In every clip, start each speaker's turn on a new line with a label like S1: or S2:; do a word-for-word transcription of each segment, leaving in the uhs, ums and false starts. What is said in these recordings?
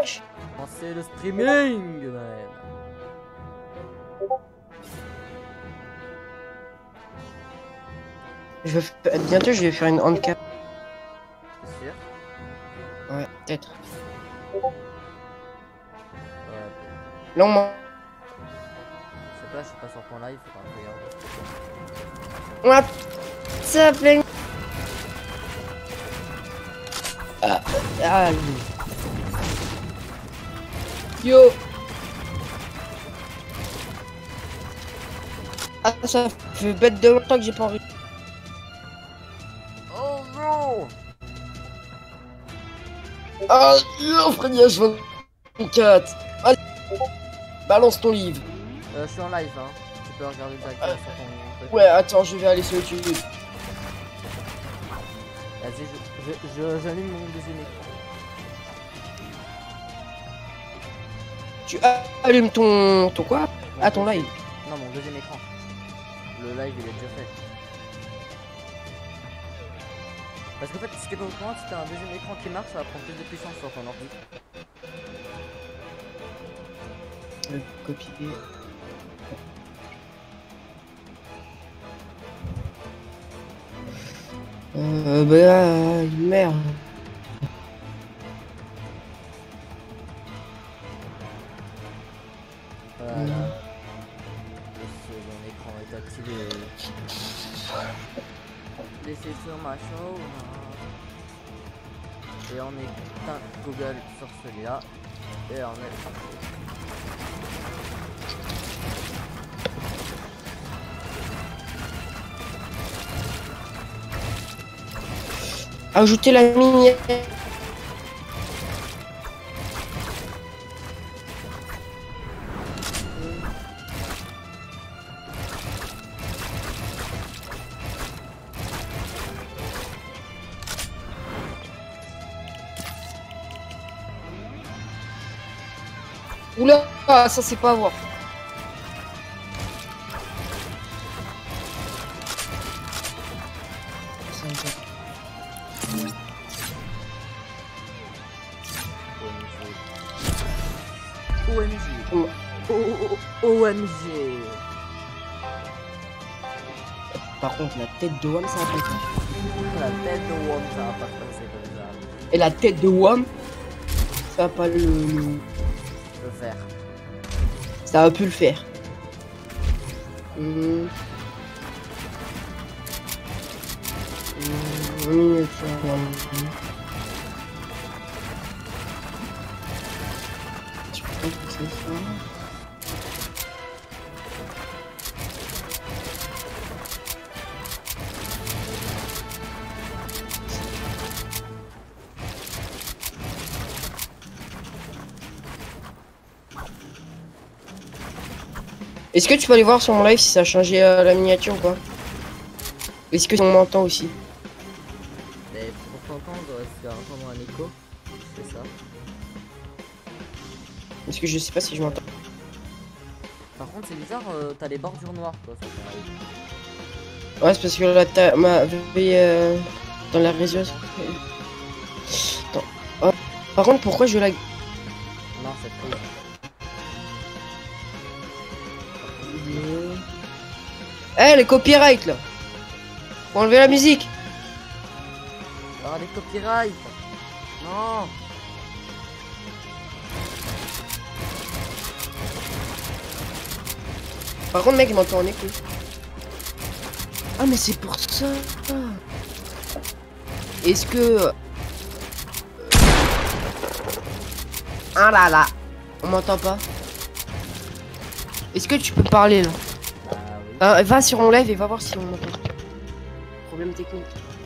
S1: wesh.
S2: C'est le streaming, man.
S1: Je vais faire... Bientôt, je vais faire une handcap.
S2: C'est sûr?
S1: Ouais, peut-être.
S2: Ouais.
S1: Là, on m'en...
S2: Je sais pas, je suis pas sur ton live, faut pas regarder.
S1: Ouais, ça plaît. Ah, ah, yo. Ah, ça fait bête de longtemps que j'ai pas envie.
S2: Oh non!
S1: Ah, yo, Freddy H vingt-quatre. Allez, balance ton livre.
S2: Euh, je suis en live, hein. Tu peux regarder directement
S1: Ah.
S2: sur ton truc.
S1: Ouais, attends, je vais aller sur YouTube.
S2: Vas-y, je, je, je, j'allume mon deuxième écran.
S1: Tu allumes ton... ton quoi?
S2: Mon
S1: Ah, ton
S2: deuxième-
S1: live.
S2: Non, mon deuxième écran. Le live, il est déjà fait. Parce qu'en fait, si t'es pas au courant, si t'as un deuxième écran qui marche, ça va prendre plus de puissance sur ton ordi.
S1: Je vais copier. Euh, bah là, merde.
S2: Voilà.
S1: Mm.
S2: Le second écran est activé. Laissez sur ma show. Et on éteint Google sur celui-là. Et on est parti.
S1: Ajouter la mini. Oula, ah, ça c'est pas à voir.
S2: O M G.
S1: Oh.
S2: O M G.
S1: Par contre, la tête de Wam, ça va pas être.
S2: La tête de Wom, ça va pas se passer comme ça.
S1: Et la tête de Wam, ça va pas le... le-
S2: Le faire.
S1: Ça va plus le faire. Mmh. Mmh, ça, mmh. Je crois que c'est ça. Est-ce que tu peux aller voir sur mon live si ça a changé euh, la miniature ou pas? Est-ce que on m'entend aussi?
S2: Mais pour t'entendre, tu dois entendre un écho. C'est ça.
S1: Parce que je sais pas si je m'entends.
S2: Par contre, c'est bizarre, euh, t'as les bordures noires, toi, sur ton live.
S1: Ouais, c'est parce que là, t'as ma euh, dans la réseau. Attends. Oh. Par contre, pourquoi je lag?
S2: Non, c'est prise.
S1: Eh, les copyrights là! Faut enlever la musique!
S2: Ah, les copyrights! Non!
S1: Par contre, mec, il m'entend en écho. Ah, mais c'est pour ça! Est-ce que. Ah là là! On m'entend pas? Est-ce que tu peux parler là?
S2: Ah oui.
S1: Ah, va sur mon live et va voir si on m'entend. Problème technique.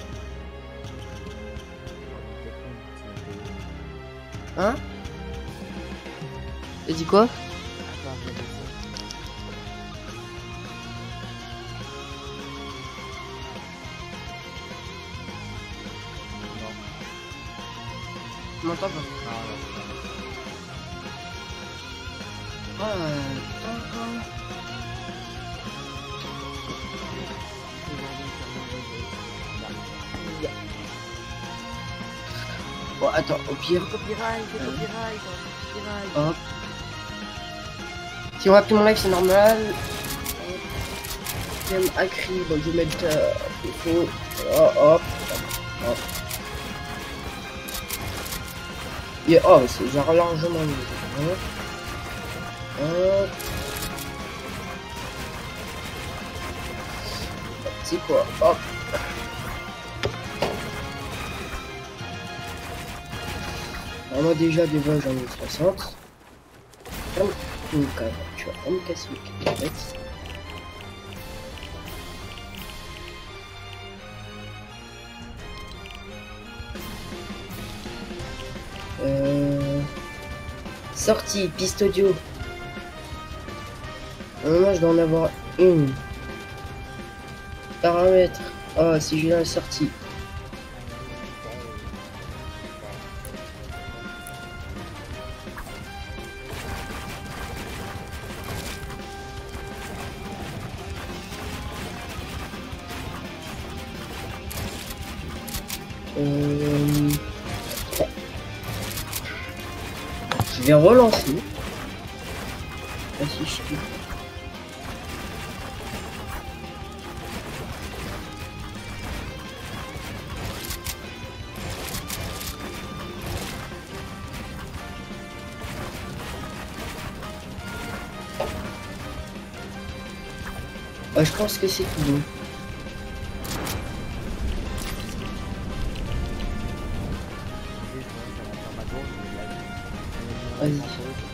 S1: Hein? T'as dit quoi?
S2: Attends, je vais essayer. Non.
S1: Tu m'entends pas?
S2: Non, non,
S1: Ah, d'accord. Ouais, attends, au pire.
S2: Copyright, copyright, copyright.
S1: Hop. Si on va appeler mon live, c'est normal. J'aime Acri, donc je vais mettre euh, faux. Oh, hop. Hop. Yeah, oh, c'est genre largement mieux. Hop. C'est quoi? Hop. Alors moi déjà de base j'en ai soixante. Comme une cave, tu vas me casser le cul. Euh... Sortie, piste audio. Moi je dois en avoir une. Paramètres. Ah, si j'ai la sortie. Euh... Je vais relancer. Ah, si je peux. Ah, je pense que c'est tout bon. Vas-y.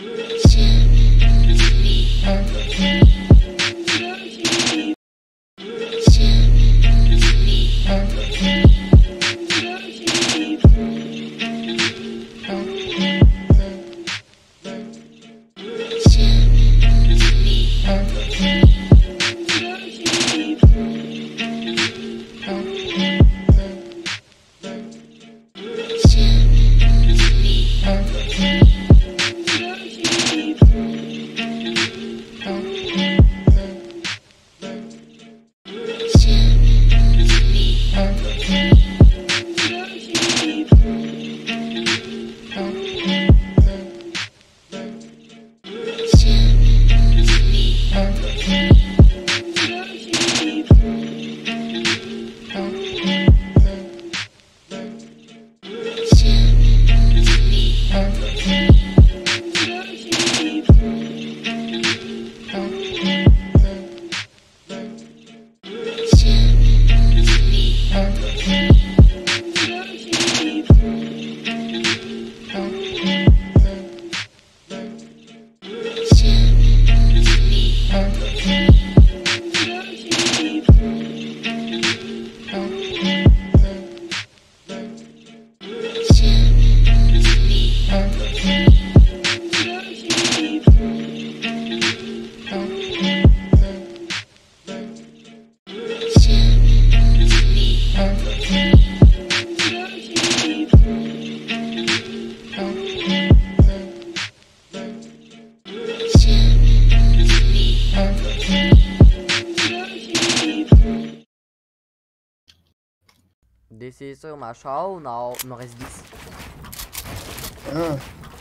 S2: D'essayer sur ma show, non, il me reste dix.
S1: Ah.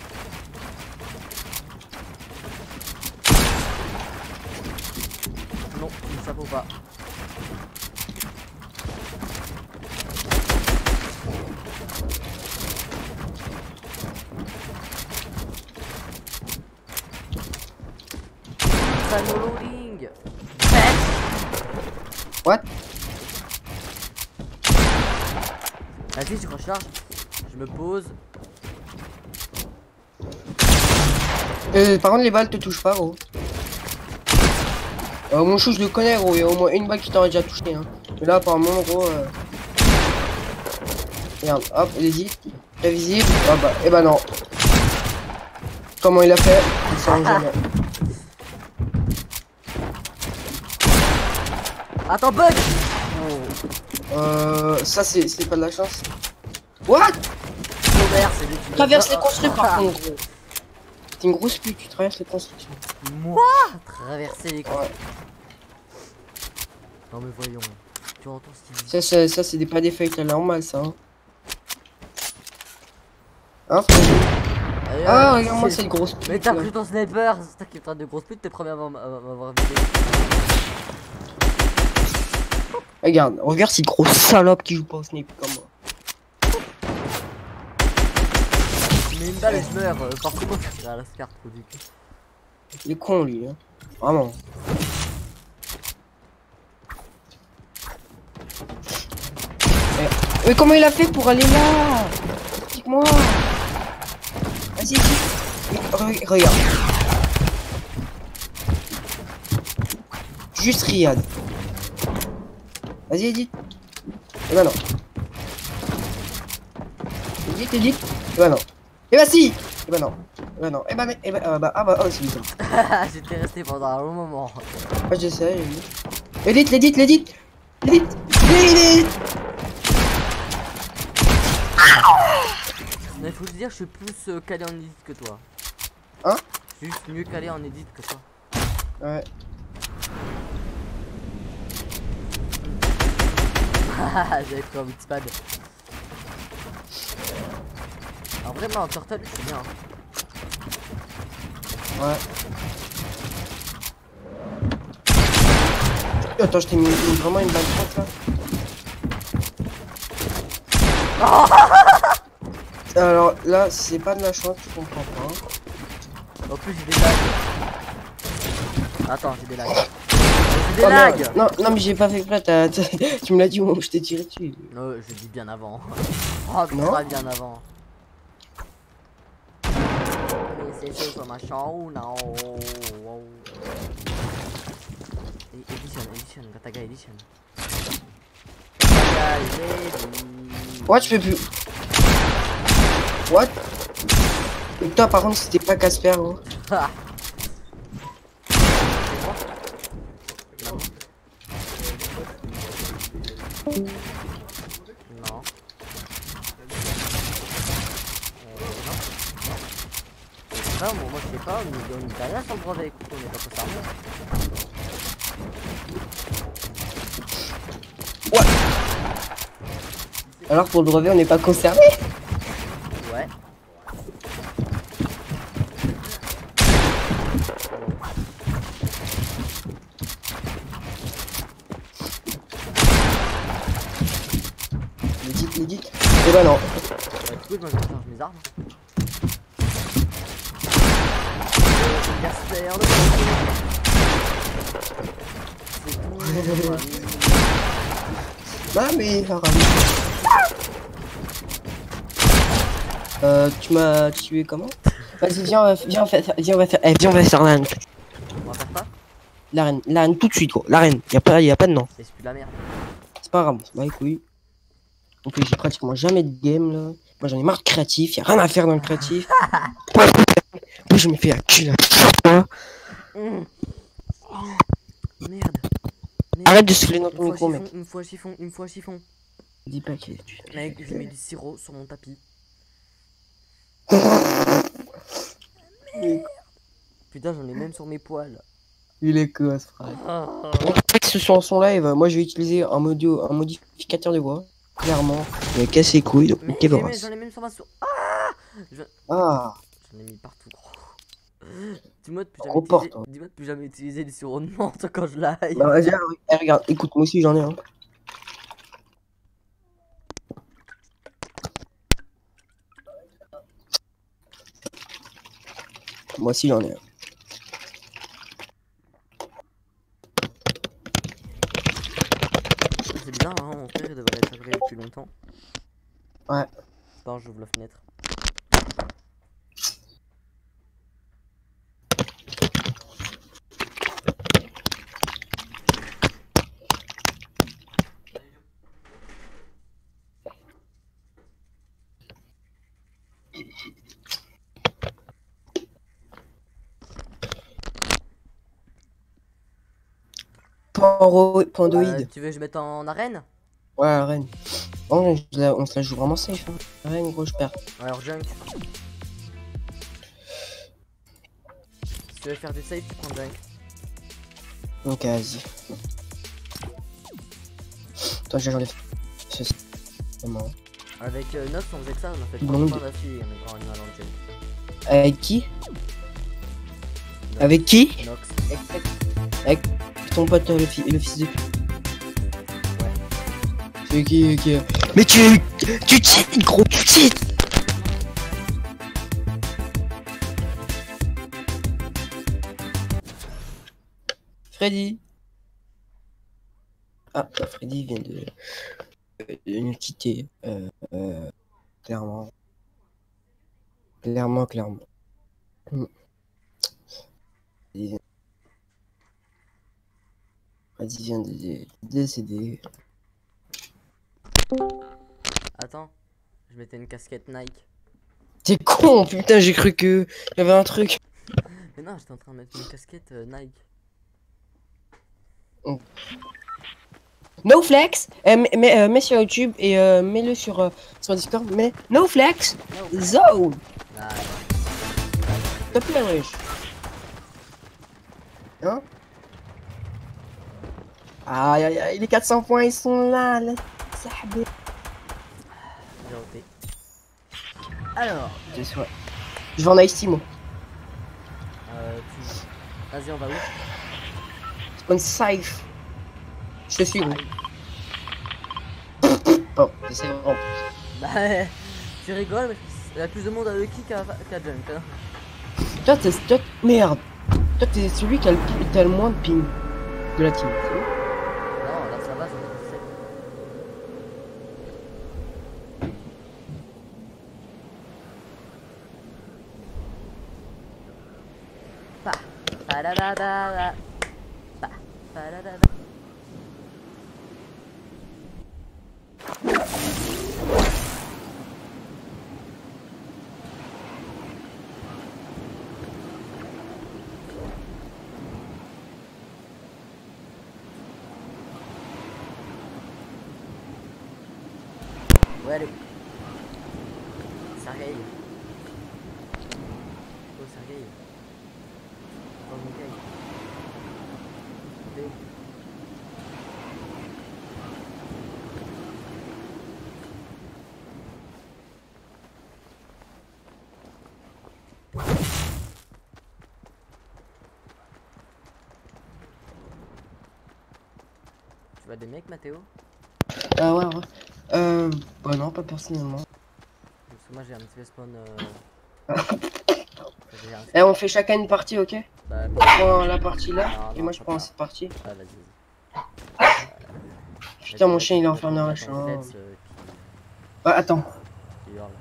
S2: Non, ça vaut pas. Time loading.
S1: What?
S2: Vas-y, je recharge. Je me pose.
S1: Euh, par contre, les balles te touchent pas, gros. Euh, mon chou, je le connais, gros. Il y a au moins une balle qui t'aurait déjà touché. Hein. Mais là, apparemment, gros. Euh... Regarde, hop, allez-y. Prévisible. Ah bah, et bah non. Comment il a fait? Il s'en jamais.
S2: Attends, bug!
S1: Oh. Euh, ça, c'est pas de la chance. What? Traverse les constructions, par contre, gros. T'es une grosse pute, tu traverses les constructions.
S2: Moi? Traverser les constructions. Ouais. Non, mais voyons. Tu entends ce qu'il dit?
S1: Ça, ça, c'est des, pas des fakes, normal, ça. Hein, hein
S2: Allez,
S1: ah, regarde-moi, c'est le gros pute.
S2: Mais t'as pris ton sniper, c'est toi qui es train de grosse pute, t'es premier à m'avoir vidé.
S1: Regarde, regarde cette grosse salope qui joue pas au sniper comme moi.
S2: Mais une balle et je meurs, euh, par contre je tirais à la carte trop du coup.
S1: Il est con lui, hein. Vraiment. Mais, mais comment il a fait pour aller là? Explique-moi. Vas-y, re regarde. Juste Riyad. Vas-y, Edith. Eh ben non. Edith, Edith. Eh ben non. Eh ben si. Eh ben non. Eh ben non. Eh ben, mais, eh ben, ah bah, ah bah, oh, c'est bizarre.
S2: J'étais resté pendant un long moment.
S1: Ah, j'essaie, Edith, Edith, Edith. Edith. Edith.
S2: Mais faut te dire, je suis plus euh, calé en edit que toi.
S1: Hein?
S2: Je suis juste mieux calé en edit que toi.
S1: Ouais.
S2: J'avais pris un Wixpad. En vrai, moi en turtle, je suis bien.
S1: Ouais. Attends, je t'ai mis vraiment une balle trente là. Alors là, c'est pas de la chance, tu comprends pas.
S2: En plus, j'ai des lags. Attends, j'ai des lags. J'ai des
S1: Oh,
S2: lags.
S1: non, non, mais j'ai pas fait exprès, t'as- tu me l'as dit au moment où je t'ai tiré dessus.
S2: Non, je dis bien avant. Oh,
S1: non
S2: très bien avant. C'est ça sur ma chambre, non. Wow. Edition, edition, Gataga edition.
S1: What, je fais plus. What? Et toi, par contre, c'était pas Casper, gros.
S2: Non. Non, bon, moi je sais pas, on est derrière sur le brevet, écoute, on est pas concernés.
S1: What? Alors pour le brevet, on n'est pas concerné?
S2: Ouais.
S1: Legit, legit. Eh bah non.
S2: Ouais, du coup, je vais faire mes armes. Casper, le c'est tout.
S1: Bah mais euh, tu m'as tué comment? Vas-y viens, on va, viens, on va faire, viens on va faire, eh, viens on va faire l'arène.
S2: On va faire pas?
S1: L'arène, l'arène tout de suite gros, l'arène, y a pas, y a pas de nom.
S2: C'est plus de la merde.
S1: C'est pas grave, bah écoute. En plus j'ai pratiquement jamais de game là. Moi j'en ai marre de créatif, y a rien à faire dans le créatif. Moi je me fais un cul là.
S2: Mmh. Oh, merde. Merde.
S1: Arrête de souffler dans ton
S2: Une
S1: micro
S2: fois
S1: mec.
S2: chiffon, une fois chiffon, une fois chiffon.
S1: Dis pas qu'il est tu.
S2: Mec, j'ai mis du sirop sur mon tapis. Putain, j'en ai même sur mes poils.
S1: Il est quoi ce frère.
S2: Oh.
S1: Ce sur son live, moi je vais utiliser un, modio, un modificateur de voix. Clairement, il va casser les couilles, donc
S2: Mais
S1: ok,
S2: j'en
S1: voilà.
S2: ai, j'en ai même sur ma sou... Ah je...
S1: Ah,
S2: J'en ai mis partout, gros. Dis-moi de plus jamais
S1: gros porte.
S2: utiliser... Dis-moi de plus jamais utiliser les sirops de menthe quand je l'aille.
S1: Bah vas-y, eh, regarde, écoute, moi aussi j'en ai un. Moi aussi j'en ai un.
S2: C'est bizarre, hein, mon frère il devrait être agréé depuis longtemps.
S1: Ouais.
S2: Attends, j'ouvre la fenêtre.
S1: Pando- Pandoïde.
S2: Euh, tu veux que je mette en arène?
S1: Ouais, arène. Oh, on, se la, on se la joue vraiment safe. Hein. Arène, gros, je perds.
S2: Alors, junk. Si tu veux faire du safe, tu prends junk.
S1: Ok, vas-y. Toi, j'ai j'en ai fait. C'est comment?
S2: Avec euh, Nox, on faisait que ça, on a fait trois
S1: Blonde.
S2: points d'affilée, on est grand animal en junk.
S1: Avec qui?
S2: Nox.
S1: Avec qui?
S2: Nox.
S1: Avec ton pote, le, fi le fils de.
S2: Ouais.
S1: C'est qui, qui Mais tu. Tu cheats, gros, tu cheats! Freddy. Ah, bah, Freddy vient de, de nous quitter. Euh, euh, clairement. Clairement, clairement. Hmm. Freddy Freddy vient de dé- décéder.
S2: Attends, je mettais une casquette Nike.
S1: T'es con, putain, j'ai cru que y avait un truc.
S2: Mais non, j'étais en train de mettre une casquette euh, Nike.
S1: No flex, euh, mets, mets, euh, mets sur YouTube et euh, mets-le sur, euh, sur Discord, mais no flex, zone.
S2: Ah,
S1: S'il te plaît, wesh. Hein? Aïe aïe aïe, les quatre cents points ils sont là, là. Sahbé.
S2: j'ai ôté. Alors,
S1: Je suis- Je vais en Ice Team, moi.
S2: euh, tu... Vas-y, on va où?
S1: Spawn safe. Je te suis, gros. Oh, c'est vraiment.
S2: Bah, tu rigoles, mais il y a plus de monde à Lucky qu'à qu'à Junk. Hein.
S1: Toi, t'es. Toi, merde. Toi, t'es celui qui a le, qui a le moins de ping de la team. c'est bon.
S2: Non, là ça va, j'en ai dix-sept. Ba-da-da-da. Ba- ba-da-da-da. Ouais, allez. Sergueï. Oh, Sergueï. Oh, mon gars. T'es où? Tu vois des mecs, Mathéo?
S1: Ah ouais, ouais. Euh, bah non, pas personnellement.
S2: Parce que moi j'ai un petit spawn. Euh... j'ai un-
S1: Eh, on fait chacun une partie, ok?
S2: Bah,
S1: Je prends la partie là,
S2: non,
S1: et
S2: non,
S1: moi je
S2: faut
S1: prends
S2: pas.
S1: cette partie.
S2: Ah, vas-y, vas-y.
S1: Putain, mon
S2: Vas-y,
S1: chien il est
S2: mets
S1: enfermé
S2: ton-
S1: dans la
S2: mets ton
S1: chambre.
S2: silence, euh,
S1: Bah attends.
S2: qui hurle.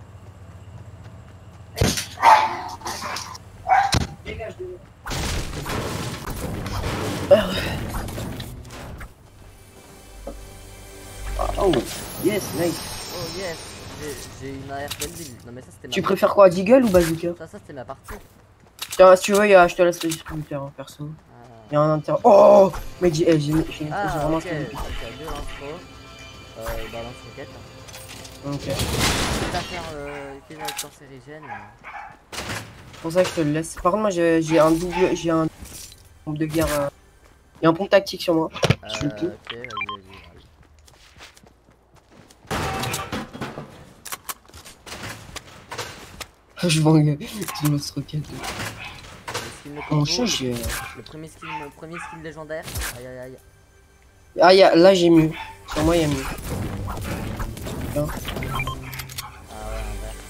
S1: Oh, yes, nice.
S2: Oh yes, j'ai- j'ai une A R Belleville. Non mais ça c'était ma
S1: Tu
S2: partie.
S1: préfères quoi, Deagle ou Bazooka?
S2: Ça, ça c'était ma partie.
S1: Tiens, si tu veux, y a, je te laisse le distributeur, hein, perso.
S2: Ah,
S1: Il y a un inter. Oh, mais j'ai eh, j'ai j'ai- j'ai
S2: ah
S1: vraiment
S2: ok,
S1: fait
S2: ok, deux lance-pro. Euh, balance roquette.
S1: une- Ok.
S2: Quitte à faire euh, quitte à être cancérigène.
S1: C'est pour ça que je te le laisse. Par contre, moi j'ai j'ai un double. J'ai un pompe de guerre. Euh... Il y a un pompe tactique sur moi.
S2: Euh,
S1: Je le
S2: ok,
S1: tout.
S2: vas-y, vas-y, vas-y.
S1: Je vends une autre roquette.
S2: Le skin de
S1: Mon
S2: combo,
S1: chat,
S2: le,
S1: j'ai.
S2: le premier skin, mon premier skin légendaire. Aïe aïe aïe.
S1: Ah, y a... là j'ai mieux. Sur moi, il y a mieux. Tiens.
S2: Ah ouais, un vert.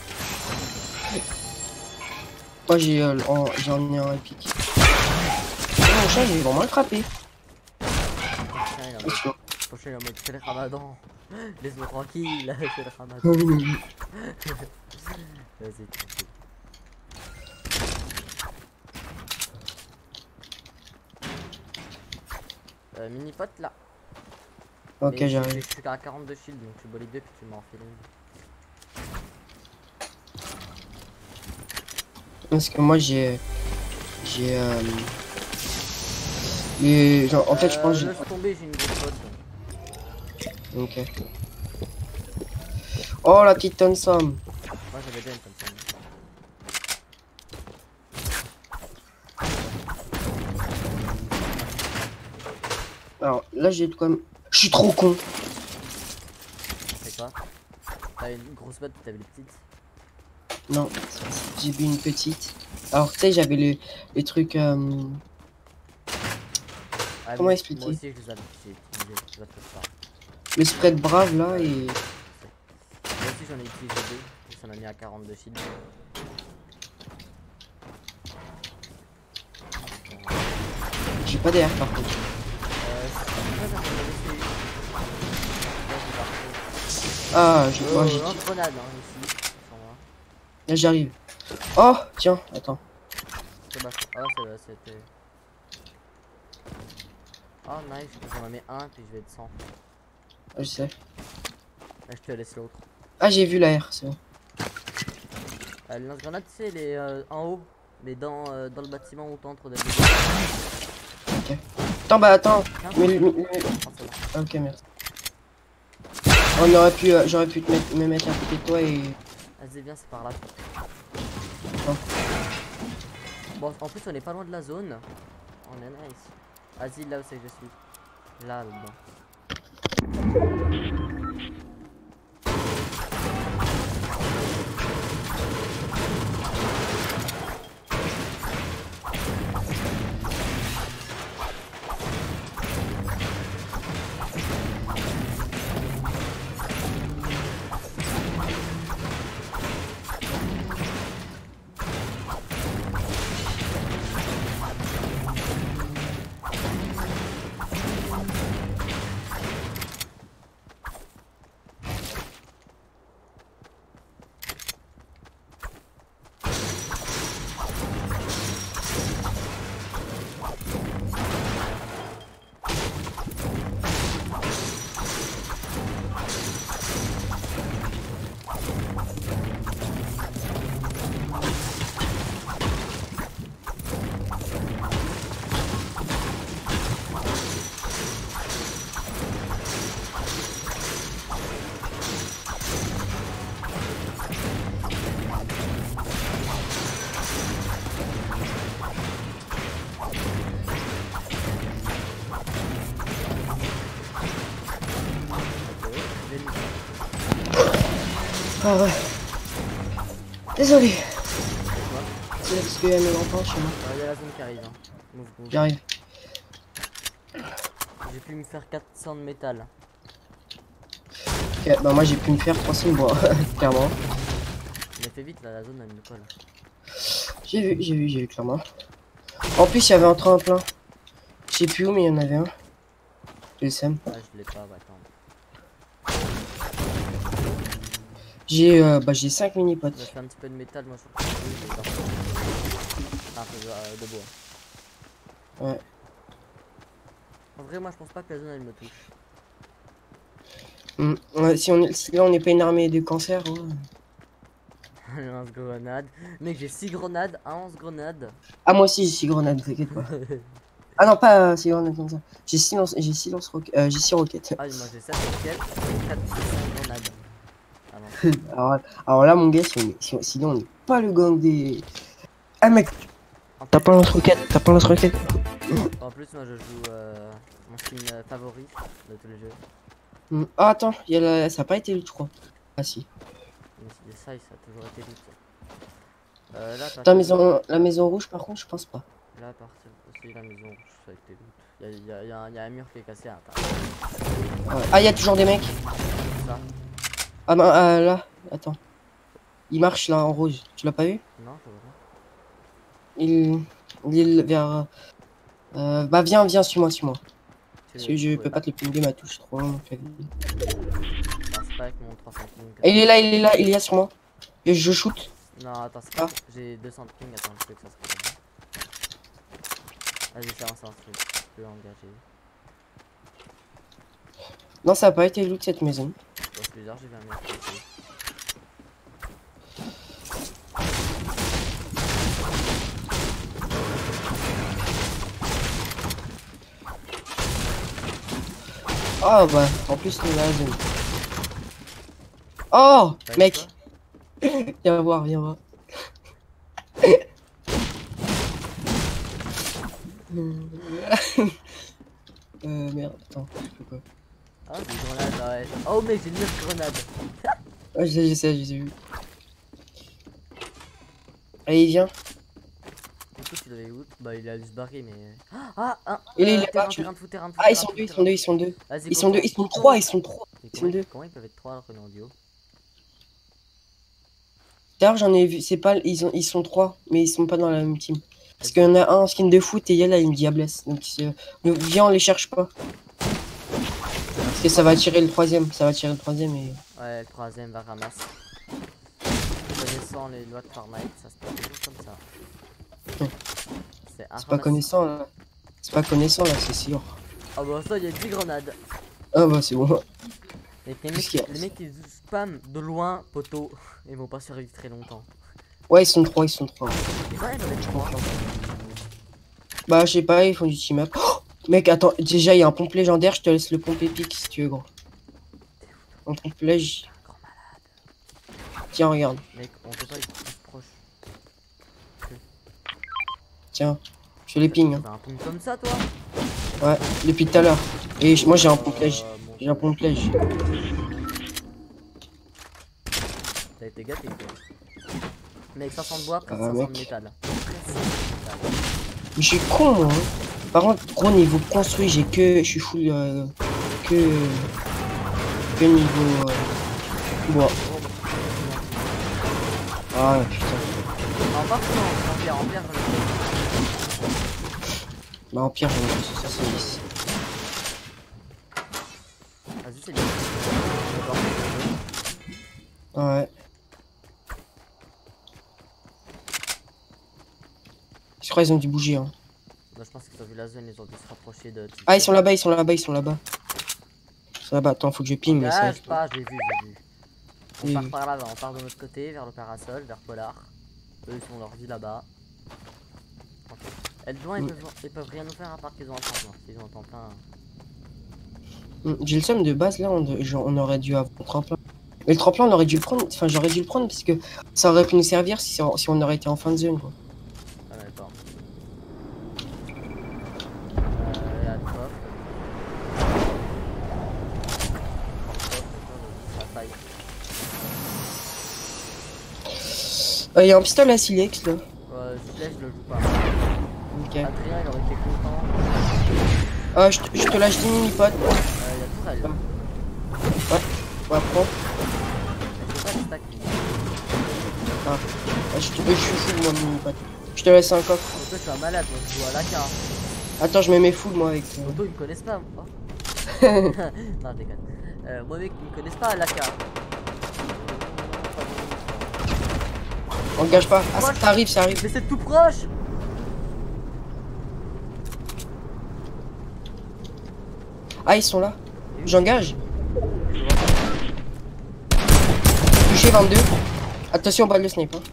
S1: Moi j'ai euh, en... j'en ai un épique. Oh, mon chat, j'ai vraiment attrapé.
S2: Putain, il est en mode-
S1: Attention.
S2: Prochain, il est en mode c'est le ramadan. Laisse-moi tranquille, c'est le ramadan. Vas-y, tranquille. Euh, mini pote là.
S1: Ok,
S2: Mais
S1: j'arrive.
S2: Je suis à quarante-deux shield donc tu bois les deux puis tu m'en enfiles une.
S1: Parce que moi j'ai. J'ai. Euh... les- genre, en fait, je pense que
S2: Euh, laisse tomber, j'ai une grosse pote.
S1: j'ai. Ok. Oh la petite tonne somme.
S2: Moi j'avais déjà une comme ça.
S1: Alors là j'ai quand même. Je suis trop con.
S2: C'est quoi? T'avais une grosse botte, t'avais les petites.
S1: Non, j'ai vu une petite. Alors tu sais j'avais les, les trucs. Euh...
S2: Ah,
S1: Comment
S2: moi-
S1: expliquer?
S2: Moi aussi je les avais utilisés, je vais te faire.
S1: Le spread brave là et.
S2: Moi aussi j'en ai utilisé deux, et ça m'a mis à quarante-deux shield.
S1: J'ai pas d'air par contre.
S2: Euh, c'est pas grave, j'en avais fait une. Là, j'ai parti.
S1: Ah, je...
S2: Euh,
S1: moi, j'ai-
S2: lance-grenade, hein, ici, sur moi.
S1: là j'arrive. Oh tiens, attends.
S2: C'est bas. Ah, c'est là, c'était. Oh, nice, j'en mets un, puis je vais être cent.
S1: Ah, je sais.
S2: Là, je te laisse l'autre.
S1: Ah j'ai vu l'air, c'est bon.
S2: Euh, le lance-grenade, tu sais, il est euh, en haut, mais dans, euh, dans le bâtiment où t'entres dès le début.
S1: Attends bah attends.
S2: Tiens,
S1: Mais, mais- mais-
S2: prends celle-là.
S1: ah, ok merci. On aurait pu, euh, j'aurais pu te mettre, me mettre à côté de toi et.
S2: Vas-y, viens, c'est par là.
S1: Oh.
S2: Bon, en plus, on est pas loin de la zone. On est là ici. Vas-y, là où c'est que je suis. Là, là-dedans.
S1: Ah ouais. Désolé. C'est parce qu'il y a mes enfants chez moi.
S2: Il y a la zone qui arrive. Hein. Move, move.
S1: J'arrive.
S2: J'ai pu me faire quatre cents de métal.
S1: Ok, bah moi j'ai pu me faire trois cents de bois, clairement.
S2: Mais fais vite là, la zone elle me colle.
S1: J'ai vu, j'ai vu, j'ai vu clairement. En plus il y avait un train plein. Je sais plus où mais il y en avait un. Je le sais.
S2: Ah je l'ai pas, bah attends.
S1: J'ai euh, bah j'ai cinq mini potes.
S2: Je vais faire un petit peu de métal moi sur le côté, j'ai pas- un peu euh, de bois.
S1: Ouais.
S2: En vrai moi je pense pas que la zone elle me touche.
S1: Mm. Ouais, si on est, si là on n'est pas une armée de cancer. Ouais.
S2: lance grenade. Mec j'ai six grenades, un lance grenade.
S1: Ah moi aussi j'ai six grenades, t'inquiète pas. Ah non pas euh, six grenades comme ça. J'ai six lance, j'ai six lance roquettes. Euh, j'ai six roquettes.
S2: Ah moi j'ai sept roquettes et quatre grenades. Ah non.
S1: alors, alors là mon gars si on est, si on- sinon on n'est pas le gang des. Ah mec, t'as pas lance roquette, t'as pas lance roquette.
S2: En plus moi je joue euh, mon skin euh, favori de tous les jeux.
S1: Mm. Ah attends, y a la... ça a pas été loot je crois. Ah si.
S2: Mais ça, ça a toujours été vite. Euh, là,
S1: La maison, la maison rouge par contre je pense pas.
S2: Là, à partir aussi la maison rouge, ça a été vite. Il y a, y, a, y, a un, y a un mur qui est cassé à l'intérieur.
S1: Ouais. Ah y a toujours des mecs.
S2: Ça.
S1: Ah bah euh, là, attends. Il marche là en rouge, tu l'as pas vu?
S2: Non, je vois pas.
S1: Il... Il est vers... Euh... Bah viens, viens, suis-moi, suis-moi. Parce que je
S2: ouais.
S1: peux pas te le pinguer ma touche trop long.
S2: C'est pas avec mon trois cents ping.
S1: Il est là, il est là, il est là sur moi. Et je shoot.
S2: Non, attends, c'est
S1: Ah.
S2: pas. J'ai deux cents de ping, attends, je sais que ça se passe. Vas-y, c'est un sens, je peux engager.
S1: Non, ça a pas été loot cette maison.
S2: Bon, c'est bizarre, j'ai vu un mur qui est cassé.
S1: Oh bah, en plus c'est la zone. Oh mec. Viens voir, viens voir. euh merde, attends, je fais quoi?
S2: Ah, des grenades, ouais. Oh, mec, j'ai neuf grenades.
S1: Ouais, je sais, je sais, je sais vu. Allez, viens.
S2: Du coup, tu l'avais où? Bah, il a dû se barrer, mais. Ah, ah,
S1: Il est
S2: euh,
S1: là,
S2: terrain,
S1: tu-
S2: terrain de foot, terrain de foot,
S1: Ah, ils
S2: terrain
S1: sont
S2: de
S1: deux,
S2: foot,
S1: ils sont deux, ils sont deux.
S2: Vas-y,
S1: Ils sont deux, ils sont trois, ils sont trois.
S2: Mais
S1: Ils sont
S2: comment,
S1: deux.
S2: comment ils peuvent être trois alors qu'on est en duo?
S1: D'ailleurs, j'en ai vu, c'est pas, ils, ont, ils sont trois, mais ils sont pas dans la même team. Parce qu'il y en a un en skin de foot et il y a là une diablesse. Donc, euh, viens, on les cherche pas. Parce que ça va tirer le troisième, ça va tirer le troisième et.
S2: Ouais, le troisième va ramasser. Connaissant les lois de Fortnite, ça se passe toujours comme ça.
S1: Hum.
S2: C'est un
S1: C'est pas connaissant là. C'est pas connaissant là, c'est sûr.
S2: Ah bah ça, il y a dix grenades.
S1: Ah bah c'est bon.
S2: Et les
S1: Qu'est-ce qu'il y
S2: mecs,
S1: a
S2: les mecs ils spam de loin, poteau. Ils vont pas survivre très longtemps.
S1: Ouais, ils sont trois, ils sont trois.
S2: Ouais, ils vont être trois.
S1: Bah je sais pas, ils font du team up. Oh mec, attends, déjà il y a un pompe légendaire, je te laisse le pompe épique si tu veux gros. Un pompe lège. Tiens, regarde.
S2: Mec, on peut pas être plus proche.
S1: Tiens, je fais les ping. Hein.
S2: T'as un ping comme ça, toi?
S1: Ouais, depuis tout à l'heure. Et moi j'ai un pompe lège.
S2: Euh, bon,
S1: J'ai un pompe lège.
S2: T'as été gâté, quoi. Mec, cinq cents de bois, après
S1: Ah,
S2: cinq cents de
S1: mec.
S2: métal.
S1: Mais je suis con moi. Hein. Par contre, gros niveau construit, j'ai que. Je suis full. Euh, que. Que niveau. Euh, bois. Ah putain.
S2: En part, non, en pierre, en pierre, j'en ai
S1: Bah en pire, j'en ai juste soixante-dix.
S2: Vas-y, c'est bien.
S1: Ouais. Je crois qu'ils ont dû bouger. Hein.
S2: Bah, je pense qu'ils ont vu la zone, ils ont dû se rapprocher de.
S1: Ah, ils sont là-bas, ils sont là-bas, ils sont là-bas. Ils sont là-bas. Attends, faut que je ping. Mais
S2: Ah,
S1: c'est
S2: je pas, j'ai vu, j'ai vu. On
S1: Oui.
S2: part par là-bas, on part de notre côté, vers le parasol, vers Polar. Eux, ils sont leur vie là-bas. Et de loin, ils,
S1: Mm.
S2: peuvent, ils peuvent rien nous faire à part qu'ils ont un tremplin. S'ils ont un tremplin.
S1: Hmm, j'ai le seum de base là, on, de- genre, on aurait dû avoir un tremplin. Mais le tremplin, on aurait dû le prendre. Enfin, j'aurais dû le prendre parce que ça aurait pu nous servir si, si on aurait été en fin de zone. Quoi.
S2: Ah, d'accord. Euh, et à toi. Ça faille.
S1: Il y a un pistolet à silex là.
S2: Euh, celui-là, je le joue pas.
S1: Ok.
S2: Adrien, il aurait été content.
S1: Ah, je te, je te lâche dix mini potes.
S2: Euh, il y a tout ça, là.
S1: Ouais, prends.
S2: Je sais pas le stack.
S1: Ah, je, te, je suis full moi mini pote. Je te laisse un coffre.
S2: Auto, je suis un malade, moi je joue à l'A K.
S1: Attends, je mets mes full moi avec. Euh...
S2: Auto, ils me connaissent pas, moi. Non, je déconne. Euh, moi, mec, ils me connaissent pas à l'A K.
S1: Engage pas. Ah, ça arrive, ça arrive.
S2: Mais c'est tout proche.
S1: Ah, ils sont là. J'engage. Touché vingt-deux. Attention, balle de snipe. Hein.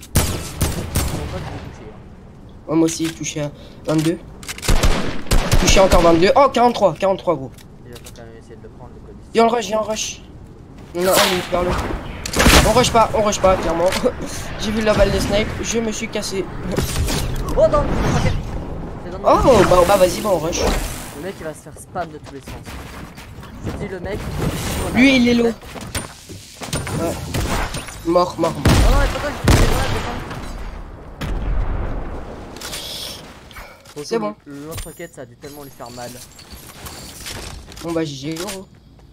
S1: Ouais, moi aussi, touché à vingt-deux. Touché encore vingt-deux. Oh, quarante-trois. quarante-trois, gros. Viens en rush, viens en rush. Il y en a un, il est vers le. On rush pas, on rush pas, clairement. J'ai vu la balle de snipe, je me suis cassé.
S2: Oh non,
S1: oh, bah, bah vas-y, bah on rush.
S2: Le mec il va se faire spam de tous les sens. Je dis le mec.
S1: Lui il est low. Ouais. Mort, mort, mort.
S2: Oh non, mais pourquoi je fais des
S1: C'est bon.
S2: Le lance-roquette ça a dû tellement lui faire mal.
S1: Bon bah G G gros.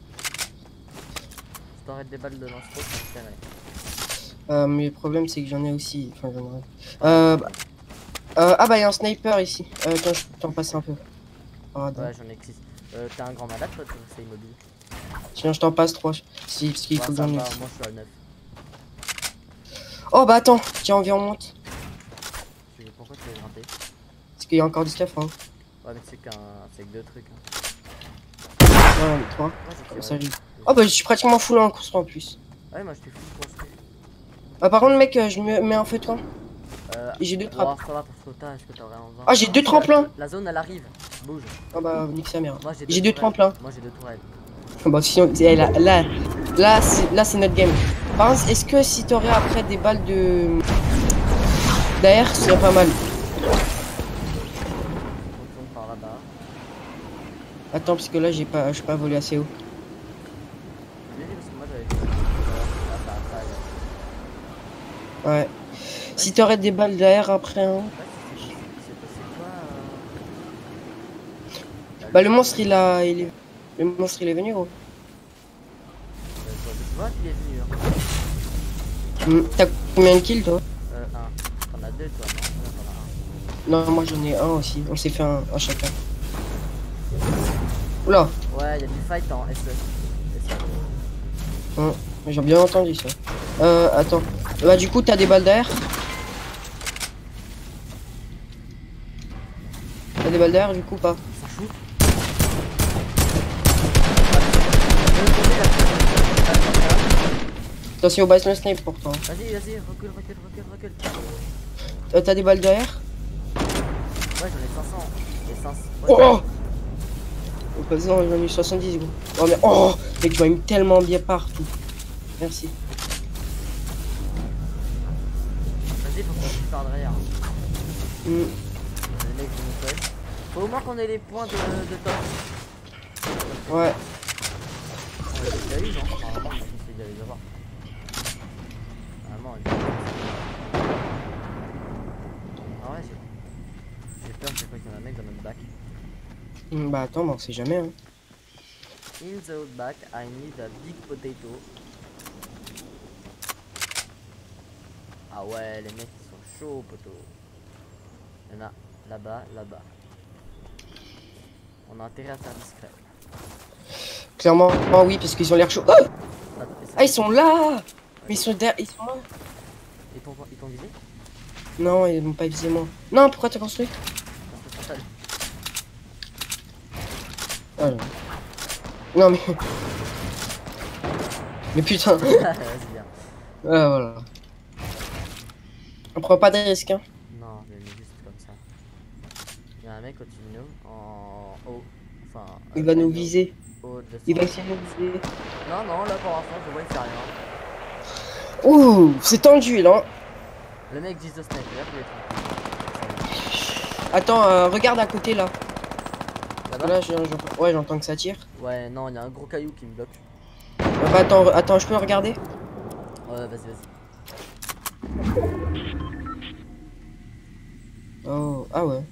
S2: Si t'arrêtes des balles de lance-roquette, ça te ferait.
S1: Euh, mais le problème c'est que j'en ai aussi. Enfin j'en ai. Euh, bah... euh, ah bah y'a un sniper ici. Euh, attends, je t'en passe un peu. Oh,
S2: ouais, j'en ai que six. Euh, t'es un grand malade toi, c'est immobile.
S1: Tiens, je t'en passe trois. Si, parce qu'il
S2: ouais,
S1: faut que
S2: j'en ai.
S1: ai.
S2: Moi je suis à neuf.
S1: Oh bah attends, tiens, viens, on monte.
S2: Pourquoi tu l'as grimpé?
S1: Parce qu'il y a encore du stuff. Hein.
S2: Ouais, mais c'est qu'un. C'est que deux trucs. Hein.
S1: Ouais, trois. Ouais, ça arrive. Oh bah je suis pratiquement full en construit en plus.
S2: Ouais, moi je suis full construit.
S1: Ah, par contre, mec, je me mets un feu de camp.
S2: Euh,
S1: Et j'ai deux trappes.
S2: ça va pour Flota, est-ce que t'aurais un
S1: Ah, j'ai deux tremplins.
S2: La zone elle arrive, bouge.
S1: Ah bah, nique sa mère.
S2: J'ai
S1: deux tremplins.
S2: Moi j'ai deux tourelles.
S1: Bah, sinon, là, là, là, là c'est notre game. Par contre, est-ce que si t'aurais après des balles de d'air, ce serait pas mal.
S2: On tourne par là-bas.
S1: Attends, parce que là, j'ai pas, je suis pas volé assez haut. Ouais. Si t'aurais des balles d'air après, hein. Bah le monstre il a, il est, le monstre il est venu gros. Mmh. T'as combien de kills toi?
S2: Euh un. T'en as deux toi
S1: non? Non moi j'en ai un aussi. On s'est fait un, un chacun. Oula.
S2: Ouais, y'a du fight en S E.
S1: Mmh. J'ai bien entendu ça. Euh attends. Bah du coup t'as des balles d'air. T'as des balles d'air du coup pas?
S2: Ça fout.
S1: Attention au base le snipe pourtant.
S2: Vas-y, vas-y, recule, recule, recule, recule.
S1: Euh, t'as des balles d'air?
S2: Ouais, j'en ai cinq cents. Et cinq cents.
S1: Ouais. Oh au passant j'en ai soixante-dix gros. Oh mais oh mec tu m'as mis tellement bien partout. Merci.
S2: Vas-y, faut qu'on se par derrière.
S1: Mm.
S2: Le mec nous fait. Faut au moins qu'on ait les points de, de top.
S1: Ouais.
S2: On les a déjà eu, non? Normalement, on a déjà les avoir. Normalement, on les a ah ouais, j'ai peur que qu'il y ait un mec dans notre bac.
S1: Mm, bah attends, bah, on sait jamais. Hein.
S2: In the back, I need a big potato. Ah ouais, les mecs ils sont chauds, poteau. Il y en a là-bas, là-bas. On a intérêt à faire discret.
S1: Clairement, oh oui, parce qu'ils ont l'air chauds. Oh ah, ils sont là. Mais ils sont derrière, ils sont là.
S2: Ils t'ont visé?
S1: Non, ils m'ont pas visé moi. Non, pourquoi t'as construit? Ah, non. non mais... mais putain.
S2: Vas-y bien.
S1: Ah voilà. On prend pas de risque hein.
S2: Non, je vais juste comme ça. Il y a un mec au-dessus de nous, en haut. Enfin...
S1: Il va nous viser.
S2: Haut de
S1: il va essayer de nous viser.
S2: Non, non, là pour l'instant, je vois il fait rien.
S1: Ouh, c'est tendu là.
S2: Le mec dit de sniper, il est tranquille.
S1: Attends, euh, regarde à côté là.
S2: Là-bas
S1: là, j'entends ouais, j'entends que ça tire.
S2: Ouais, non, il y a un gros caillou qui me bloque.
S1: Euh, bah, attends, attends, je peux regarder?
S2: Ouais, vas-y, vas-y.
S1: Ah ouais.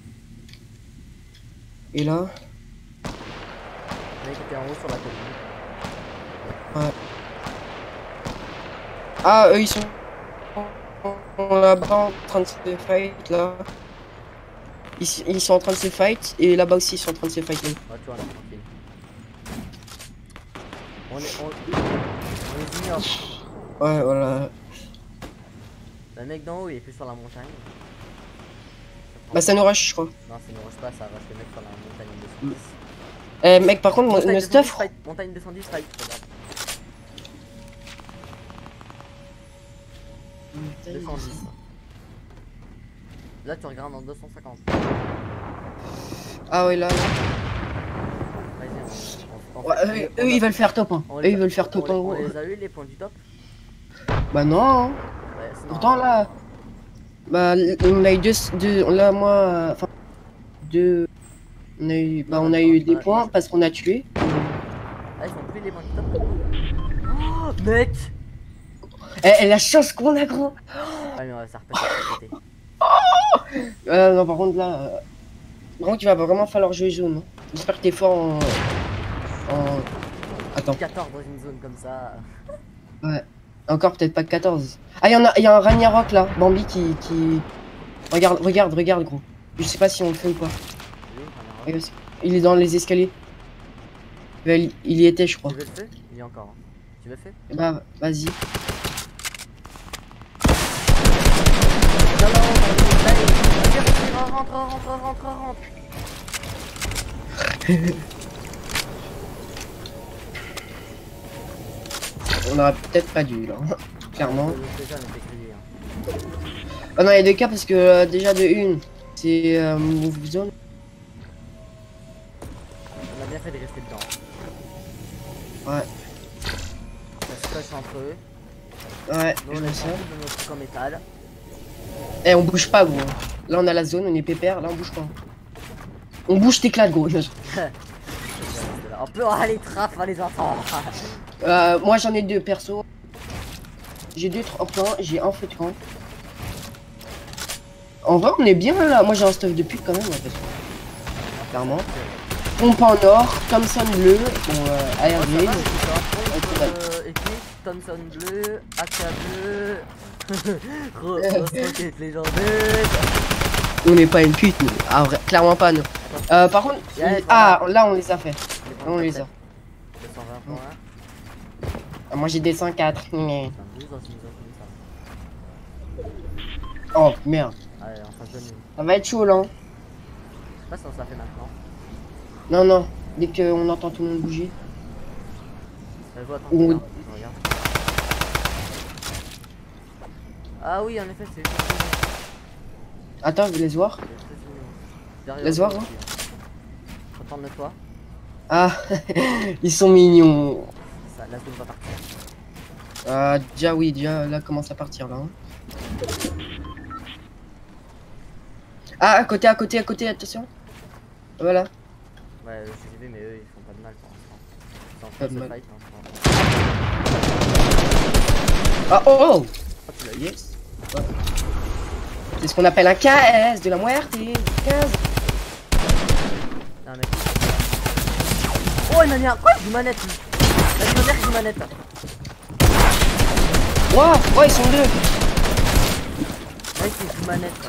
S1: Et là?
S2: Le mec était en haut sur la colline.
S1: Ouais. Ah, eux ils sont là-bas en train de se fight là. Ils, ils sont en train de se fight et là-bas aussi ils sont en train de se fight.
S2: Ouais, tu vois, on est tranquille. On est. On, on les ignore.
S1: Ouais, voilà.
S2: Le mec d'en haut il est plus sur la montagne.
S1: Bah ça nous rush, je crois.
S2: Non, ça ne rush pas, ça rush le mec sur la montagne deux cent dix.
S1: Eh mec, par contre,
S2: Montagne
S1: mon
S2: deux cent dix
S1: stuff.
S2: fight. Montagne deux cent dix fight, regarde. deux cent dix. Là tu regardes en deux cent cinquante.
S1: Ah ouais, là. là.
S2: Vas-y, on, on, on
S1: Ouais,
S2: fait-
S1: eux,
S2: on
S1: eux,
S2: a-
S1: ils veulent faire top. Hein.
S2: on
S1: Eux
S2: les
S1: ils
S2: a-
S1: veulent faire top
S2: on
S1: en
S2: les-
S1: gros.
S2: On les a eu les points du top.
S1: Bah non. Hein.
S2: Ouais, c'est
S1: Pourtant
S2: normal.
S1: là. Bah on a eu deux. deux là, moi. euh, Enfin. Deux. On a eu, bah,
S2: Non,
S1: on a
S2: non,
S1: eu
S2: non,
S1: des
S2: non,
S1: points
S2: non.
S1: parce qu'on a tué.
S2: Ah, ils sont plus les points du top maintenant. Oh, mec.
S1: Eh, eh, la chance qu'on a, gros.
S2: Ah, mais ouais, ça repète, ça repète.
S1: Euh, non, par contre, là. Euh... Par contre, il va vraiment falloir jouer jaune. Hein. J'espère que t'es fort en. en... Attends.
S2: quatorze dans une zone comme ça.
S1: Ouais. Encore peut-être pas que quatorze. Ah, il y en a, il y a un Ragnarok là. Bambi qui. qui... Regarde, regarde, regarde, gros. Je sais pas si on le fait ou pas.
S2: Oui, on a un.
S1: Il est dans les escaliers. Il, il y était, je crois.
S2: Tu veux le feu? Il y a encore. Hein. Tu veux le feu?
S1: Bah, vas-y.
S2: Non, non, non, allez, vas-y, rentre, rentre, rentre, rentre.
S1: On aurait peut-être pas dû là. Clairement.
S2: Déjà, on était grillés, hein.
S1: Ah non, il y a deux cas parce que euh, déjà de une, c'est euh, move zone.
S2: On a bien fait de rester dedans.
S1: Ouais.
S2: Ça se coche entre eux.
S1: Ouais,
S2: Nous,
S1: je
S2: on
S1: vois
S2: est
S1: ça.
S2: tranquille dans notre truc en métal.
S1: Eh, on bouge pas, gros. Là, on a la zone, on est pépère. Là, on bouge pas. On bouge, t'éclates, gros.
S2: On peut aller trap, les enfants.
S1: euh, moi, j'en ai deux perso. J'ai deux tremplins, j'ai un feu de camp. En vrai, on est bien là. Moi, j'ai un stuff de pute quand même. Ouais, parce que... Clairement. Pompe en or, Thompson bleu, bon, euh, A R G.
S2: Euh, équipe, Thompson bleu, A K bleu, Rocket légendaire.
S1: On n'est pas une pute, nous. Ah, vrai, clairement pas, nous. Euh, par contre,
S2: Yeah,
S1: il- ah, là, on les a fait.
S2: Les
S1: On les a.
S2: deux cent vingt points.
S1: Ah, moi, j'ai des cent quatre. Mais...
S2: Putain, douze dans une zone comme ça.
S1: Oh, merde.
S2: Allez, en face de nous.
S1: Ça va être chaud, là.
S2: Je sais pas si on ça fait maintenant.
S1: Non, non. Dès qu'on entend tout le monde bouger.
S2: Je vois, attends,
S1: Ou-
S2: regarde, regarde. Ah oui, en effet, c'est juste.
S1: Attends, je laisse voir.
S2: Derrière
S1: Laisse
S2: nous
S1: voir,
S2: aussi, hein. Retourne le toit.
S1: Ah, ils sont mignons.
S2: Ça, la zone va partir.
S1: Ah, déjà, oui, déjà, là, commence à partir, là. Hein. Ah, à côté, à côté, à côté, attention. Voilà.
S2: Ouais, je les ai vus, mais eux, ils font pas de mal pour l'instant. Ils sont en
S1: Pas
S2: train
S1: de
S2: de se
S1: mal.
S2: fight, hein,
S1: Ah, oh, oh.
S2: Oh, tu l'as eu.
S1: Yes. Ouais. C'est ce qu'on appelle un K S de la muerte. quinze.
S2: Non, mec. Oh, il m'a mis un. Quoi? Il joue manette, lui. La vie de ma mère, il joue manette.
S1: Wow, oh, ils sont deux.
S2: Mec, il joue manette.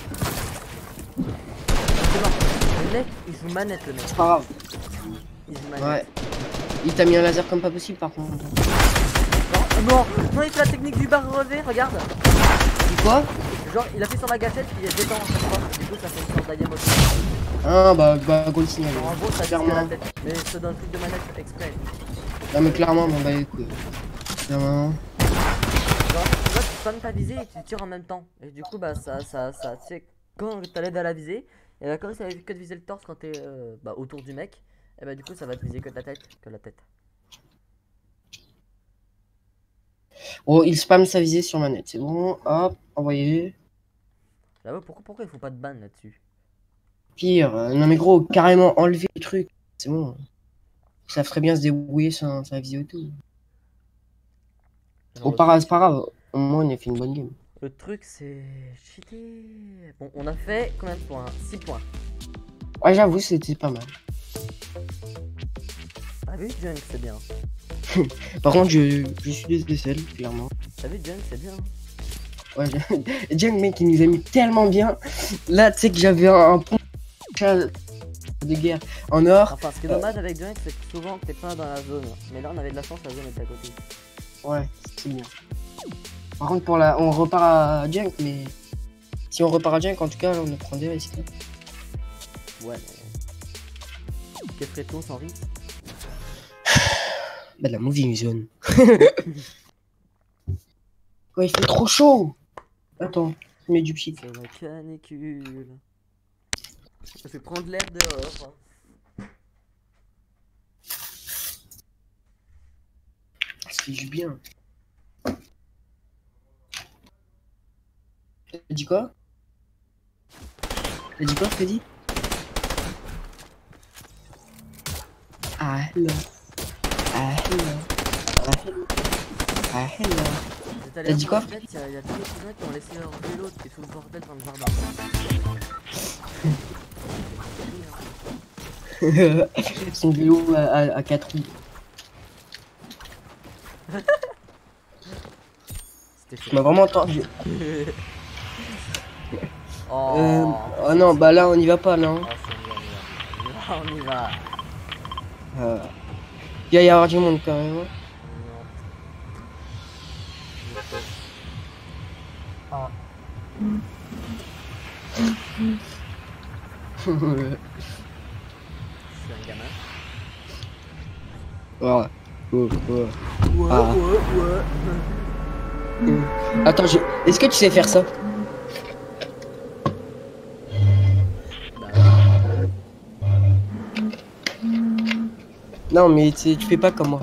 S2: C'est mort. Le mec, il joue manette, le mec.
S1: C'est pas grave.
S2: Il joue manette.
S1: Ouais. Il t'a mis un laser comme pas possible, par contre.
S2: Non, non, non, il fait la technique du bar relevé, regarde.
S1: C'est quoi?
S2: Genre, il a fait sur la gâchette, puis il y a des dents à chaque fois. Du coup, ça fait une sorte d'Ayam aussi.
S1: Ah, bah, bah, go le signal.
S2: Genre, en gros, ça
S1: Clairement.
S2: tire la tête. Mais c'est dans le truc de manette exprès.
S1: Non, mais clairement, bon, bah, écoute. Clairement.
S2: Genre, tu vois, tu spammes ta visée et tu tires en même temps. Et du coup, bah, ça, ça, ça, tu sais, quand t'as l'aide à la visée, et bah, quand ça va que de viser le torse quand t'es euh, bah, autour du mec, et bah, du coup, ça va te viser que la tête. Que la tête.
S1: Oh, il spam sa visée sur manette. C'est bon. Hop, envoyé.
S2: J'avoue, pourquoi, pourquoi il faut pas de ban là-dessus?
S1: Pire. euh, non, mais gros, carrément enlever le truc. C'est bon. Ça ferait bien se débrouiller sans sa visée et tout. Bon, pas grave, c'est pas grave. Au moins, on a fait une bonne game.
S2: Le truc c'est cheaté. Bon, on a fait combien de points? Six points.
S1: Ouais, j'avoue, c'était pas mal.
S2: T'as vu Junk, c'est bien.
S1: Par contre, je, je suis décédé, clairement.
S2: T'as vu Junk, c'est bien.
S1: Ouais, Junk, mec, il nous a mis tellement bien. Là, tu sais que j'avais un, un pont de guerre en or.
S2: Enfin, ce qui est dommage avec Junk, c'est que souvent t'es pas dans la zone. Mais là, on avait de la chance, la zone était à côté.
S1: Ouais, c'est bien. Par contre, pour la, on repart à Junk, mais si on repart à Junk, en tout cas, on prend des risques.
S2: Ouais, mais. Que ferait-on sans risque?
S1: Bah, de la moving zone. Ouais, il fait trop chaud. Attends, je mets du pied.
S2: C'est la canicule. Je vais prendre l'air dehors.
S1: Ça fait du bien. T'as dit quoi? T'as dit quoi, Freddy? Ah, hello. Ah, hello. Ah, hello. Ah, hello. T'as dit quoi?
S2: Il y a, y a tous les cousins qui ont laissé leur vélo qui est tout le bordel dans le jardin.
S1: Son vélo à, à, à quatre roues. Tu m'as vraiment entendu.
S2: Oh.
S1: Euh, oh non, bah là on y va pas là. Hein.
S2: Oh, on y va.
S1: Euh, il va y avoir du monde quand même. Hein.
S2: Ah.
S1: Je suis
S2: un gamin.
S1: Ouais. Ouais, ouais.
S2: Ouais,
S1: Ah.
S2: ouais, ouais.
S1: Attends, je... est-ce que tu sais faire ça? Non, mais tu fais pas comme moi.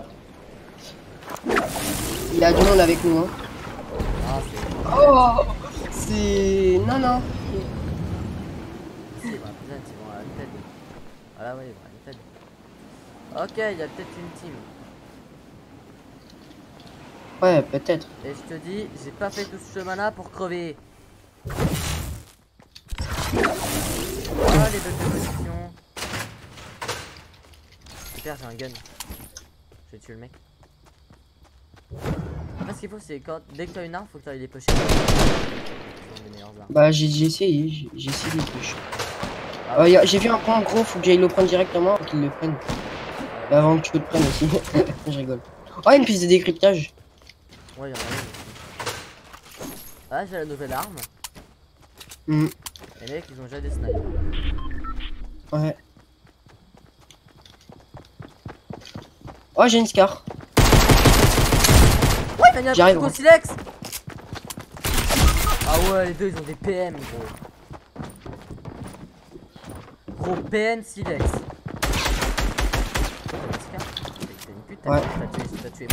S1: Il y a du monde avec nous. Hein.
S2: Ah,
S1: oh, c'est. Non, non.
S2: C'est bon, peut-être ils vont à la tête. Voilà, ouais, ils vont à la tête. Ok, il y a peut-être une team.
S1: Ouais, peut-être.
S2: Et je te dis, j'ai pas fait tout ce chemin là pour crever. Voilà les deux positions. Super, j'ai un gun. Je vais tuer le mec. En fait, ce qu'il faut, c'est quand dès que t'as une arme, faut que t'ailles les pocher.
S1: Bah, j'ai essayé, j'ai essayé de les pocher. Ah, euh, j'ai vu un point gros, faut que j'aille le prendre directement pour qu'il le prenne. Et avant que tu le prennes aussi. Je rigole. Oh, une piste de décryptage.
S2: Ouais, y'en a une. Ah, j'ai la nouvelle arme.
S1: Mm.
S2: Les mecs, ils ont déjà des snipers.
S1: Ouais. Oh, j'ai une scar.
S2: Ouais, il y a
S1: J'arrive.
S2: un silex. Ah ouais, les deux, ils ont des P M, gros. Gros P M silex.
S1: Ouais.
S2: T'as tué.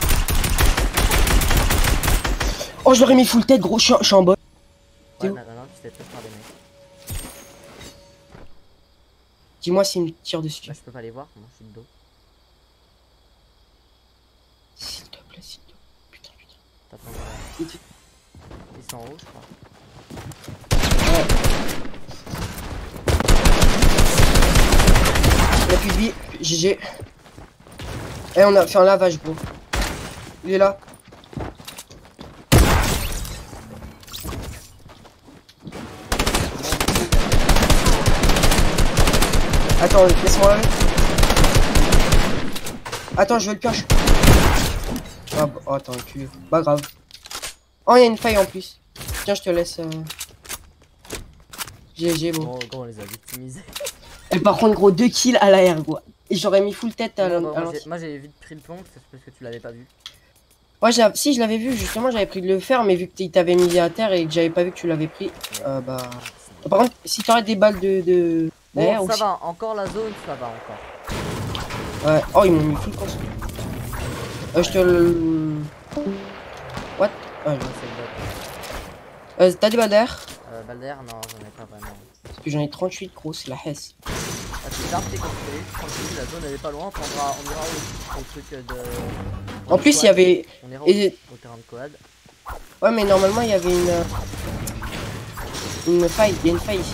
S1: Oh, je l'aurais mis full tête, gros, je suis en bas.
S2: Ouais, non, non, non, tu t'es fait par des mecs.
S1: Dis-moi s'il me tire dessus.
S2: Bah, je peux pas les voir, moi je suis de dos.
S1: S'il te plaît, s'il te plaît. Putain, putain.
S2: T'attends. Ils sont en haut, je crois.
S1: Ouais. Il a plus de vie. G G. Et on a fait un lavage, gros. Il est là. Attends, laisse-moi aller. Attends, je vais le pioche. Ah, bah, oh, attends, tu... Pas grave. Oh, il y a une faille en plus. Tiens, je te laisse. Euh... G G, bon.
S2: Oh, gros, on les a victimisés.
S1: Et par contre, gros, deux kills à l'air, gros. Et j'aurais mis full tête à
S2: bon,
S1: l'ancienne.
S2: moi, j'ai vite pris le pont parce que tu l'avais pas vu.
S1: Ouais, si, je l'avais vu, justement, j'avais pris de le faire, mais vu que tu t'avais mis à terre et que j'avais pas vu que tu l'avais pris, euh, bah. Par contre, si t'aurais des balles de. de...
S2: Bon, ça
S1: aussi.
S2: va, encore la zone, ça va encore.
S1: Ouais, oh, ils m'ont mis full console. Euh, je te le. What? Ah, je... euh, T'as des balles d'air?
S2: Euh, balles d'air, non, j'en ai pas vraiment.
S1: Parce que j'en ai trente-huit, gros, c'est la hesse.
S2: Ah, c'est tard, t'es construit, tranquille, la zone elle est pas loin, on prendra, on ira au, au truc de.
S1: En plus, il y avait.
S2: On ira au,
S1: Et...
S2: au terrain de quad.
S1: Ouais, mais normalement, il y avait une... Une faille, il y a une faille ici.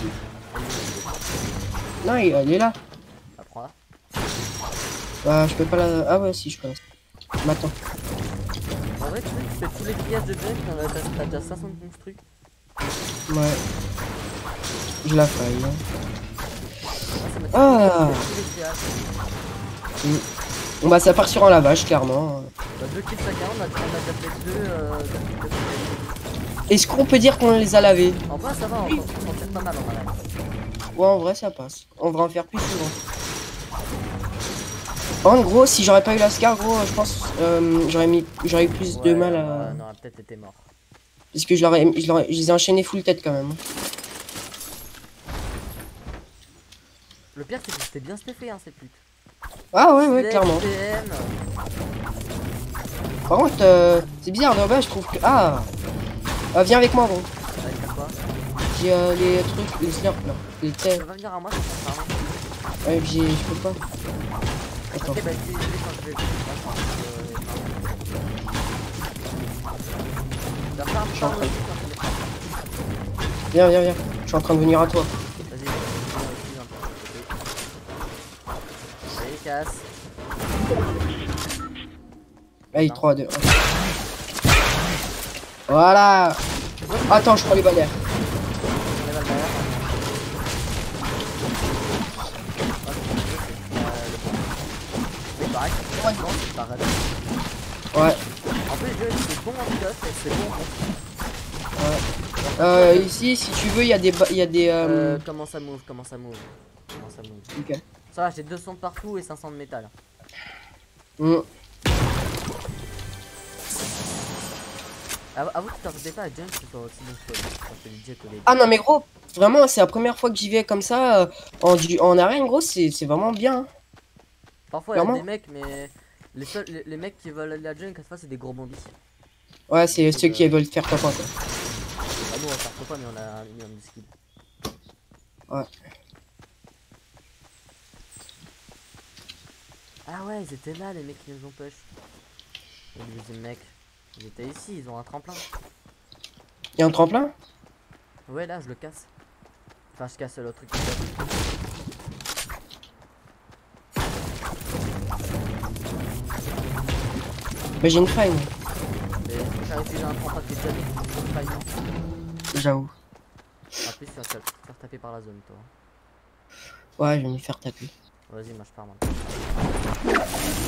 S1: Non, il- elle est là.
S2: Apprends-la.
S1: Bah, je peux pas la... Ah ouais, si, je peux la... M'attends.
S2: En vrai, tu sais, tu fais tous les pillages de junk, t'as t'as- t'as déjà cinq cents construits.
S1: Ouais. Je la faille. Hein.
S2: Ah, ça m'a dit
S1: Ah.
S2: que tu fais tous les pillages.
S1: Mm. Bon bah ça part sur un lavage, clairement.
S2: Bah, deux kills chacun, on a, on a déjà fait deux. Euh, deux kills de plus.
S1: Est-ce qu'on peut dire qu'on les a lavés?
S2: En vrai, ça va, on s'en tire pas mal en vrai.
S1: Ouais, en vrai, ça passe. On va en faire plus souvent. En gros, si j'aurais pas eu la scar, gros, je pense euh, j'aurais mis, j'aurais eu plus de
S2: Ouais,
S1: mal
S2: ouais,
S1: à...
S2: on aurait peut-être été mort.
S1: Parce que je l'aurais, je l'aurais, je les ai enchaînés full tête quand même.
S2: Le pire, c'est que c'était bien stuffé, hein, ces putes.
S1: Ah ouais, ouais,
S2: Select,
S1: clairement.
S2: P M.
S1: Par contre, euh, c'est bizarre, mais ouais, je trouve que... Ah, ah viens avec moi, gros.
S2: Avec ta quoi?
S1: J'ai euh, les trucs, les slurps, là. Les
S2: Tu
S1: thés.
S2: vas venir à moi, je pense, pardon.
S1: Ouais, j'ai... Je peux pas. Attends.
S2: Ok, bah, je vais quand je vais. Tu vas faire un
S1: Je suis en
S2: peu
S1: train de-
S2: aussi quand tu les feras.
S1: Viens, viens, viens. Je suis en train de venir à toi.
S2: Vas-y, viens ici un peu. Allez, casse.
S1: Allez,
S2: Non.
S1: trois, deux, un. Voilà. Attends, je prends les balais.
S2: On lève le derrière. C'est pareil, c'est pareil.
S1: Ouais.
S2: En plus, le jeu c'est bon en pilote et c'est bon en
S1: Ouais. Euh, ici, si tu veux, il y a des... ba- Il y a des...
S2: euh...
S1: Euh...
S2: Comment ça move, comment ça move. Comment ça move.
S1: Ok.
S2: Ça va, j'ai deux cents de partout et cinq cents de métal.
S1: Mm.
S2: Avoue que tu t'entendais pas à Jump sur aussi bon que toi, quand je fais du jet au début.
S1: Ah non, mais gros, vraiment, c'est la première fois que j'y vais comme ça, euh, en, du- en arène, gros, c'est c'est vraiment bien. Hein.
S2: Parfois il y a
S1: Clairement.
S2: des mecs, mais les seuls les, les mecs qui veulent aller à la junk, à chaque fois c'est des gros bombis.
S1: Ouais, c'est
S2: Donc,
S1: ceux
S2: euh,
S1: qui veulent faire top un, quoi.
S2: Ah nous on va faire pas, mais on a un minimum de skill.
S1: Ouais.
S2: Ah ouais, ils étaient là les mecs qui nous ont push. Et le deuxième mec, ils étaient ici, ils ont un tremplin.
S1: Il y a un tremplin?
S2: Ouais, là je le casse. Enfin, je casse l'autre truc.
S1: Mais j'ai une faille, moi.
S2: Mais j'ai utilisé un tremplin qui est déjà mis, c'est pas évident.
S1: J'avoue.
S2: En plus, tu vas te faire taper par la zone, toi.
S1: Ouais, je vais me faire taper.
S2: Vas-y, moi je pars maintenant.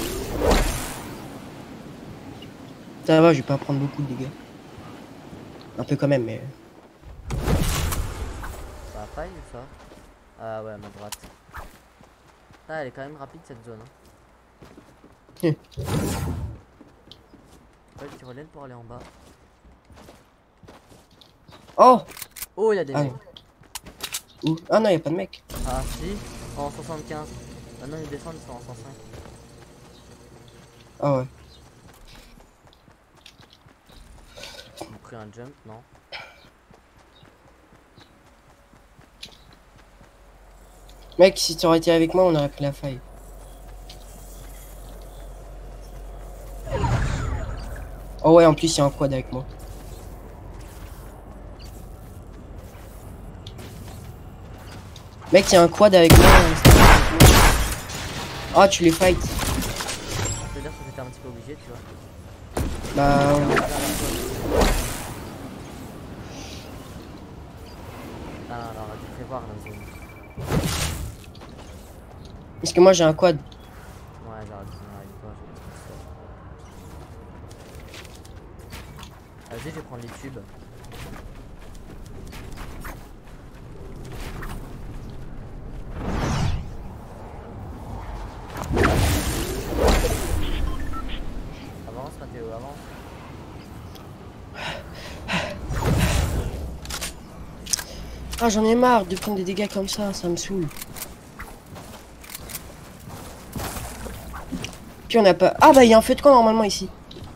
S1: Ça va, je vais pas prendre beaucoup de dégâts. Un peu quand même, mais...
S2: Ça va pas ou ça? Ah ouais, à ma droite. Ah, elle est quand même rapide cette zone. Hein.
S1: Hum.
S2: Ouais, tu relèves pour aller en bas.
S1: Oh!
S2: Oh, il y a des
S1: Ah,
S2: mecs.
S1: Où? Ah non, il y a pas de mec.
S2: Ah, si, en soixante-quinze. Maintenant ils descendent, ils sont en cent cinq.
S1: Ah ouais.
S2: Ils ont pris un jump, non?
S1: Mec, si tu aurais été avec moi, on aurait pris la faille. Oh ouais, en plus, il y a un quad avec moi. Mec, il y a un quad avec moi. Ah, tu les fight.
S2: C'est-à-dire que j'étais un petit peu obligé, tu vois.
S1: Bah...
S2: Ah non, non, tu fais voir la zone.
S1: Parce que moi, j'ai un quad.
S2: Ouais, j'arrête de venir avec toi, j'ai Vas-y, je vais prendre les tubes. Avance, Mathéo, avance.
S1: Ah, j'en ai marre de prendre des dégâts comme ça, ça me saoule. Puis on a pas... Ah bah, il y a un feu de camp normalement ici.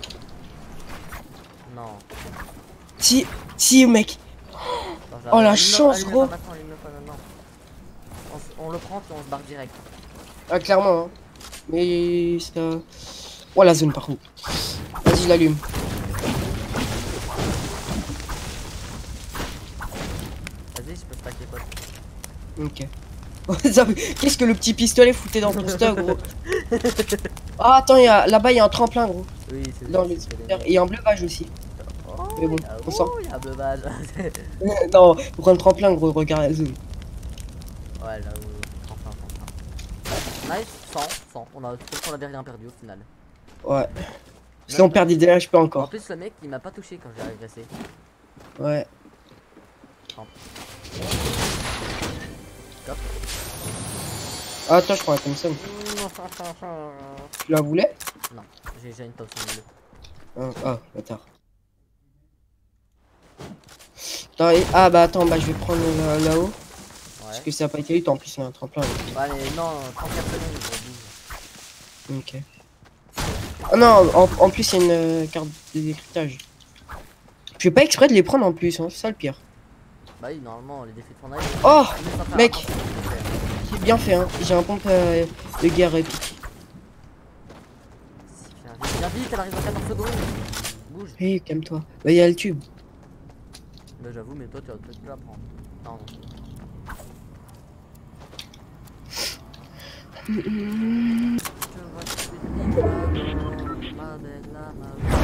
S2: Non.
S1: Si, si, mec.
S2: Attends,
S1: Oh, la
S2: allume-le-
S1: chance,
S2: allume-le
S1: gros.
S2: pas maintenant, allume-le pas maintenant. On, s- on le prend puis on se barre direct.
S1: Ah, clairement, hein. Mais ça... Oh, la zone, par contre. Vas-y, je l'allume. Ok. Qu'est-ce que le petit pistolet foutait dans ton stock, gros? Ah, attends, il y a... là-bas, il y a un tremplin, gros.
S2: Oui, c'est
S1: Dans
S2: c'est-
S1: les...
S2: c'est
S1: Et il y a un bleuvage aussi.
S2: Oh,
S1: Mais bon,
S2: il y a-
S1: on sent.
S2: oh, il y a un bleuvage.
S1: Non, pour un tremplin, gros, regarde la zone.
S2: Ouais, là, euh, enfin, enfin. Nice, cent, cent. On a, on avait rien perdu au final.
S1: Ouais. Si on perd des D H P
S2: En
S1: encore.
S2: plus, le mec, il m'a pas touché quand j'ai régressé.
S1: Ouais.
S2: Hop. Hop.
S1: Ah, attends, je prends la Thompson. Tu la voulais?
S2: Non, j'ai déjà une Thompson bleue.
S1: Ah, ah, bâtard. Attends, et- ah, bah attends, bah je vais prendre là- là-haut. Parce
S2: Ouais.
S1: que ça a pas été vite, en plus, il y a un tremplin. Là.
S2: Ouais, mais non, trente-quatre secondes, gros, bouge.
S1: Ok. Ah non, en, en plus, il y a une euh, carte de décryptage. Je fais pas exprès de les prendre en plus, hein, c'est ça le pire.
S2: Bah oui, normalement, les défis de Fortnite.
S1: Oh,
S2: mais ça fait
S1: mec.
S2: attention, s'il te plaît.
S1: c'est bien fait, hein. J'ai un pompe euh, de guerre épique.
S2: Viens vite, viens vite, elle arrive dans quatorze secondes. Bouge.
S1: Hé, calme-toi. Bah, il y a le tube.
S2: Bah j'avoue, mais toi, tu vas peut-être la prendre. Non, non. Je vois que tu dis pas non, ma belle âme.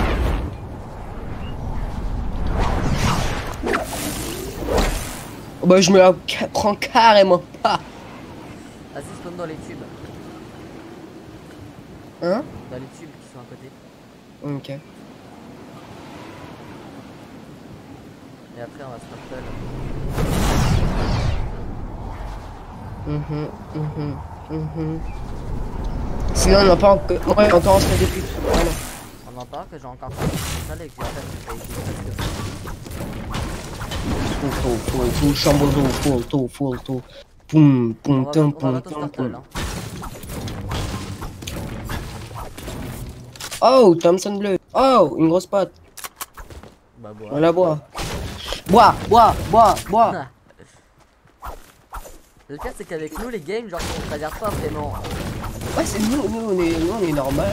S1: Oh, bah, je me la ca- prends carrément pas.
S2: Vas-y, spawn dans les tubes.
S1: Hein?
S2: Dans les tubes qui sont à côté.
S1: Ok.
S2: Et après, on va se battre.
S1: Mhm, mhm, mhm. Sinon, on n'a pas encore. Ouais, encore en stade de plus. Pardon.
S2: On entend que j'ai encore fait un et que j'ai fait
S1: Full, full, full, full, chambre d'eau, full, full, full, full. Poum,
S2: On
S1: poum,
S2: va
S1: tum,
S2: on va
S1: poum,
S2: bientôt se
S1: tum,
S2: faire seul,
S1: poum.
S2: hein.
S1: Oh, Thompson bleu. Oh, une grosse patte.
S2: Bah bois.
S1: On la boit. Bois, bois, bois, bois.
S2: Le pire c'est qu'avec nous les games, genre on regarde pas vraiment.
S1: Ouais, c'est nous, nous, on est, nous, on est normal.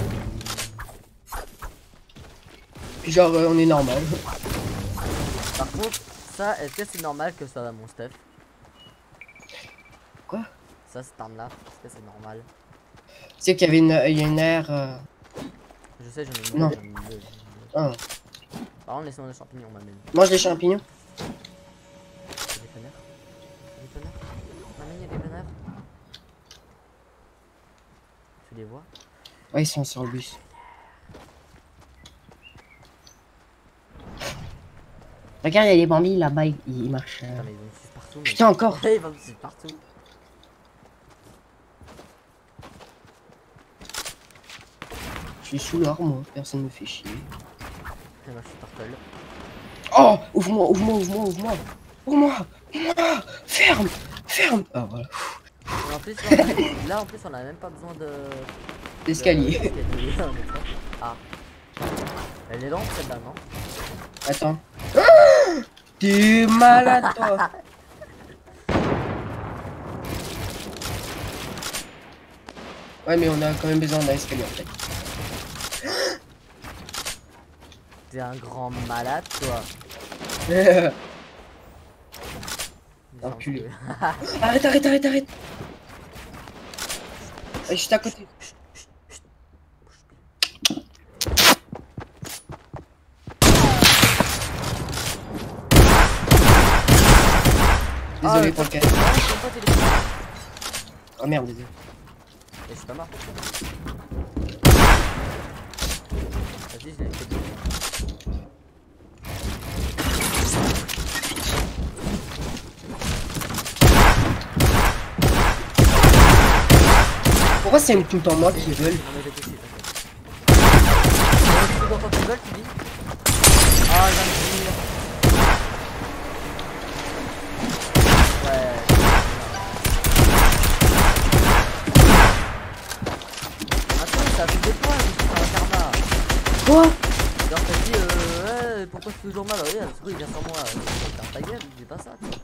S1: Puis genre, euh, on est normal.
S2: Par contre, ça, est-ce que c'est normal que ça va mon Steph?
S1: Quoi?
S2: Ça, cette arme là, est-ce que c'est normal?
S1: Tu sais qu'il y avait une, il y a une aire. Euh...
S2: Je sais, j'en ai une
S1: Non.
S2: deux, j'en ai une deux, j'en ai une deux.
S1: Ah.
S2: Par contre, laissez-moi des champignons, ma mine.
S1: Mange des champignons.
S2: Il y a des connards. Il y a des connards. Ma mine, il y a des connards. Tu les vois?
S1: Ouais, ils sont sur le bus. Regarde, il y a les bambis là-bas, ils, ils marchent.
S2: Putain,
S1: Euh...
S2: mais ils vont me suivre partout. Mais...
S1: Putain, encore.
S2: Ils vont me suivre partout.
S1: Je suis sous l'arme, personne me fait chier.
S2: Et moi, je suis par seul.
S1: Oh, ouvre-moi, ouvre-moi, ouvre-moi, ouvre-moi. Ouvre-moi, ouvre-moi. Ferme, ferme. Ah, voilà.
S2: Et en plus, là, on a- là, en plus, on a même pas besoin de.
S1: L'escalier.
S2: d'escalier, on est prêt. Ah. Elle est longue celle-là, non?
S1: Attends. Ah, t'es malade, toi. Ouais, mais on a quand même besoin d'un escalier en fait.
S2: T'es un grand malade, toi.
S1: Enculé. Arrête, arrête, arrête, arrête. Je suis à côté. Désolé
S2: Ah,
S1: pour le cas. Oh merde, désolé.
S2: Et je suis pas mort. Vas-y, je l'ai fait.
S1: Pourquoi c'est tout le temps moi qui veulent?
S2: On est des touchés, t'inquiète. Tu dans ton veulent, tu dis? Ah, il va me finir. Ouais. Attends, ça a fait des points, je suis un karma.
S1: Quoi?
S2: Genre t'as dit euh ouais pourquoi je fais toujours mal, ouais parce que il vient sur moi, euh, ta gueule, je dis pas ça quoi.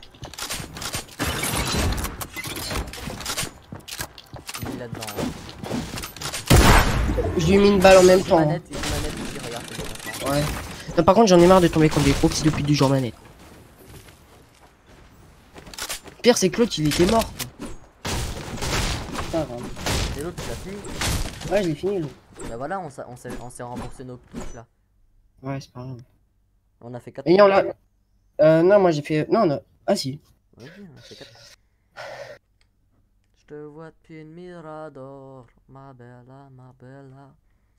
S2: Il est là-dedans.
S1: Je lui ai mis une balle en même
S2: Une
S1: temps.
S2: manette, une manette ici, regarde, c'est bon maintenant.
S1: Ouais. Non, par contre, j'en ai marre de tomber contre des profs depuis du jour manette. Pire, c'est que l'autre, il était mort. Putain, vraiment.
S2: Et l'autre, tu l'as fini?
S1: Ouais, je l'ai fini, là.
S2: Bah voilà, on s'est on s'est- on s'est remboursé nos trucs là.
S1: Ouais, c'est pas grave.
S2: On a fait quatre.
S1: Et on l'a. Euh, non, moi j'ai fait. Non, non. Ah, si.
S2: Vas-y, on a fait quatre. Je te vois depuis une mirador, ma bella, ma bella.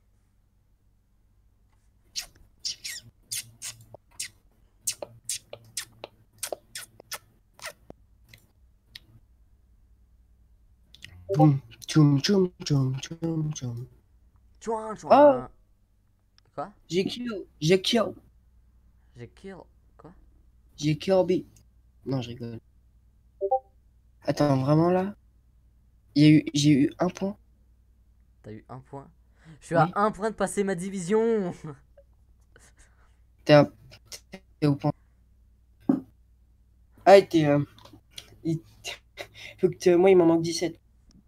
S1: Boum. Tchoum, tchoum, tchoum, tchoum, tchoum.
S2: Chouin, chouin.
S1: Oh.
S2: Quoi?
S1: J'ai kill. J'ai kill.
S2: J'ai kill. Quoi?
S1: J'ai Kirby. Non, je rigole. Attends, vraiment là? Il y a eu... J'ai eu un point.
S2: T'as eu un point. Je suis
S1: Oui.
S2: à un point de passer ma division.
S1: T'es à... T'es au point. Ah, t'es... Euh... il- Faut que t'es- moi, il m'en manque dix-sept.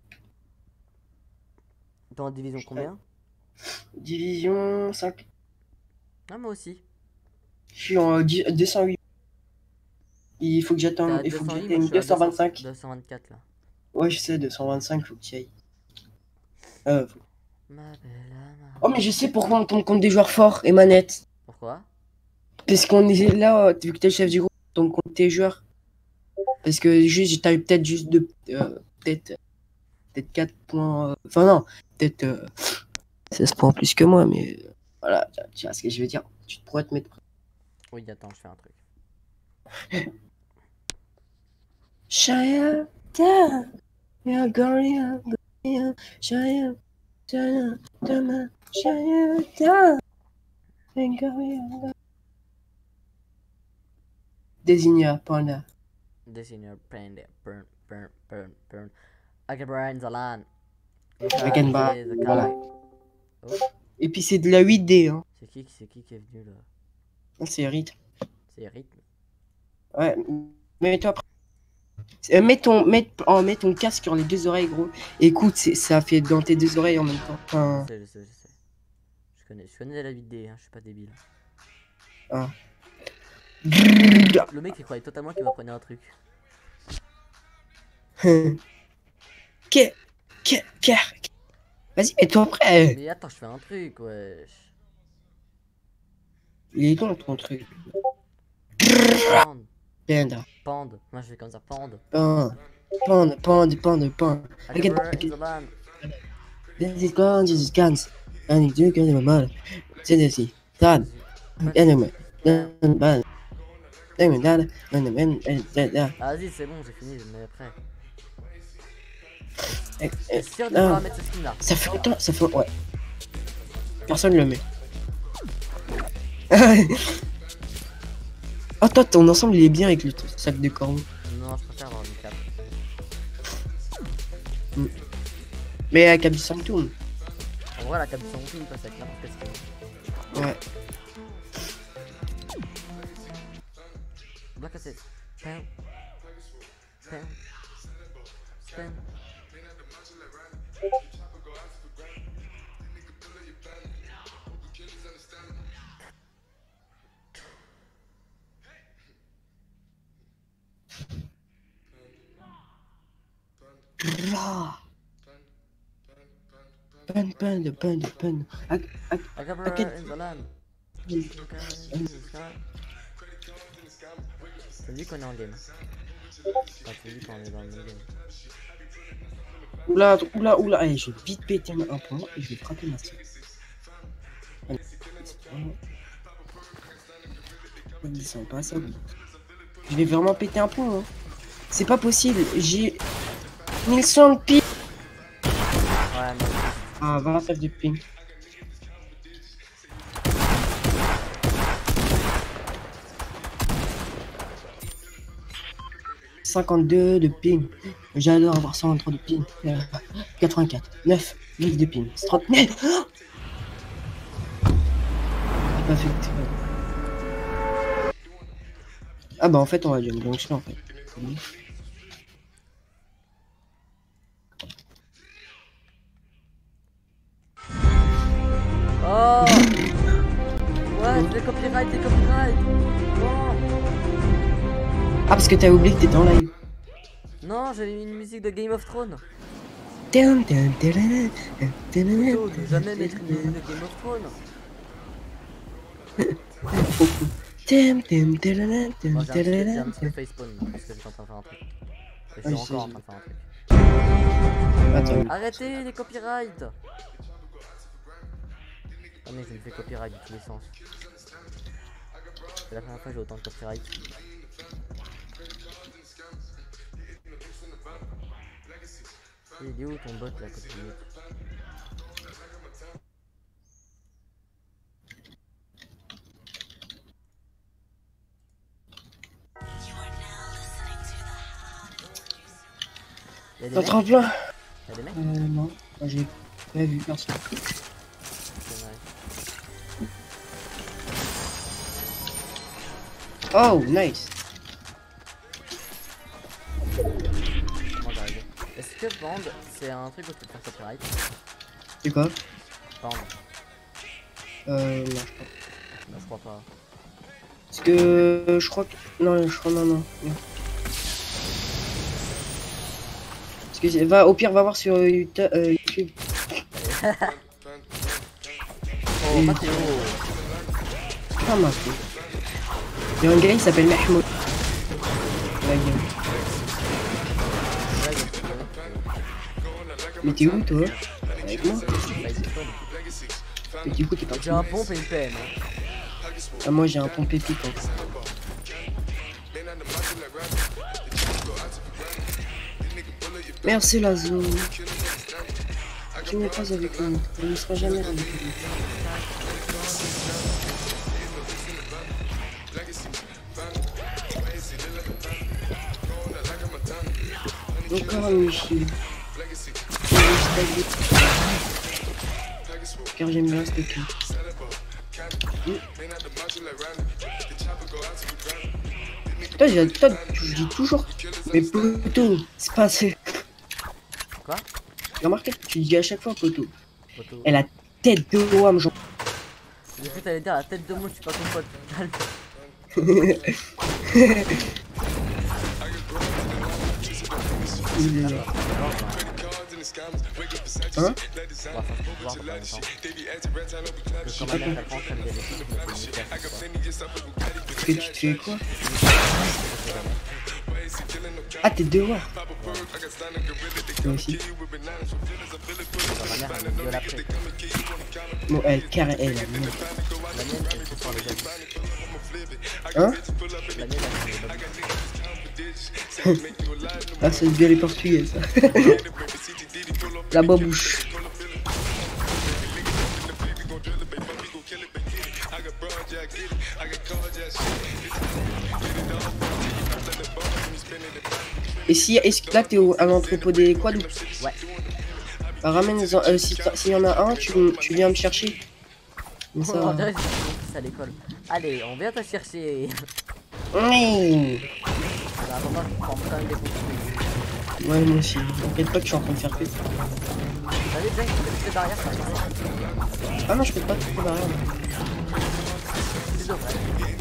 S2: T'es en division combien?
S1: Division cinq.
S2: Ah, moi aussi.
S1: Je suis en dix- deux cent huit. Il faut que
S2: T'es à
S1: j'attende. Il faut que
S2: deux cent huit, moi,
S1: j'atteigne
S2: je suis à
S1: deux cent vingt-cinq.
S2: deux cent vingt-quatre là.
S1: Ouais, je sais, deux cent vingt-cinq, faut que tu y ailles. Euh, faut-
S2: Ma bella, ma...
S1: Oh, mais je sais pourquoi on tombe contre des joueurs forts et manettes.
S2: Pourquoi?
S1: Parce qu'on est là, vu que t'es le chef du groupe, on tombe contre tes joueurs. Parce que juste, t'as eu peut-être juste deux. Euh, peut-être. Peut-être quatre points. euh, Enfin, non, peut-être euh, seize points plus que moi, mais. euh, Voilà, tu tu vois ce que je veux dire. Tu pourrais te mettre.
S2: Oui, attends, je fais un truc.
S1: Shia, da, ya, Goria, Goria, Shia, da, da, da, Shia, da, Goria, Goria. Désigna, panda.
S2: Designer, paint, burn, burn, burn, burn. Agabrain, Zalan.
S1: Agenba, voilà.
S2: Oh,
S1: Et puis c'est de la huit D, hein.
S2: c'est qui, c'est qui qui est venu là?
S1: C'est rythme.
S2: C'est Rythme.
S1: Ouais, mets-toi après. Euh, mets, ton, mets, oh, mets ton casque sur les deux oreilles, gros. Écoute, c'est- ça fait dans tes deux oreilles en même temps. Enfin,
S2: Je sais, je sais, je sais. Je connais, je connais la huit D, hein, je suis pas débile.
S1: ah.
S2: Le mec il croyait totalement qu'il m'apprenait un truc.
S1: Que, que, que. Vas-y, mets-toi prêt.
S2: Mais attends, je fais un truc, wesh.
S1: Il est long ton truc.
S2: Pande,
S1: Panda.
S2: pande. Moi je fais comme ça, pande.
S1: Panda. Panda, panda, panda, panda.
S2: Agabrain, Zalan.
S1: This is gone, this is guns. And you do get my mother. C'est ici. Dad. Enemy. Bad. Enemy, dad. Enemy, dad.
S2: Ah, vas-y, c'est bon, j'ai fini, mais après.
S1: Eh,
S2: T'es
S1: eh,
S2: sûr de
S1: ah.
S2: pas mettre ce skin là?
S1: Ça fait longtemps, ça fait. Ouais. Personne le met. Oh, toi, ton ensemble il est bien avec le t- sac de corbeau.
S2: Non, je préfère avoir une cape.
S1: Mais avec Abby Sanctum.
S2: En vrai, la cape de son film passe avec n'importe quel skin.
S1: Ouais.
S2: Black Asset. Pam. Pam. Spam.
S1: Rah. Pun, pun, de pun, de pun. Ac- ac-
S2: Agabrain
S1: Ok.
S2: in the land. Ça dit qu'on est en game. Enfin, tu dis qu'on est dans le même game.
S1: Oula, oula, oula. Allez, je vais vite péter un point et je vais frapper ma soeur. Allez. Ils sont pas ça. Je vais vraiment péter un point. Hein. C'est pas possible. J'ai mille cent de ping.
S2: Ouais, mais
S1: Ah, vingt-neuf de ping. cinquante-deux de ping. J'adore avoir cent vingt-trois de ping. Euh, quatre-vingt-quatre. neuf. neuf de ping. C'est trente-neuf. Oh, j'ai pas fait exprès. Ah bah en fait on va jump junction en fait.
S2: oh ouais, des copyright, des copyright. Oh.
S1: Ah parce que t'as oublié que t'étais en live.
S2: Non, j'ai mis une musique de Game of Thrones.
S1: Dun, dun, dun, dun, dun, dun,
S2: Plutôt de jamais mettre une musique de Game of Thrones.
S1: Dun, dun, dun, dun, dun,
S2: Bon, j'ai un petit peu, j'ai un
S1: dun,
S2: petit peu
S1: dun.
S2: facepalm là, parce que j'étais en train de faire un truc. Et je
S1: Ah,
S2: suis
S1: je sais,
S2: encore en
S1: je-
S2: train de faire un truc.
S1: Attends.
S2: Arrêtez les copyrights. Oh mais je me fais copyright de tous les sens. C'est la première fois que j'ai autant de copyright. Il est où ton bot là, copyright? Y'a des
S1: T'as
S2: mecs?
S1: tremplin?
S2: Y'a des mecs?
S1: Euh, non. Moi, j'ai pas vu personne.
S2: C'est vrai.
S1: Oh, nice.
S2: Comment j'arrive? Est-ce que Band c'est un truc où tu peux faire copyright?
S1: C'est quoi?
S2: Band.
S1: Euh, non, je crois.
S2: Non, je crois pas.
S1: Parce que euh, je crois que. Non, je crois, non, non. non. Parce que va, au pire, va voir sur euh, Yuta- euh, YouTube.
S2: Oh,
S1: Et-
S2: Mathéo!
S1: Ah, ma fille. Il y a un gars, il s'appelle Mahmoud. La gueule. Mais t'es où, toi? Avec moi? Mais du coup, t'es parti.
S2: J'ai un pompe et une P M. Hein.
S1: Ah, moi, j'ai un pompe épique. Hein. Merci, la zone. Tu n'es pas avec nous. Tu ne seras jamais avec nous. Encore un Michi. Car j'aime bien ce truc. Toi, j'ai- toi, tu dis toujours. Mais poteau, c'est pas assez.
S2: Quoi?
S1: J'ai remarqué que tu dis à chaque fois poteau.
S2: Photo.
S1: Elle a tête de Wam, genre.
S2: J'ai cru que t'allais dire la tête de moi, je suis pas ton pote. Calme.
S1: Il est là. Hein?
S2: On va faire ce pouvoir dans le temps. Parce que quand ma mère elle rentre, elle me dit des trucs, mais c'est nickel, quoi.
S1: Parce que tu te fais quoi? Ah, t'es dehors. Toi aussi.
S2: Ma mère elle me viole après.
S1: Bon, elle carré, elle. elle, elle.
S2: La mienne elle se sort les amis.
S1: Hein?
S2: La mienne elle se les amis.
S1: Ah, c'est bien les portugais, ça. La babouche. Et si, est-ce que là t'es au- à l'entrepôt des quads?
S2: Ouais.
S1: Bah, ramène-en, euh, si t'as- s'il y en a un, tu, tu viens me chercher. Comme ça.
S2: On dirait que c'est mon fils à l'école. Allez, on vient te chercher.
S1: Oui.
S2: Bah, pour moi, je prends quand même des bons.
S1: Ouais, moi aussi. T'inquiète pas que je suis en train de faire plus.
S2: T'as vu, Jack, tu fais des barrières, ça fait
S1: Ah non, je fais pas trop barrière.
S2: c'est dommage.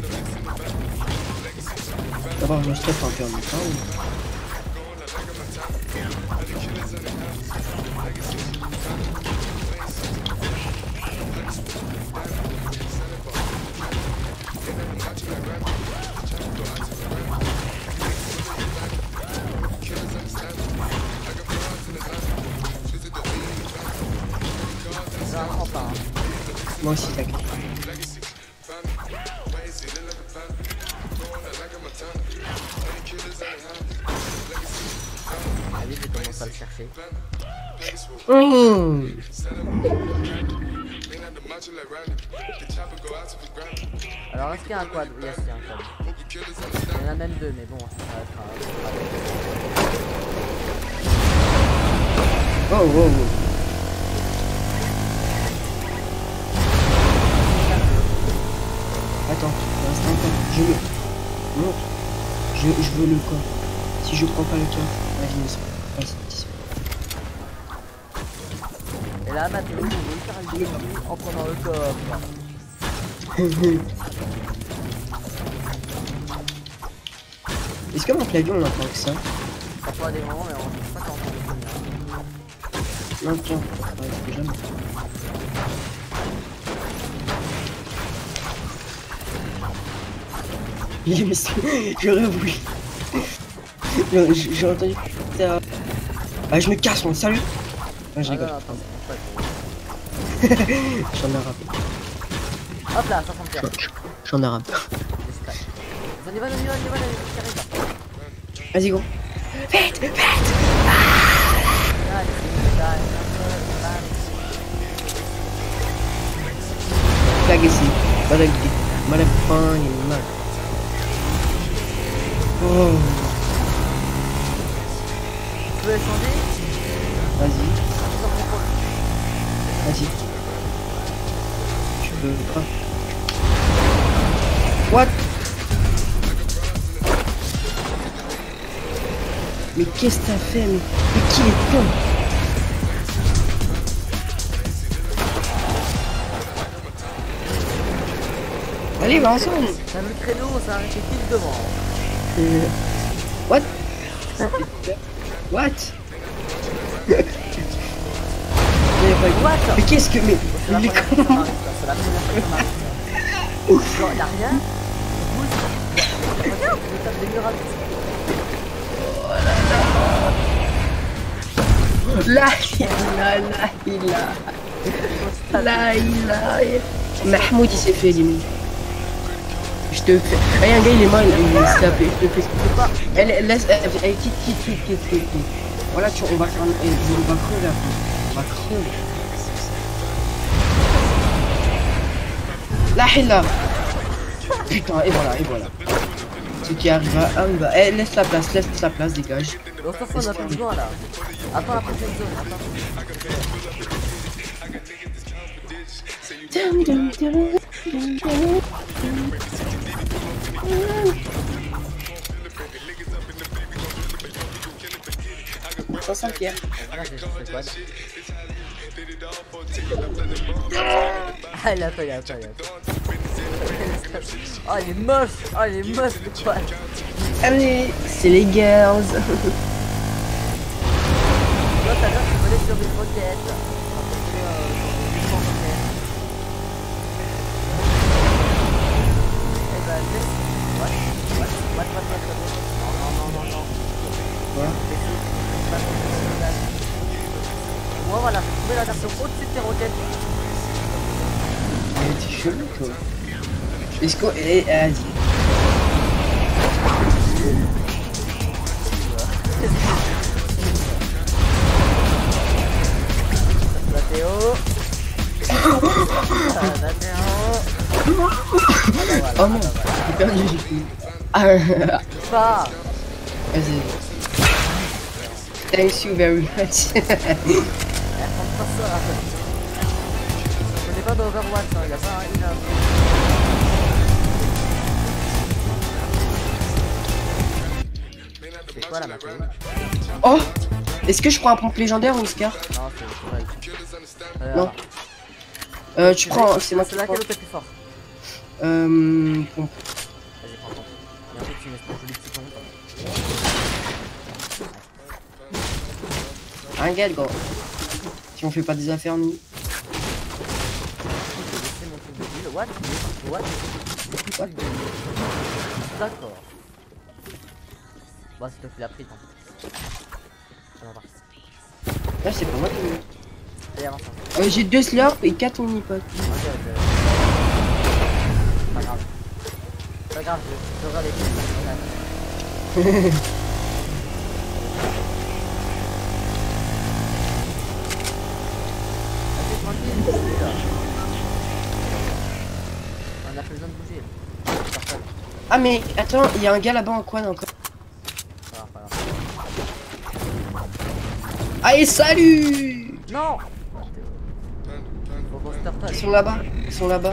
S1: D'abord, je me stuff un peu en même temps.
S2: J'ai un tremplin. Hein.
S1: Moi aussi, t'inquiète.
S2: Allez, je commence à le chercher.
S1: Mmh.
S2: Alors, est-ce qu'il y a un quad? Yes, il y a un quad. Il y en a même deux, mais bon, ça va être un.
S1: Oh, oh, oh. Attends, il reste un corps. Je le. Montre. Je, je veux le corps. Si je prends pas le corps, vas-y, mais c'est pas ça.
S2: Et là, Mathieu, il veut faire le début en prenant le coffre.
S1: Est-ce que mon clavier on entend que ça?
S2: Ça fois des moments, mais on sait pas quand on les connaît.
S1: Non, tiens, ouais, c'est jamais. Il est monsieur, j'aurais voulu. J'ai entendu. Ah, je me casse, mon salut. Ah, je
S2: Ah,
S1: rigole.
S2: non, attends,
S1: J'en ai arabe.
S2: hop là, ça prend pierre.
S1: J'en ai arabe.
S2: On y va, on y va, on y va, on y va, on y va.
S1: Vas-y, gros. Vite, vite. Flag ici. Voilà l'idée. Mal à fin, il est mal. Oh.
S2: Tu veux échanger?
S1: Vas-y. Vas-y. Tu veux pas. What? Mais qu'est-ce que t'as fait? Mais, mais qui est con? Allez, va ensemble.
S2: T'as vu le créneau, ça a arrêté pile devant.
S1: Euh... What? What? Mais,
S2: What?
S1: mais qu'est-ce que... Mais...
S2: C'est la
S1: mais
S2: première fois que ça m'arrive, ça. C'est la première fois que ça m'arrive, ça. Genre, y'a rien. Regarde, je tape des murs à
S1: La ilaha illa La ilaha Mahmoud il s'est fait éliminer. Je te fais. Hey, un gars il est mal, il s'est tapé. Je te fais. Elle laisse. Elle quitte, quitte, quitte, quitte, quitte. Voilà, tu, on va faire un. On va crever après. On va crever. La hilla. Putain, et voilà, et voilà. Ce qui arrive à arrive à. Eh, laisse la place, laisse la place, dégage.
S2: on s'en fout, on a plus besoin là. Attends la prochaine zone, attends.
S1: cent cinq pierres.
S2: Ah, il a pas, il a pas, il a pas. Oh, il est moche. Oh, il est moche, le poil.
S1: Allez, c'est les girls.
S2: Toi, t'as l'air de voler sur une roquette. Eh ben, laisse. What? What? What? What? What? Non, non, non, non, non.
S1: Quoi?
S2: Moi, voilà, j'ai trouvé la version au-dessus de tes roquettes.
S1: Mais t'es chelou, toi. Est-ce qu'on. Eh, vas-y. Mathéo. Oh non, j'ai perdu, j'ai fini. Ah,
S2: pas.
S1: Vas-y. Thank you very much.
S2: Elle prend pas ça. Je n'ai pas d'Overwatch, hein, il a pas un il a... C'est quoi la mapelle?
S1: Oh! Est-ce que je prends un pompe légendaire ou une scar?
S2: Non, c'est vrai. Euh,
S1: Non. Euh, tu prends. C'est moi qui
S2: c'est
S1: prends.
S2: laquelle est le plus fort?
S1: Euh. Pompe.
S2: Vas-y, prends pompe. Et ensuite, tu mets ce joli petit pompe.
S1: Un gars, gros. Si on fait pas des affaires, nous.
S2: C'est mon truc de ville. What? What?
S1: What?
S2: D'accord. Bon, c'est toi qui l'as pris, tant pis. Alors, on va.
S1: Là, c'est pas moi qui l'ai.
S2: Allez, avance.
S1: Euh, j'ai deux slurps et quatre mini-pots.
S2: Ok, ok. Pas grave. Pas grave, je ferai les deux. Vas-y, tranquille, bouge là. On a plus besoin de bouger. Personne.
S1: Ah, mais attends, il y a un gars là-bas en coin encore.
S2: Pas grave, pas grave.
S1: Allez, salut!
S2: Non! Faut qu'on se tape pas.
S1: Ils sont là-bas. Ils sont là-bas.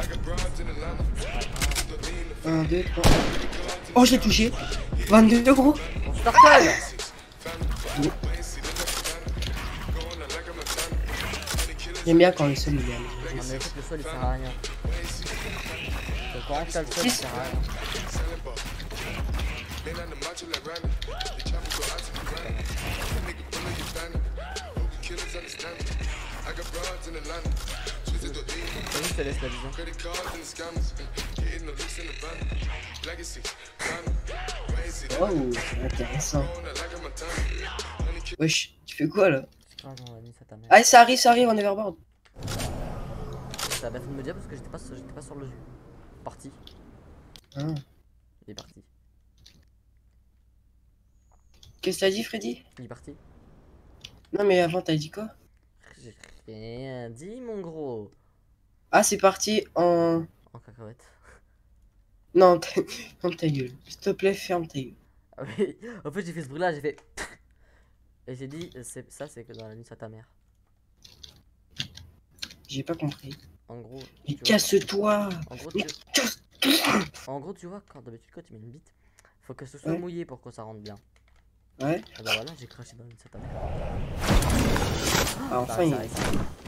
S1: un, deux, trois. Oh, je l'ai touché. vingt-deux, gros.
S2: On se tartale.
S1: J'aime bien quand le sol il est.
S2: Non mais écoute, le sol il sert à rien. Quand t'as le sol il sert à rien. Vas-y, je te laisse la vision.
S1: Oh, intéressant. Wesh, tu fais quoi là?
S2: Ah non, on a mis ça ta mère.
S1: Ah, ça arrive, ça arrive en overboard.
S2: T'as bien fait de me dire parce que j'étais pas, j'étais pas sur le jeu. Parti.
S1: Ah.
S2: Il est parti.
S1: Qu'est-ce que t'as dit, Freddy?
S2: Il est parti.
S1: Non, mais avant, t'as dit quoi?
S2: J'ai rien dit, mon gros.
S1: Ah, c'est parti en.
S2: En cacahuète.
S1: Non, ferme ta gueule. S'il te plaît, ferme ta gueule.
S2: Ah oui, en fait, j'ai fait ce bruit là, j'ai fait. Et j'ai dit, c'est ça, c'est que dans la nuit, ça ta mère.
S1: J'ai pas compris.
S2: En gros.
S1: Mais
S2: tu vois-
S1: casse-toi!
S2: En gros,
S1: Mais
S2: tu...
S1: casse-toi!
S2: en gros, tu vois, quand d'habitude, quand tu mets une bite, faut que ce soit
S1: Ouais.
S2: mouillé pour que ça rentre bien.
S1: Ouais.
S2: Et bah voilà, j'ai craché dans une ça ta mère.
S1: Ah, enfin, il...
S2: ça reste.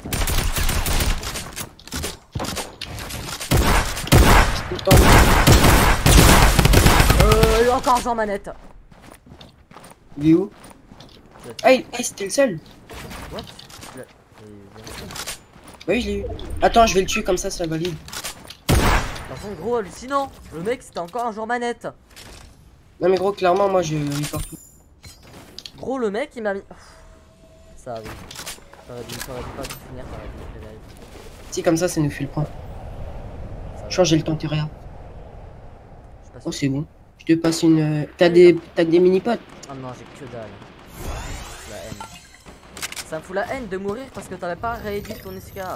S1: tout le temps.
S2: Euh, il est encore en manette.
S1: Il est où? Ah, il... ah, c'était le seul?
S2: What? Le- et-
S1: Oui, je l'ai eu. Attends, je vais le tuer comme ça, ça valide.
S2: De toute façon, gros, hallucinant. Le mec, c'était encore un jour manette.
S1: Non, mais gros, clairement, moi, je report tout.
S2: Gros, le mec, il m'a mis. Ça arrive. T'aurais dû, t'aurais dû pas dû finir, t'aurais dû le prévenir.
S1: Si, comme ça, ça nous fait le point.
S2: Ça va.
S1: Changer le temps terrain.
S2: Je suis pas
S1: Oh,
S2: sûr.
S1: c'est bon. Je te passe une. euh, T'as
S2: Oui,
S1: des, t'as des mini-potes?
S2: Ah non, j'ai que dalle. La haine. Ça me fout la haine de mourir parce que t'avais pas réédité ton S K.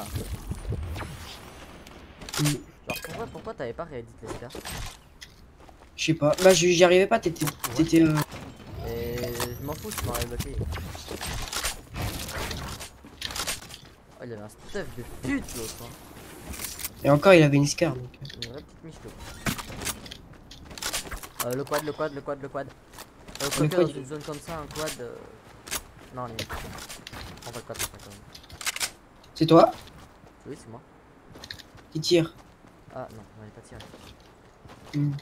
S1: Mm.
S2: Genre, pourquoi, pourquoi t'avais pas réédité l'S K?
S1: Je sais pas. Bah, je- j'y arrivais pas, t'étais. T'étais. Euh...
S2: Et je m'en fous, tu m'aurais bloqué. Oh, il avait un stuff de pute l'autre. Hein.
S1: Et encore, il avait une scar. Donc...
S2: Une vraie petite michto. Euh, le quad, le quad, le quad, le quad. Euh,
S1: Le
S2: quad
S1: quad,
S2: dans une zone comme ça, un quad. Euh... Non, limite. On va le quad, on va le quad.
S1: C'est toi
S2: Oui, c'est moi.
S1: qui tire.
S2: Ah non, on n'avait pas tiré.
S1: Mm.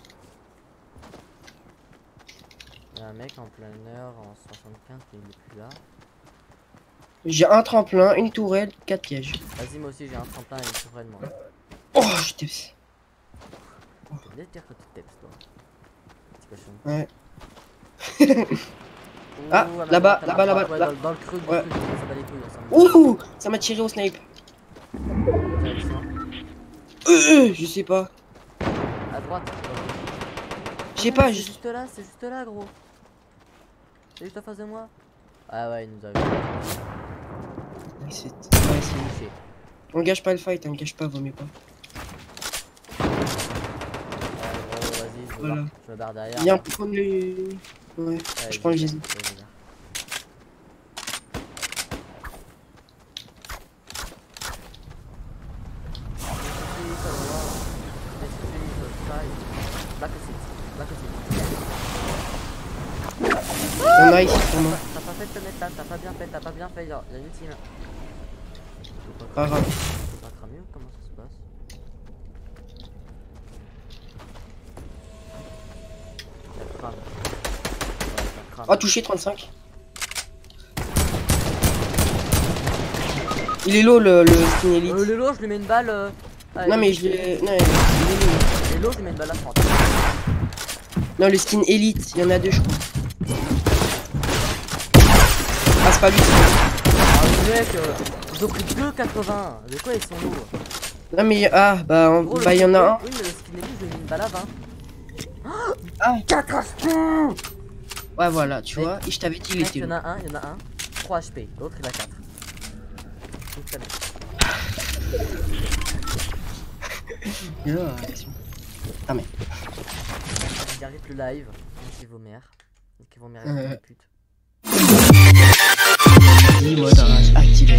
S2: Il y a un mec en plein heure en soixante-quinze qui est plus là.
S1: J'ai un tremplin, une tourelle, quatre pièges.
S2: Vas-y, moi aussi j'ai un tremplin et une tourelle, moi.
S1: Oh, je t'ai.
S2: C'est bien de dire que tu tapes, toi. Petit cochon.
S1: Ouais.
S2: Ouh,
S1: Ah,
S2: à ma
S1: là-bas,
S2: droite, à ma
S1: là-bas,
S2: droite,
S1: là-bas,
S2: ouais,
S1: là.
S2: Dans, dans le creux du
S1: Ouais.
S2: truc, ça bat les couilles, ça me-
S1: Ouh, ça m'a tiré au snipe.
S2: Direction.
S1: Euh, euh, je sais pas.
S2: À droite.
S1: Je sais
S2: Ah,
S1: pas,
S2: c'est
S1: je...
S2: juste là, c'est juste là, gros. C'est juste en face de moi. Ah ouais, il nous a vu.
S1: Ouais, c'est- ouais, c'est-
S2: Touché.
S1: On gâche pas le fight, on gâche pas, vaut mieux pas.
S2: Ouais, gros, vas-y, je me
S1: Voilà.
S2: barre, je me barre derrière.
S1: Viens
S2: là.
S1: prendre le... Ouais,
S2: Ouais,
S1: je prends le
S2: vas-y,
S1: gésé.
S2: vas-y, viens.
S1: On a ici pour moi.
S2: T'as pas fait de te mettre là, t'as pas bien fait, t'as pas bien fait, genre, il y a une team.
S1: Pas grave.
S2: Ça sera mieux, comment ça se passe? Ça crame. Ouais, ça crame.
S1: Oh, touché trente-cinq. Il est low le, le skin elite.
S2: Euh, le lot, je lui mets une balle. Euh... ah,
S1: Non,
S2: il-
S1: mais je l'ai. Non, il est low.
S2: Le lot, je lui mets une balle à trente.
S1: Non, le skin elite, il y en a deux, je crois. Ah, c'est pas lui.
S2: Ah, le mec, euh, ils ont pris deux quatre-vingts. De quoi ils sont lourds?
S1: Non, mais ah, bah, on-
S2: Gros, le
S1: bah, il y en a
S2: skin-
S1: un.
S2: Oui, mais le skin elite, je lui ai mis une balle à vingt.
S1: Ah,
S2: quatre H P.
S1: ouais, voilà, tu
S2: Mec,
S1: vois. Et je t'avais dit, il
S2: Mec,
S1: était
S2: il y en
S1: low.
S2: a un, il y en a un. trois H P. L'autre, il a quatre. Donc, ça met.
S1: Yeah. Ah, mais.
S2: J'arrête le live. Niquez vos mères. Niquez vos mères,
S1: Euh.
S2: les putes.
S1: Oui, mode rage activé.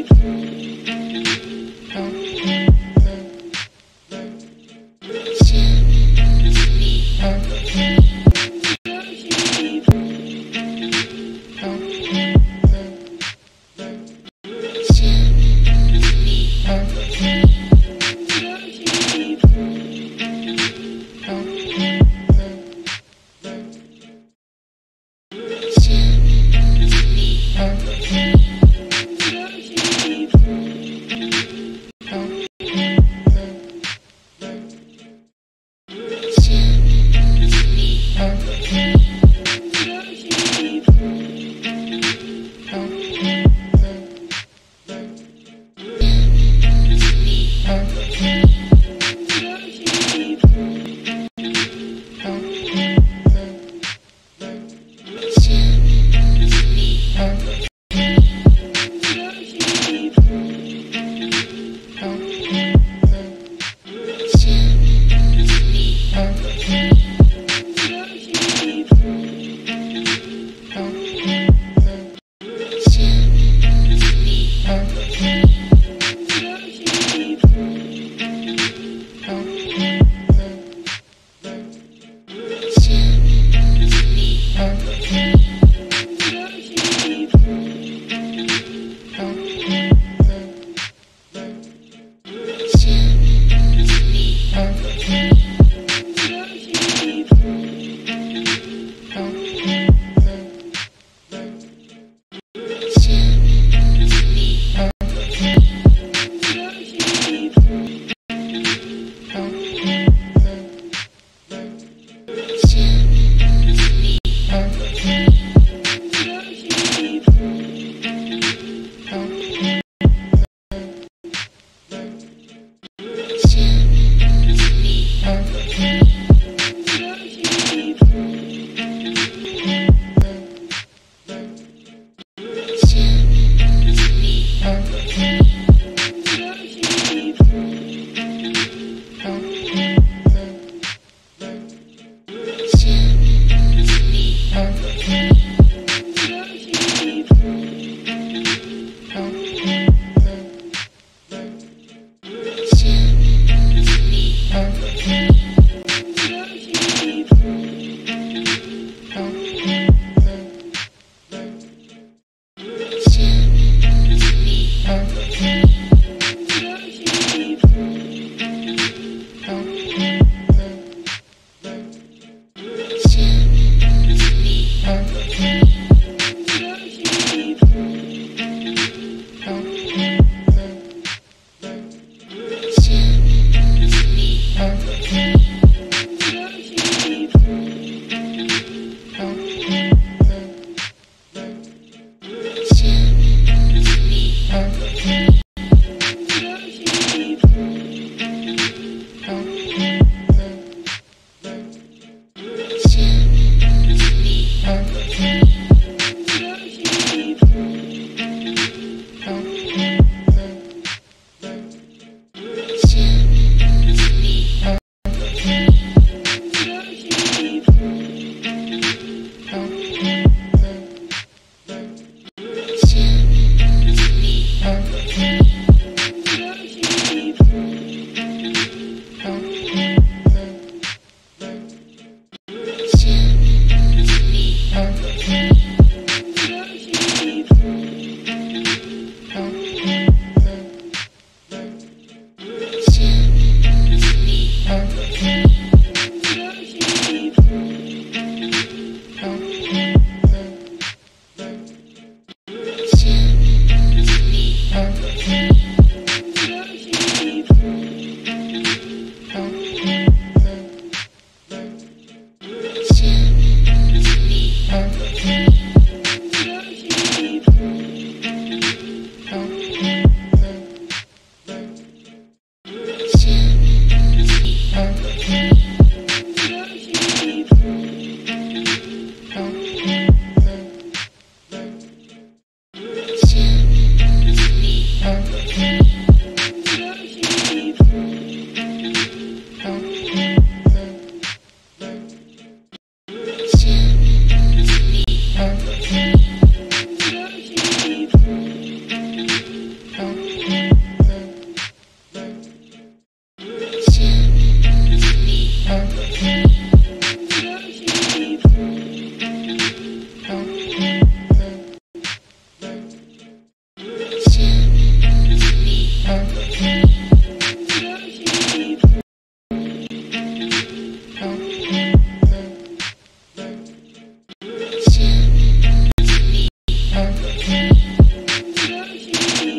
S1: Thank you.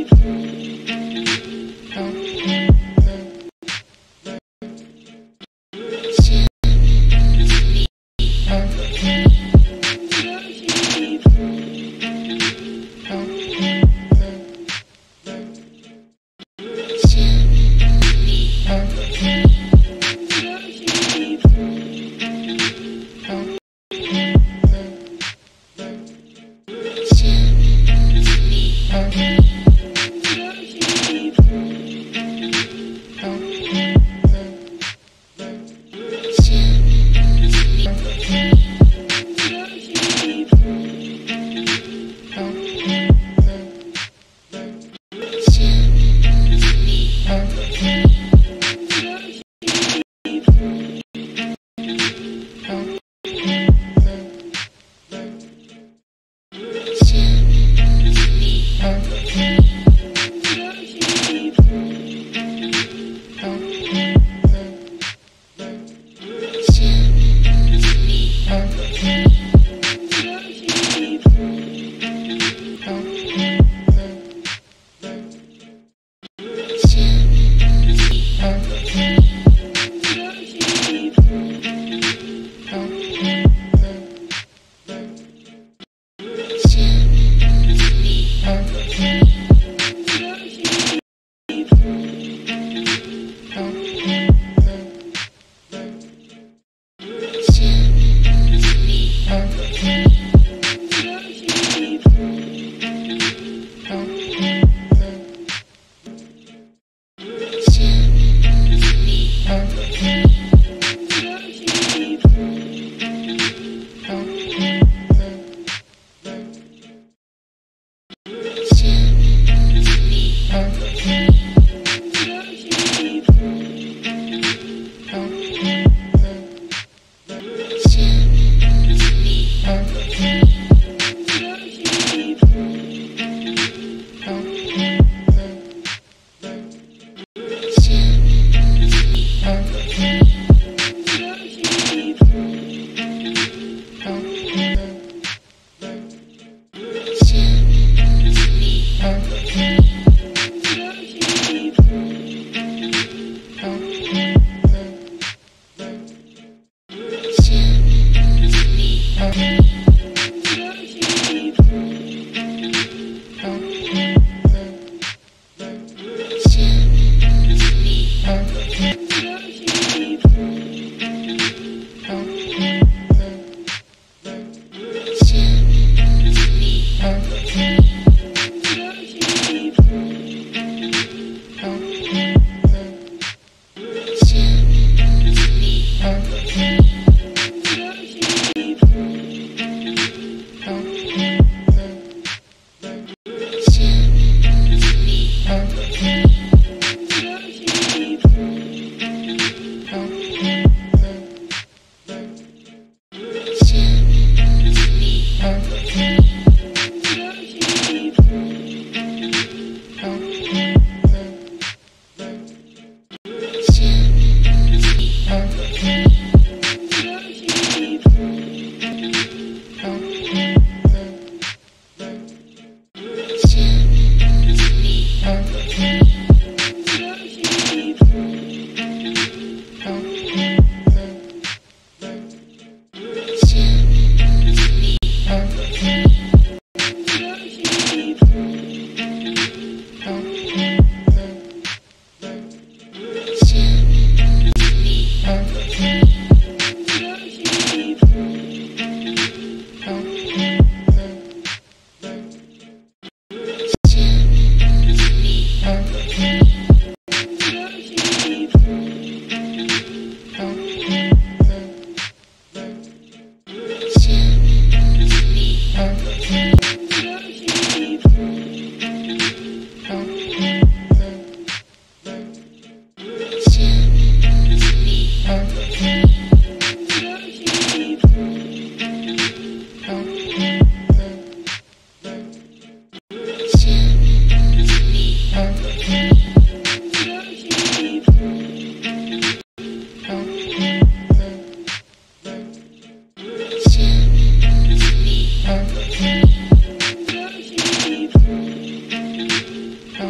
S2: Huh?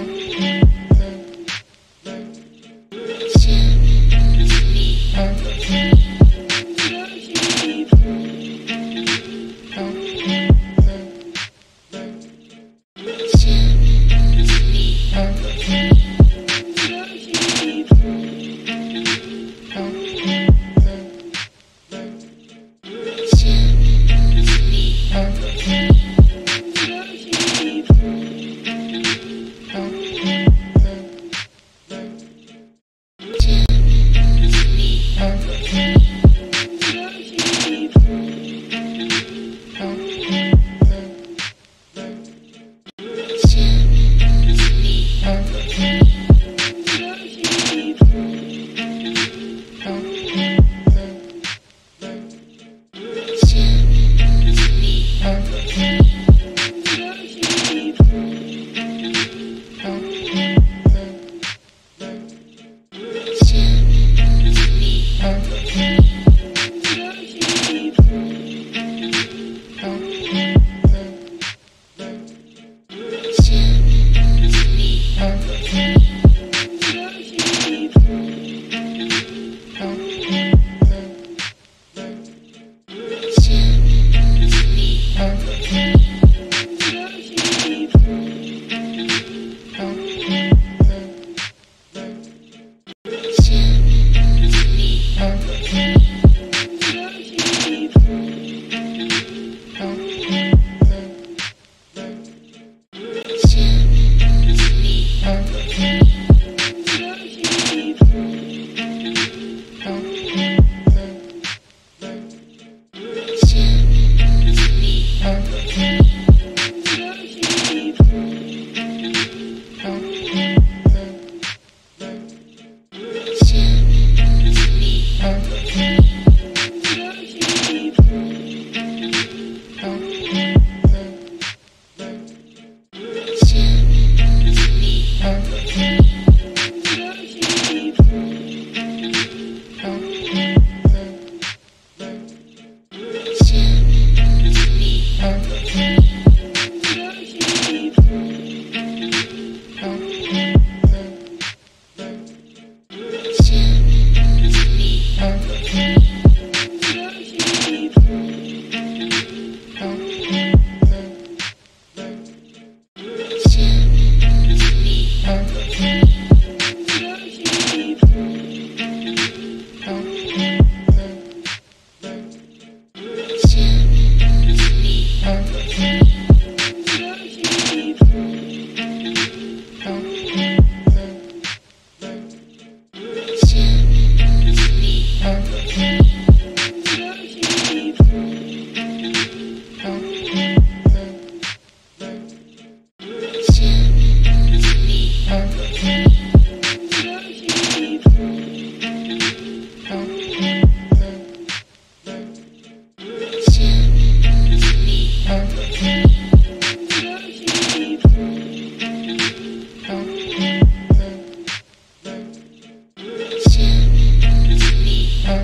S3: Thank you.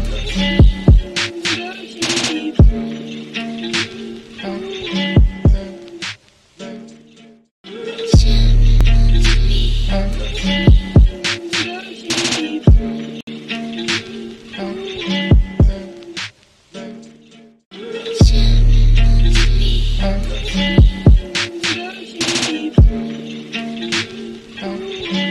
S3: Thank you.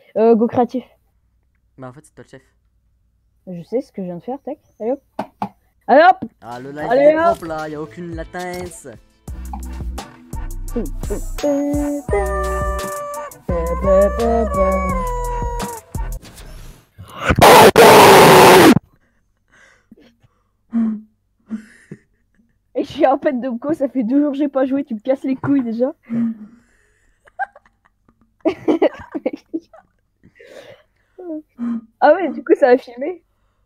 S3: Euh, go créatif.
S2: Bah en fait c'est toi le chef.
S3: Je sais ce que je viens de faire, tac. Allez hop. Allez hop.
S2: Ah le live
S3: Allez,
S2: il est
S3: hop.
S2: propre là, y a aucune latence.
S3: Et je suis en peine de co, ça fait deux jours que j'ai pas joué, tu me casses les couilles déjà. Ah ouais, du coup ça a filmé.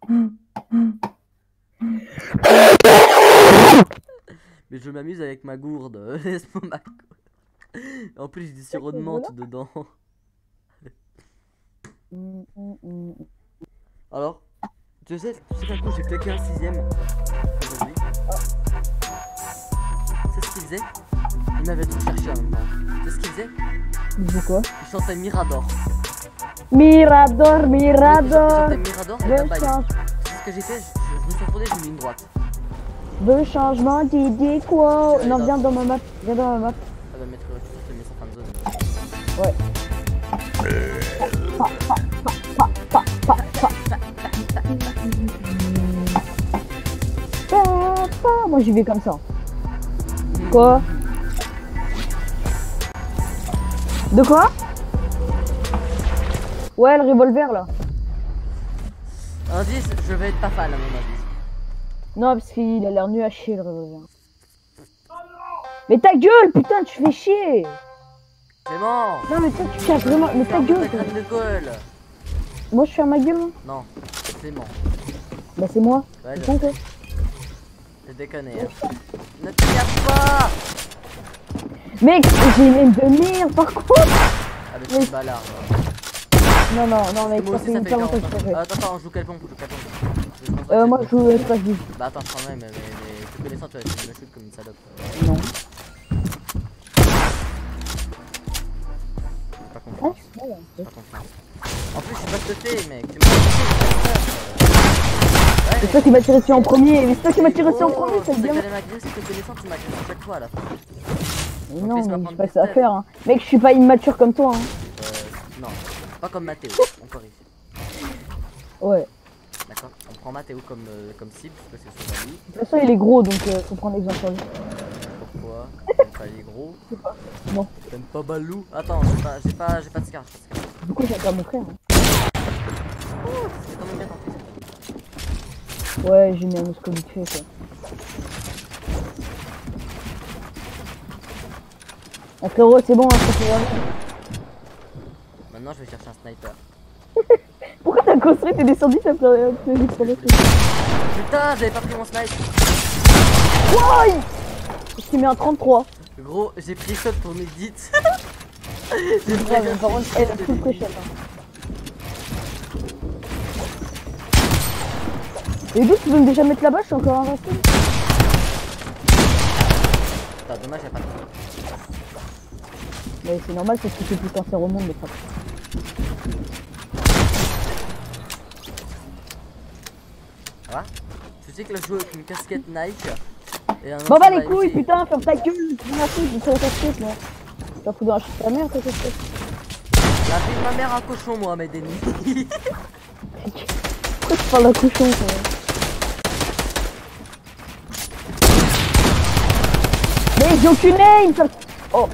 S2: Mais je m'amuse avec ma gourde, laisse-moi ma gourde. En plus j'ai du sirop de menthe dedans. Alors, tu sais, tu sais qu'un coup j'ai claqué un sixième aujourd'hui. C'est ce qu'il faisait. Il m'avait tout cherché en même temps. C'est ce qu'il faisait.
S3: Il dit quoi?
S2: Il chantait Mirador.
S3: Mirador,
S2: Il
S3: Mirador.
S2: chantait Mirador et
S3: Le
S2: là-bas,
S3: change...
S2: tu sais ce que j'ai fait? Je, je me suis retourné, j'ai mis une droite.
S3: Le changement d'idée quoi?
S2: Allez,
S3: Non,
S2: là.
S3: viens dans ma map. Viens dans ma map.
S2: Ça va mettre, tu te mets sans fin de zone.
S3: Ouais. Papa, moi j'y vais comme ça. Quoi? De quoi? Ouais, le revolver là.
S2: Indice, je vais être pas fan à mon avis.
S3: Non, parce qu'il a l'air nul à chier le revolver. Mais ta gueule, putain, tu fais chier.
S2: C'est bon.
S3: Non, mais toi, tu casses vraiment. Mais ta
S2: Ferme
S3: gueule.
S2: ta graine de colle.
S3: Moi, je ferme ma gueule. Hein.
S2: Non, c'est bon.
S3: Bah, c'est moi.
S2: Ouais,
S3: C'est con, quoi.
S2: j'ai déconné. Hein. Ne te casse pas.
S3: Mec, j'ai une aime de merde par contre.
S2: Ah, mais c'est une balarde.
S3: Non, non, non, mec,
S2: Moi
S3: ça
S2: aussi
S3: fait
S2: ça
S3: une
S2: fait
S3: quarante
S2: quarante.
S3: ans que je fais.
S2: Ah, attends, attends, on joue quel pompe? On joue quel pompe? Je pense pas
S3: Euh,
S2: que
S3: moi,
S2: c'est
S3: je joue espace vide.
S2: Bah attends, quand même, mais, mais te connaissant, tu vas essayer de me shoot comme une salope.
S3: Non.
S2: J'ai pas
S3: Ah,
S2: confiance.
S3: voilà.
S2: J'ai pas confiance. En plus, je suis pas stuffé, mec. Tu m'as ouais,
S3: C'est toi qui m'as tiré dessus en premier. Mais c'est toi qui m'as tiré dessus en
S2: oh,
S3: premier, c'est
S2: tu sais
S3: bien.
S2: qu'elle m'agresser, te connaissant, tu m'agresses à chaque fois à la fin.
S3: Mais
S2: En
S3: non,
S2: plus, il va
S3: mais
S2: prendre
S3: j'ai pas
S2: des
S3: que ça à
S2: steps.
S3: faire. Hein. Mec, je suis pas immature comme toi. Hein.
S2: Euh, non. Pas comme Mathéo, on corrige.
S3: Ouais.
S2: D'accord. On prend Mathéo comme, euh, comme cible, parce que c'est son ami.
S3: De toute façon, il est gros, donc euh, faut prendre l'exemple sur lui.
S2: Pourquoi? T'aimes pas les gros?
S3: Je sais pas. Non.
S2: T'aimes pas Balou? Attends, j'ai pas, j'ai pas, j'ai pas de scar, j'ai pas de scar.
S3: Du coup, j'ai pas mon frère. Hein.
S2: Oh, c'est quand même bien tenté.
S3: Ouais, j'ai mis un muscle vite fait, quoi. Ah, frérot, c'est bon, hein, ça fait rien.
S2: Maintenant, je vais chercher un sniper.
S3: Pourquoi t'as construit, t'es descendu, t'as fait rien.
S2: Putain, j'avais pas pris mon snipe.
S3: Wouah! Je t'ai mis un trente-trois.
S2: Gros, j'ai pris shot pour mes dits. J'ai
S3: Ouais,
S2: pris
S3: mais par contre, elle a full préchette. Hein. Et d'où tu veux me déjà mettre là-bas, je suis encore invincible.
S2: Putain, dommage, y'a pas de temps.
S3: Mais c'est normal parce que c'est plus cancer au monde, les frères.
S2: Ça va? Tu sais que là, je joue avec une casquette Nike. Et un
S3: Bon, bah
S2: ancien
S3: les couilles,
S2: A M G.
S3: putain, ferme ta gueule, je m'en fous, j'ai pris la casquette, moi. T'as foutu dans la chute ta mère, ta casquette.
S2: La vie de ma mère, un cochon, moi, mes Denis.
S3: Pourquoi tu parles d'un cochon, quoi? Mais j'ai aucune aim, ça... Oh.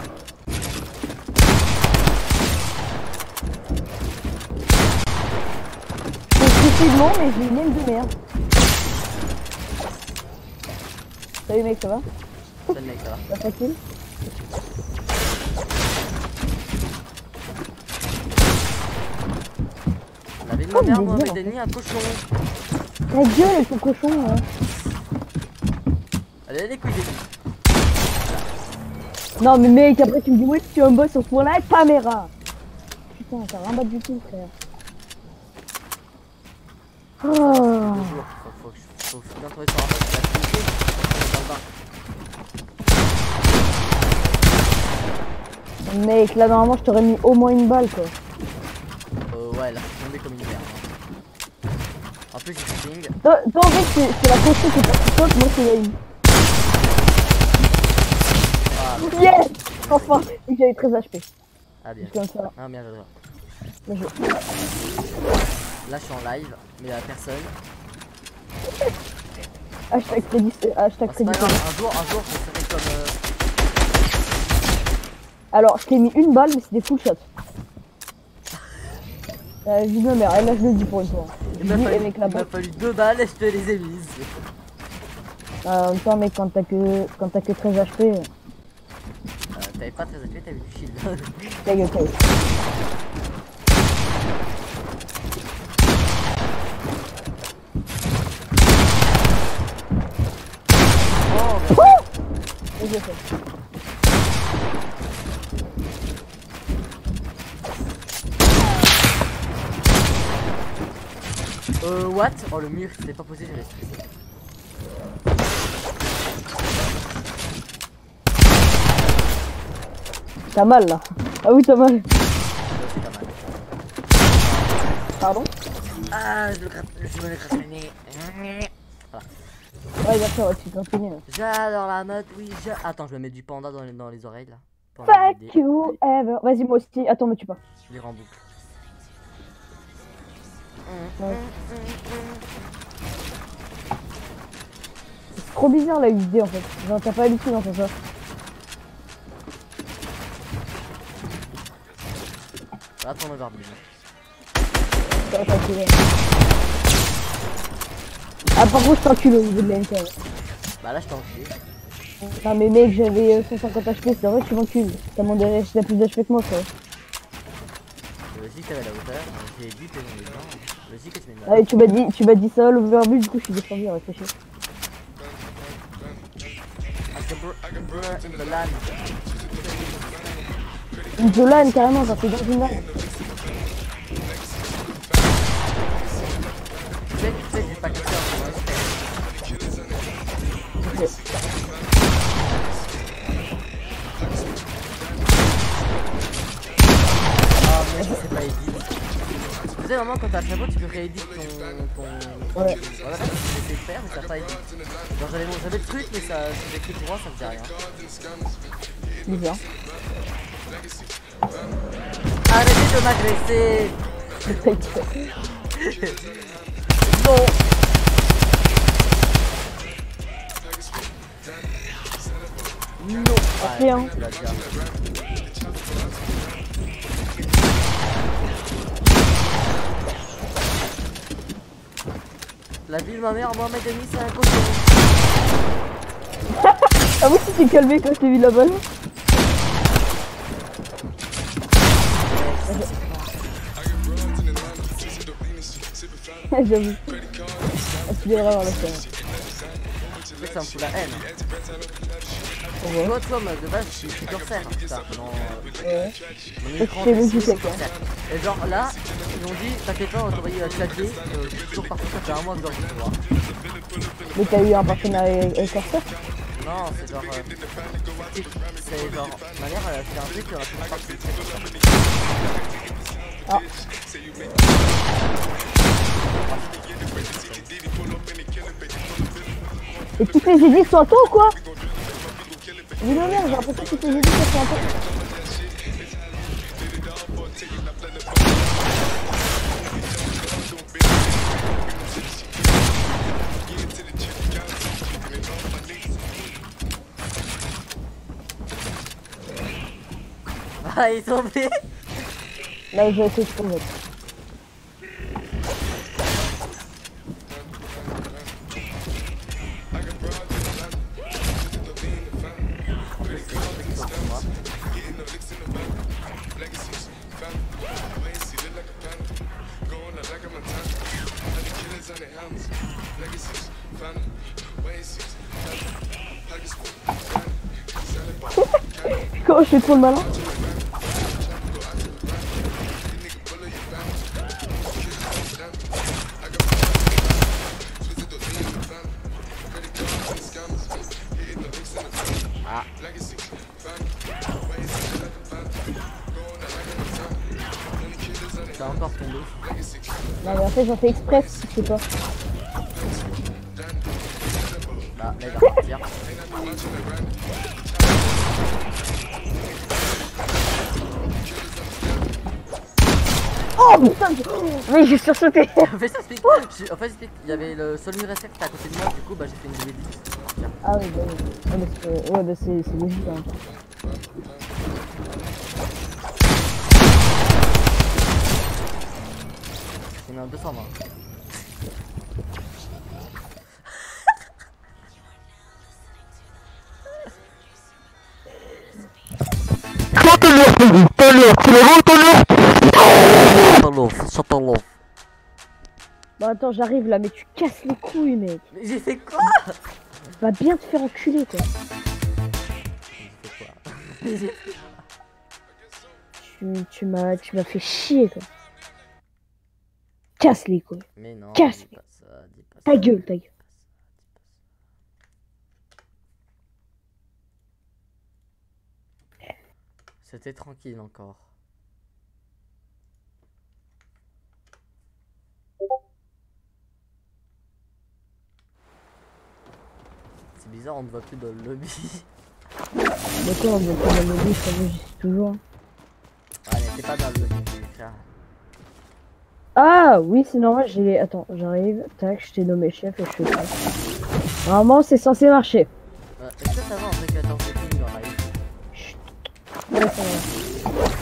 S3: Je suis non, mais j'ai une aim de merde. Salut mec, ça va?
S2: Salut mec, ça va?
S3: Pas facile?
S2: La vie de
S3: Oh,
S2: ma mère,
S3: mais
S2: moi,
S3: bien,
S2: mes
S3: en
S2: Denis, un cochon.
S3: Ta gueule avec ton cochon, là.
S2: Allez, les couilles, Denis.
S3: Non mais mec, après tu me dis ouais tu es un boss sur ce point-là avec caméra. Putain, t'as rien battu du tout, frère. Oh.
S2: Deux jours. Faut, faut, faut, faut bien trouver sur un mec qui va cliquer. Dans le bain.
S3: Mec, là normalement je t'aurais mis au moins une balle quoi.
S2: Euh, ouais, là, je suis tombé comme une merde. En plus, j'ai ping.
S3: Toi, toi, en fait c'est c'est la cochon qui est pas toi, moi c'est la une.
S2: Ah,
S3: Yes. Enfin, et j'avais treize H P.
S2: ah bien.
S3: Juste comme ça.
S2: Ah, bien, j'adore.
S3: Bien joué.
S2: Là, je suis en live, mais il y a personne.
S3: Hashtag crédit. Hashtag
S2: Ah, c'est pas
S3: crédit.
S2: grave, un jour, un jour, je serai comme. Euh...
S3: Alors, je t'ai mis une balle, mais c'est des full shots. Euh, vis ma mère, et là je le dis pour une fois.
S2: Il
S3: Je
S2: m'a
S3: dis
S2: fallu,
S3: avec la
S2: il m'a
S3: balle.
S2: fallu deux balles et je te les ai mises.
S3: Euh, en même temps, mec, quand t'as que, quand t'as que treize H P,
S2: Euh, t'avais pas très H P, t'avais du shield.
S3: ta gueule, ta gueule.
S2: Oh,
S3: Wouh! Et je fais.
S2: Euh, what? Oh, le mur, c'était pas posé, j'avais stressé.
S3: T'as mal là. Ah oui, t'as mal.
S2: Euh, c'est pas mal.
S3: Pardon?
S2: Ah, je me gratte, je me le gratte le nez.
S3: Ouais, d'accord, tu continues.
S2: J'adore la mode, oui, je... Attends, je me mets du panda dans les, dans les oreilles, là. Panda
S3: Fuck
S2: D D.
S3: you ever. Vas-y, moi aussi. Attends, me tue pas.
S2: Je les rends boucle.
S3: Ouais. C'est trop bizarre la U D en fait. Genre, t'as pas l'habitude d'entendre ça.
S2: Là, tourne vers lui.
S3: T'as t'enculé. Ah, par contre, je t'encule au niveau de la M K. Ouais.
S2: Bah là, je t'ai enculé.
S3: Non, mais mec, j'avais euh, cent cinquante H P, c'est vrai que tu m'encules. T'as mon derrière, t'as plus d'H P que moi, frère.
S2: Vas-y, t'avais la hauteur. J'ai dit que j'en ai besoin. Vas-y, que tu mets une
S3: Allez, tu m'as dit, tu m'as dit ça, l'overbuild, du coup, je suis descendu à réfléchir.
S2: I can br- I can br- in the land.
S3: Une Zolan, carrément, quand t'es dans une arme.
S2: Tu sais, tu sais, j'ai pas cassé un peu.
S3: Ok.
S2: Ah, mais ça, c'est pas edit. Tu sais, vraiment, quand t'as le chapeau, tu peux rééditer ton. ton...
S3: Ouais.
S2: Voilà, j'ai essayé de faire, mais ça pas edit. Genre, j'avais mon- j'avais le truc, mais ça, j'ai écrit droit, ça faisait rien.
S3: Bizarre.
S2: Arrêtez de m'agresser! Non! Non!
S3: Merci, hein.
S2: Tu l'as déjà. La vie de ma mère, Mohamed Denis, c'est un cochon.
S3: Ah oui, tu t'es calmé quand je t'ai vu la balle. J'avoue. Ah, tu devrais avoir la scène.
S2: Tu sais que ça me fout la haine.
S3: Ouais.
S2: Toi, toi, moi, de base, je suis je suis Corsair, hein, putain. Non, euh,
S3: Ouais.
S2: mon
S3: Toi,
S2: écran,
S3: tu fais
S2: c'est
S3: le
S2: Corsair.
S3: Corsair.
S2: Et genre là, ils m'ont dit, t'inquiète pas, on va t'envoyer quatre G. Euh, je suis toujours parti, ça fait un mois que je dois recevoir.
S3: Mais t'as eu un partenariat avec avec Corsair?
S2: Non, c'est genre. Euh, c'est- c'est genre. Ma mère, elle a fait un truc, elle a fait une partie.
S3: Ah. Et toutes les édits sont à toi ou quoi? Dis ma mère, j'ai l'impression que toutes les édits sont à toi.
S2: Ah, il est tombé!
S3: Là, je vais essayer de trouver. Comment je fais trop le malin?
S2: Ah. T'as encore tombé.
S3: Non mais en fait j'en fais express, je sais pas.
S2: Bah, là, il va repartir.
S3: Oh putain, je- mais j'ai sursauté.
S2: En fait, ça explique. j'ai- En fait, ça explique. Il y avait le seul mur S F qui était à côté de moi, du coup, bah j'ai fait une V dix.
S3: Ah oui, bah oui. Ouais, bah c'est ouais, bah, c'est- c'est logique. Hein.
S2: Il y en a deux cent vingt.
S3: Bon attends, j'arrive là, mais tu casses les couilles, mec.
S2: Mais j'ai fait quoi?
S3: Va bien te faire enculer, quoi.
S2: J'ai fait quoi?
S3: Tu, tu m'as tu m'as fait chier, quoi. Casse les couilles.
S2: Mais non,
S3: Casse.
S2: dis pas ça, dis pas
S3: Ta
S2: ça.
S3: gueule, ta gueule.
S2: C'était tranquille encore. C'est bizarre, on ne voit plus dans le lobby.
S3: D'accord, on va pas dans le lobby, ça veut, j'y suis toujours.
S2: Ah, elle n'était pas dans le lobby, frère.
S3: Ah oui, c'est normal, j'ai... Attends, j'arrive, tac, je t'ai nommé chef et je fais ça. Normalement, c'est censé marcher.
S2: Euh, Est-ce que ça va en fait quatorze secondes dans la live?
S3: Chut. Ouais, ça va.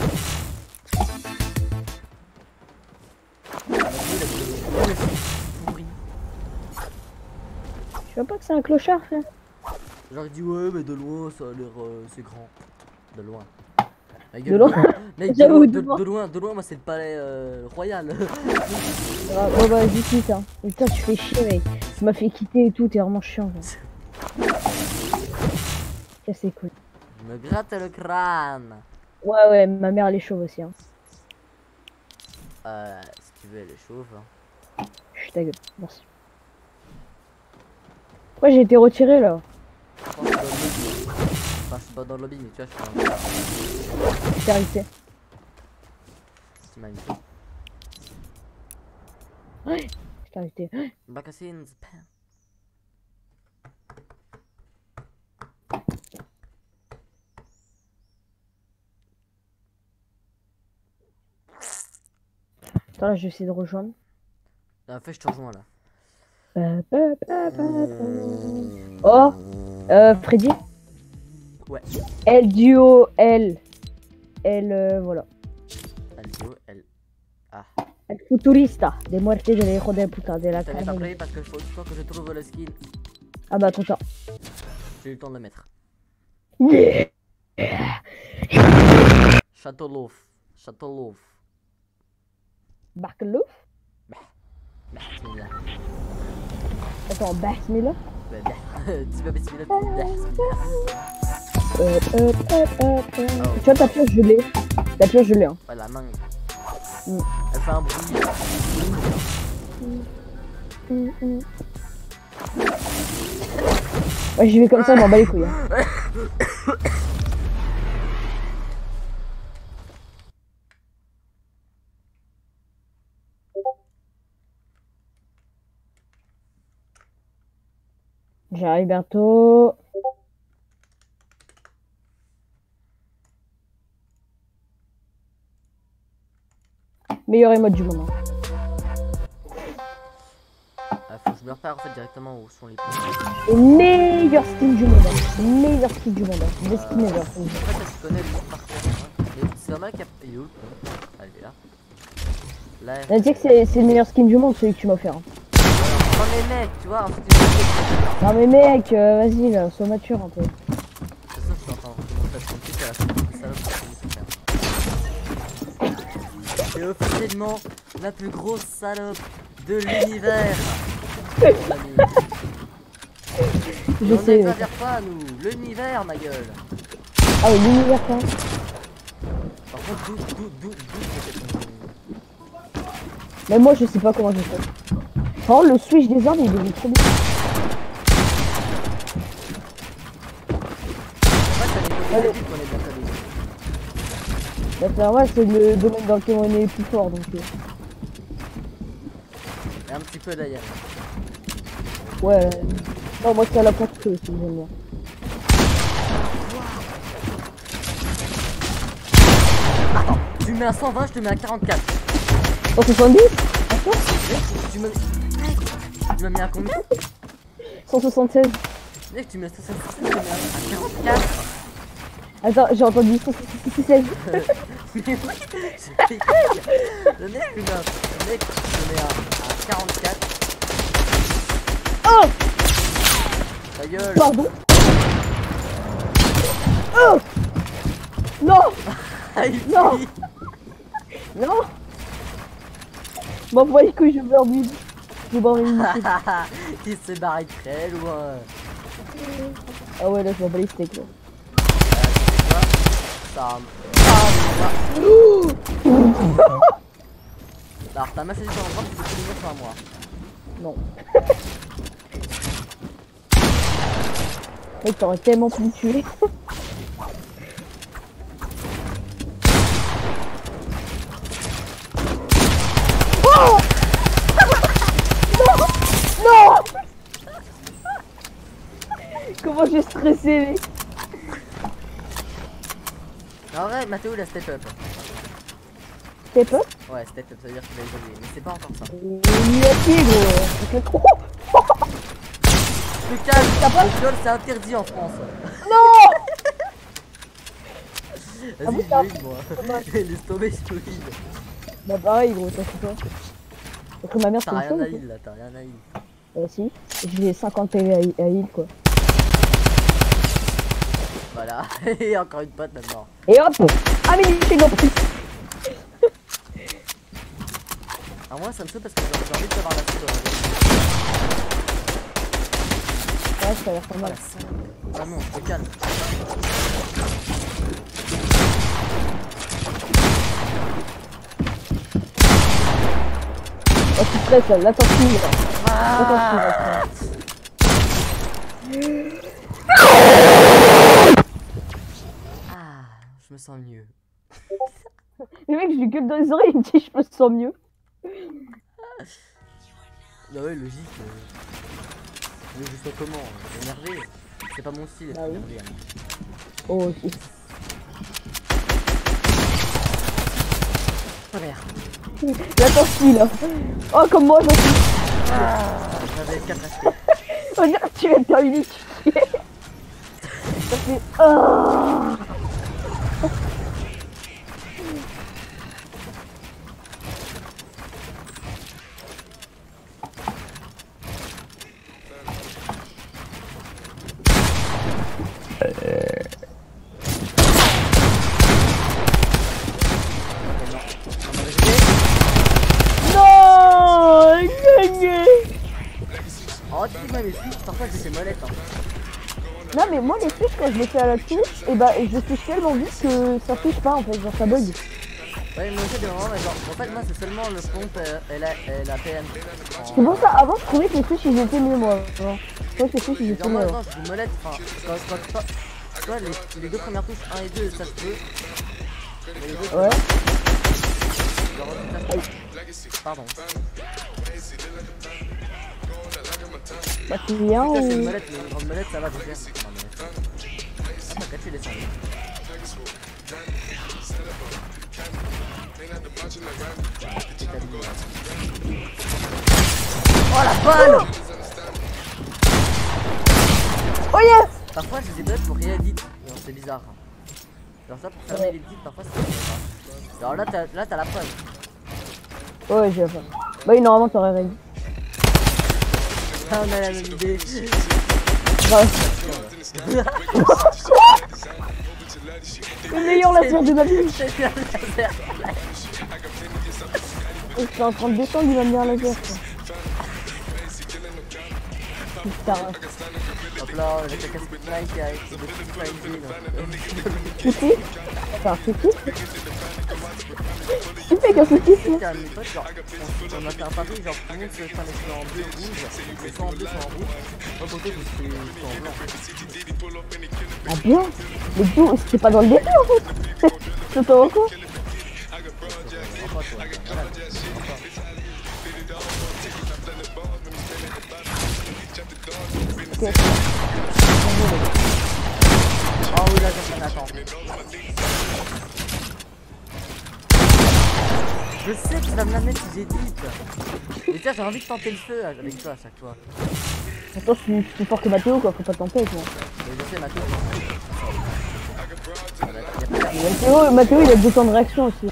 S3: Tu vois pas que c'est un clochard, frère?
S2: J'aurais dit ouais, mais de loin, ça a l'air... Euh, c'est grand. De loin. Ma
S3: De
S2: gueule,
S3: loin.
S2: Mec, de,
S3: J'avoue,
S2: loin,
S3: de
S2: de,
S3: loin.
S2: de loin, de loin, moi c'est le palais euh, royal.
S3: Ah, bon bah, dis quitte, hein. Putain, tu fais chier, mec. Tu m'as fait quitter et tout, t'es vraiment chiant, quoi. Casse les couilles.
S2: Je me gratte le crâne.
S3: Ouais, ouais, ma mère, elle est chauve aussi, hein.
S2: Euh, si tu veux, elle est chauve. Hein.
S3: Chut, ta gueule, merci. Pourquoi j'ai été retiré, là?
S2: Je pense que dans le lobby. Enfin, je suis pas dans le lobby, mais tu vois, je suis dans le
S3: Je t'ai arrêté.
S2: C'est magnifique.
S3: Ouais, je t'ai arrêté.
S2: Bacassines, pam.
S3: Attends, là, je vais essayer de rejoindre.
S2: En fait, je te rejoins là.
S3: Pa, pa, pa, pa, pa. Oh, euh, Freddy.
S2: Ouais.
S3: El duo, L. El, euh, voilà.
S2: Aldio, elle. Ah.
S3: El futurista. De muerte de la hijo de puta de la
S2: T'avais pas
S3: carne.
S2: pris parce que faut faut que je trouve le skin.
S3: Ah bah, trop tard.
S2: J'ai eu le temps de le mettre.
S3: Yeah.
S2: Château Louf. Château Louf.
S3: Barkelouf.
S2: Bah, c'est bien.
S3: Attends, Basmila.
S2: Bah, bah. Tu vas bismillah. Bah, bismillah.
S3: Euh, euh, euh, euh, euh. Tu vois, ta pioche, je l'ai. Ta pioche, je l'ai, hein.
S2: Ouais, la main.
S3: Mm.
S2: Elle fait un bruit.
S3: Mm, mm. Ouais, j'y vais comme ça, je m'en bats les couilles. Hein. J'arrive bientôt. Meilleur émote du moment.
S2: Ah, faut que je me repère en fait directement où sont les points.
S3: Et meilleur skin du monde. Hein. Meilleur skin du monde. Hein. Best skin ever.
S2: En fait, elle se connaît le par cœur. Hein. Mais c'est normal qu'il y a. Il est où le point? Ah, il est là. Là.
S3: Là, tu sais que c'est c'est le meilleur skin du monde, celui que tu m'as offert. Hein.
S2: Oh, les mecs, tu vois. Ensuite, tu
S3: Non mais mec, euh, vas-y là, sois mature un peu.
S2: De toute façon, je suis en train de remonter à son truc à la fin de salope pour c'est officiellement la plus grosse salope de l'univers.
S3: Je
S2: On
S3: sais.
S2: n'exagère pas, nous. L'univers, ma gueule.
S3: Ah oui, l'univers quoi.
S2: Par contre, d'où, d'où, d'où, d'où,
S3: Mais moi je sais pas comment je fais. Oh le switch des armes il devient trop bien.
S2: Allez. On est bien calé.
S3: Bah ouais, c'est le domaine dans lequel on est le plus fort donc. Euh...
S2: Et un petit peu d'ailleurs.
S3: Ouais. Euh... Non moi c'est à la porte que j'aime bien.
S2: Attends, tu mets à cent vingt, je te mets à quarante-quatre.
S3: cent soixante-dix.
S2: Tu m'as... Mec, tu m'as mis à combien?
S3: cent soixante-seize.
S2: Mec, tu m'as mis à cent soixante-seize, tu m'as mis à quarante-quatre.
S3: Attends, j'ai entendu cent soixante-seize.
S2: Mais oui, c'est le mec, le mec, je mets à, à quarante-quatre.
S3: Oh
S2: Ta gueule.
S3: pardon. Oh non. Non. Non. Bon, voilà que je meurs mille. Je vais m'en une.
S2: Il s'est barré très loin.
S3: Ah ouais, là, je m'en bats les steaks, là.
S2: Ça... Alors, t'as massé sur l'endroit, tu peux tout venir sur moi.
S3: Non. Mec, t'aurais tellement pu me tuer. Oh non. Non. Comment j'ai stressé, mec.
S2: En vrai, Mathéo il a step up.
S3: Step up.
S2: Ouais, step up, ça veut dire qu'il a évolué, mais c'est pas encore ça.
S3: Il est à pied, gros. Ça fait trop.
S2: Le calme, le viol c'est interdit en France.
S3: Non.
S2: Vas-y,
S3: Ah bon,
S2: je vais moi. Laisse tomber, je vais.
S3: Bah pareil, gros, t'as fait quoi? T'as cru ma mère, c'est
S2: T'as
S3: une
S2: rien
S3: chose,
S2: à
S3: ou
S2: heal là, t'as rien à heal.
S3: quoi? Euh, si. J'ai cinquante P V à, à heal, quoi.
S2: Voilà, et encore une pote maintenant.
S3: Et hop. Ah mais il fait non plus.
S2: Alors moi ça me saoule parce que j'ai envie de savoir la suite.
S3: Ouais, ça a l'air pas
S2: Ah
S3: mal.
S2: la salope. Ah non, je te calme.
S3: Oh, tu stresses là, là t'en files, là.
S2: Ah
S3: Là,
S2: Ah, je me sens mieux.
S3: Le mec, je lui gueule dans les oreilles, il me dit je me sens mieux.
S2: Bah ouais, logique. Euh... Mais je sais comment, euh, énervé. C'est pas mon style,
S3: Ah oui.
S2: énervé. Hein.
S3: Oh, ok.
S2: Oh merde.
S3: Là t'en files, là. Oh, comme moi, j'en suis.
S2: Ah, j'avais quatre H P.
S3: On dirait que tu viens de terminer de chier. Ça fait... Oh. Non, gagné.
S2: Oh, tu sais que même les switches, parfois je fais molette. Hein.
S3: Non mais moi les switches quand je les fais à la touche, et bah je touche tellement vite que ça touche pas en fait, genre ça bug.
S2: Ouais, moi aussi, des moments, mais genre, en fait, moi c'est seulement le pompe euh, et, la, et la P M. En...
S3: C'est pour ça, avant je trouvais que les switches ils étaient mieux moi. Genre, je trouvais que les switches ils étaient
S2: Genre, moi,
S3: mieux.
S2: maintenant, je joue molette, enfin, quand, quand, quand, tu vois, les, les deux premières touches, un et deux, ça se peut. Mais les deux,
S3: Ouais.
S2: genre, ça se peut. Pardon.
S3: Bah c'est bien
S2: Ça, c'est une
S3: ou...
S2: molette, mais une grande molette, ça va, je gère. Non, mais... Ah, quand tu descends. Oh la balle!
S3: Oh yes.
S2: Parfois j'ai des bugs pour rien edit, c'est bizarre. Genre ça pour fermer les edits parfois c'est pas. Alors là t'as là t'as la preuve.
S3: Ouais j'ai la fin. Bah oui normalement t'aurais réglé.
S2: Ah on a la même idée.
S3: Ouais. Le meilleur laser de ma vie. Je suis en train de descendre, il va me dire laser. Putain.
S2: Hop là, avec la casquette Nike avec le petit flying.
S3: Souci. Enfin, souci. Tu fais qu'un souci,
S2: C'était un de mes potes, genre, on a fait un pari, genre tout le monde se fait un essai en bleu, rouge, et soit en bleu, soit en rouge. Moi pour toi, je suis en blanc.
S3: Ah bien. Mais d'où c'était pas dans le début en fait. C'était en quoi?
S2: Enfin, toi, voilà.
S3: Ok.
S2: Oh oui, là, j'en attends. Je sais que tu vas me l'amener si j'édite. Mais tiens, j'ai envie de tenter le feu avec toi à chaque fois.
S3: Attends, je suis plus fort que Mathéo quoi, faut pas tenter avec moi.
S2: Mais je sais, Mathieu.
S3: Mathéo, Mathéo il a deux temps de réaction aussi.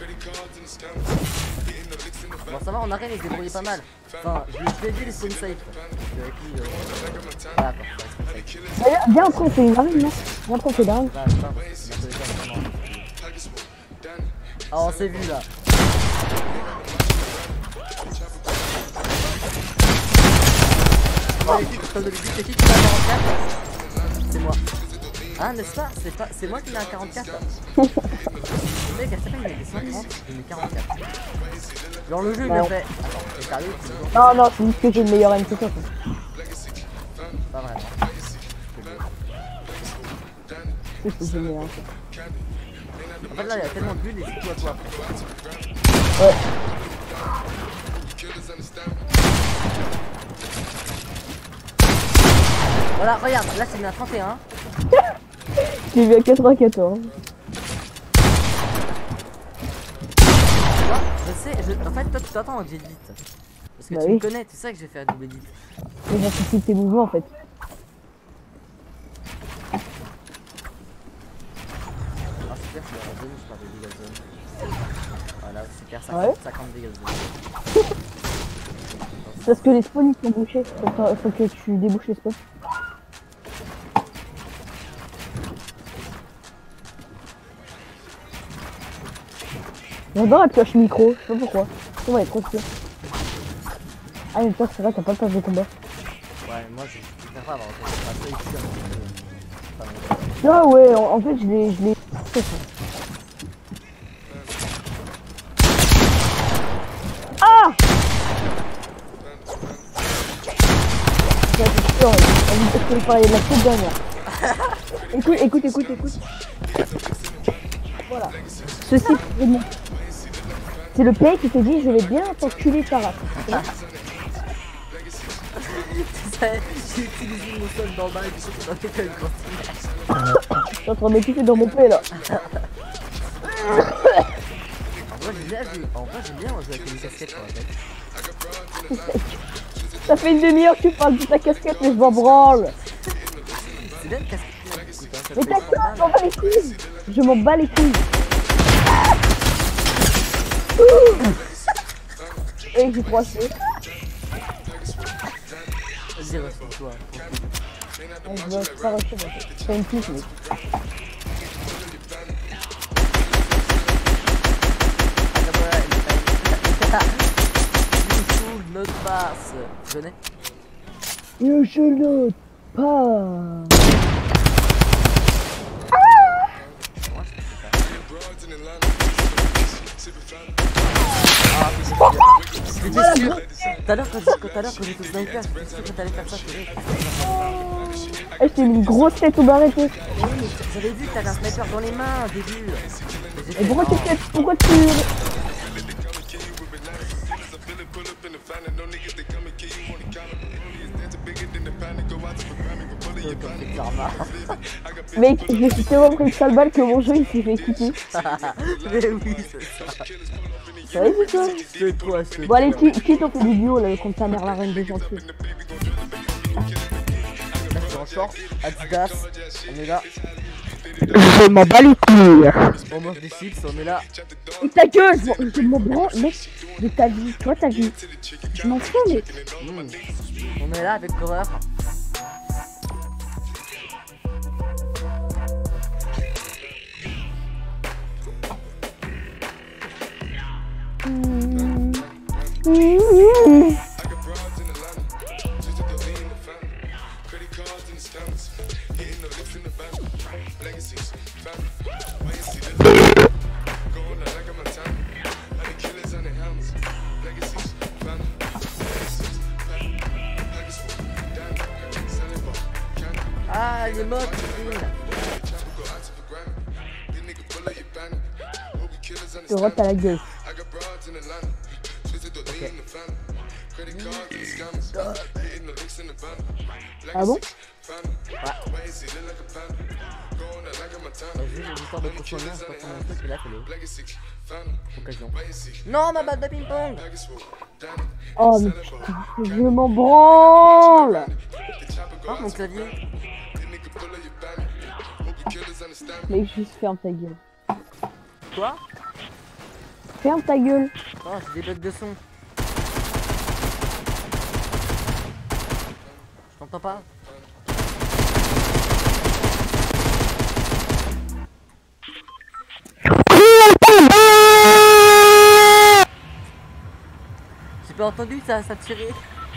S2: Bon, ça va, on arrête, il se débrouillait pas mal. Enfin, je lui ai dit les spawn safe. Avec lui, euh... voilà quoi.
S3: Viens, viens après on fait une arène non? Viens après on fait une arène.
S2: Bah, attends, vraiment. Ah, on s'est vu là. Oh, comme d'habitude, c'est qui qui m'a un quarante-quatre? C'est moi. Ah, n'est-ce pas? C'est pas... c'est moi qui m'a un quarante-quatre. Le mec, à chaque fois, il met des cent trente, il met quarante-quatre. Genre le jeu, il
S3: ouais.
S2: m'a fait... Attends, c'est sérieux?
S3: Non, non, c'est juste que j'ai le meilleur aim que toi.
S2: Pas vraiment.
S3: C'est ce que j'ai le meilleur.
S2: En fait, là, il y a tellement de bulles et c'est tout à toi après.
S3: Ouais.
S2: Voilà, regarde, là c'est mis à trente et un.
S3: J'ai vu à quatre-vingt-quatorze.
S2: Tu vois, je sais, je... en fait, toi tu t'attends que j'édite. Parce que
S3: bah
S2: tu
S3: oui.
S2: me connais, tu sais que je vais faire double edit.
S3: Mais j'anticipe tes mouvements en fait.
S2: Ah, super, je suis à la zone, je pars des dégâts de zone. Voilà, super, cinquante,
S3: Ouais.
S2: cinquante dégâts de zone.
S3: Parce que les spawns ils sont bouchés. Faut, pas- faut que tu débouches les spawns. J'adore la pioche micro, je sais pas pourquoi. On va être trop sûr. Ah mais toi c'est vrai, t'as pas de passe de combat.
S2: Ouais, moi je préfère pas avoir un peu ici un petit peu.
S3: Ah ouais, en, en fait je l'ai... je l'ai... fait ça. Ah Ouais, c'est sûr, on va parler de la toute dernière. Écoute, écoute, écoute, écoute. Voilà. Ceci, c'est bon. C'est le P qui te dit je vais bien t'enculer ta race.
S2: J'ai utilisé mon sol dans le bas et du coup c'est dans lequel continue.
S3: Je suis en train de m'étouffer dans mon P là.
S2: En vrai j'aime bien, en vrai j'aime bien jouer avec une casquette sur la tête.
S3: Ça fait une demi-heure que tu parles de ta casquette mais je m'en branle.
S2: C'est bien une casquette qui écoute, hein, ça
S3: Mais
S2: fait
S3: ta
S2: pas
S3: gueule, je m'en
S2: mal.
S3: bats les couilles. Je m'en bats les couilles. Et j'ai trois C.
S2: Vas-y, refais-toi.
S3: Je vais pas rusher moi. C'est une touche mais...
S2: Notre passe. Venez.
S3: You should not pass.
S2: J'étais sûr. Tout à l'heure quand j'ai- tout à l'heure quand j'étais au sniper, j'étais sûr que t'allais faire ça.
S3: Eh, je t'ai mis une grosse tête au barrette.
S2: Oui, mais j'avais vu que t'avais un sniper dans les mains au début. Mais j'ai
S3: Et
S2: fait,
S3: pourquoi tu
S2: non.
S3: fais... Pourquoi tu... Mec, je suis tellement pris de sale balle que mon jeu il s'est fait quitter.
S2: Mais oui, c'est ça.
S3: C'est vrai c'est ça?
S2: C'est toi, c'est
S3: Bon allez, qui, qui t'en fait du duo là contre ta mère la reine des gentils?
S2: Là, je suis en short, Adidas, on est là.
S3: Je m'en bats les couilles.
S2: On mange des chips, on est là.
S3: Et ta gueule, je m'en- je m'en branle, mec, de ta vie, toi ta vie. Je m'en fous mec.
S2: Mmh. On est là avec Cover.
S3: Mmh. Mmh.
S2: Ah, il est mort, Kevin.
S3: Je te rote à la gueule.
S2: Ok.
S3: Ah bon?
S2: J'ai juste l'histoire de potion noire, c'est pas ton truc, mais là c'est le. Occasion. Non, ma balle de ping-pong!
S3: Oh mais putain, je m'en branle.
S2: Ah, mon clavier!
S3: Mais juste ferme ta gueule.
S2: Quoi?
S3: Ferme ta gueule.
S2: Oh, j'ai des bugs de son. Je t'entends pas? J'ai pas entendu ça, ça tirait.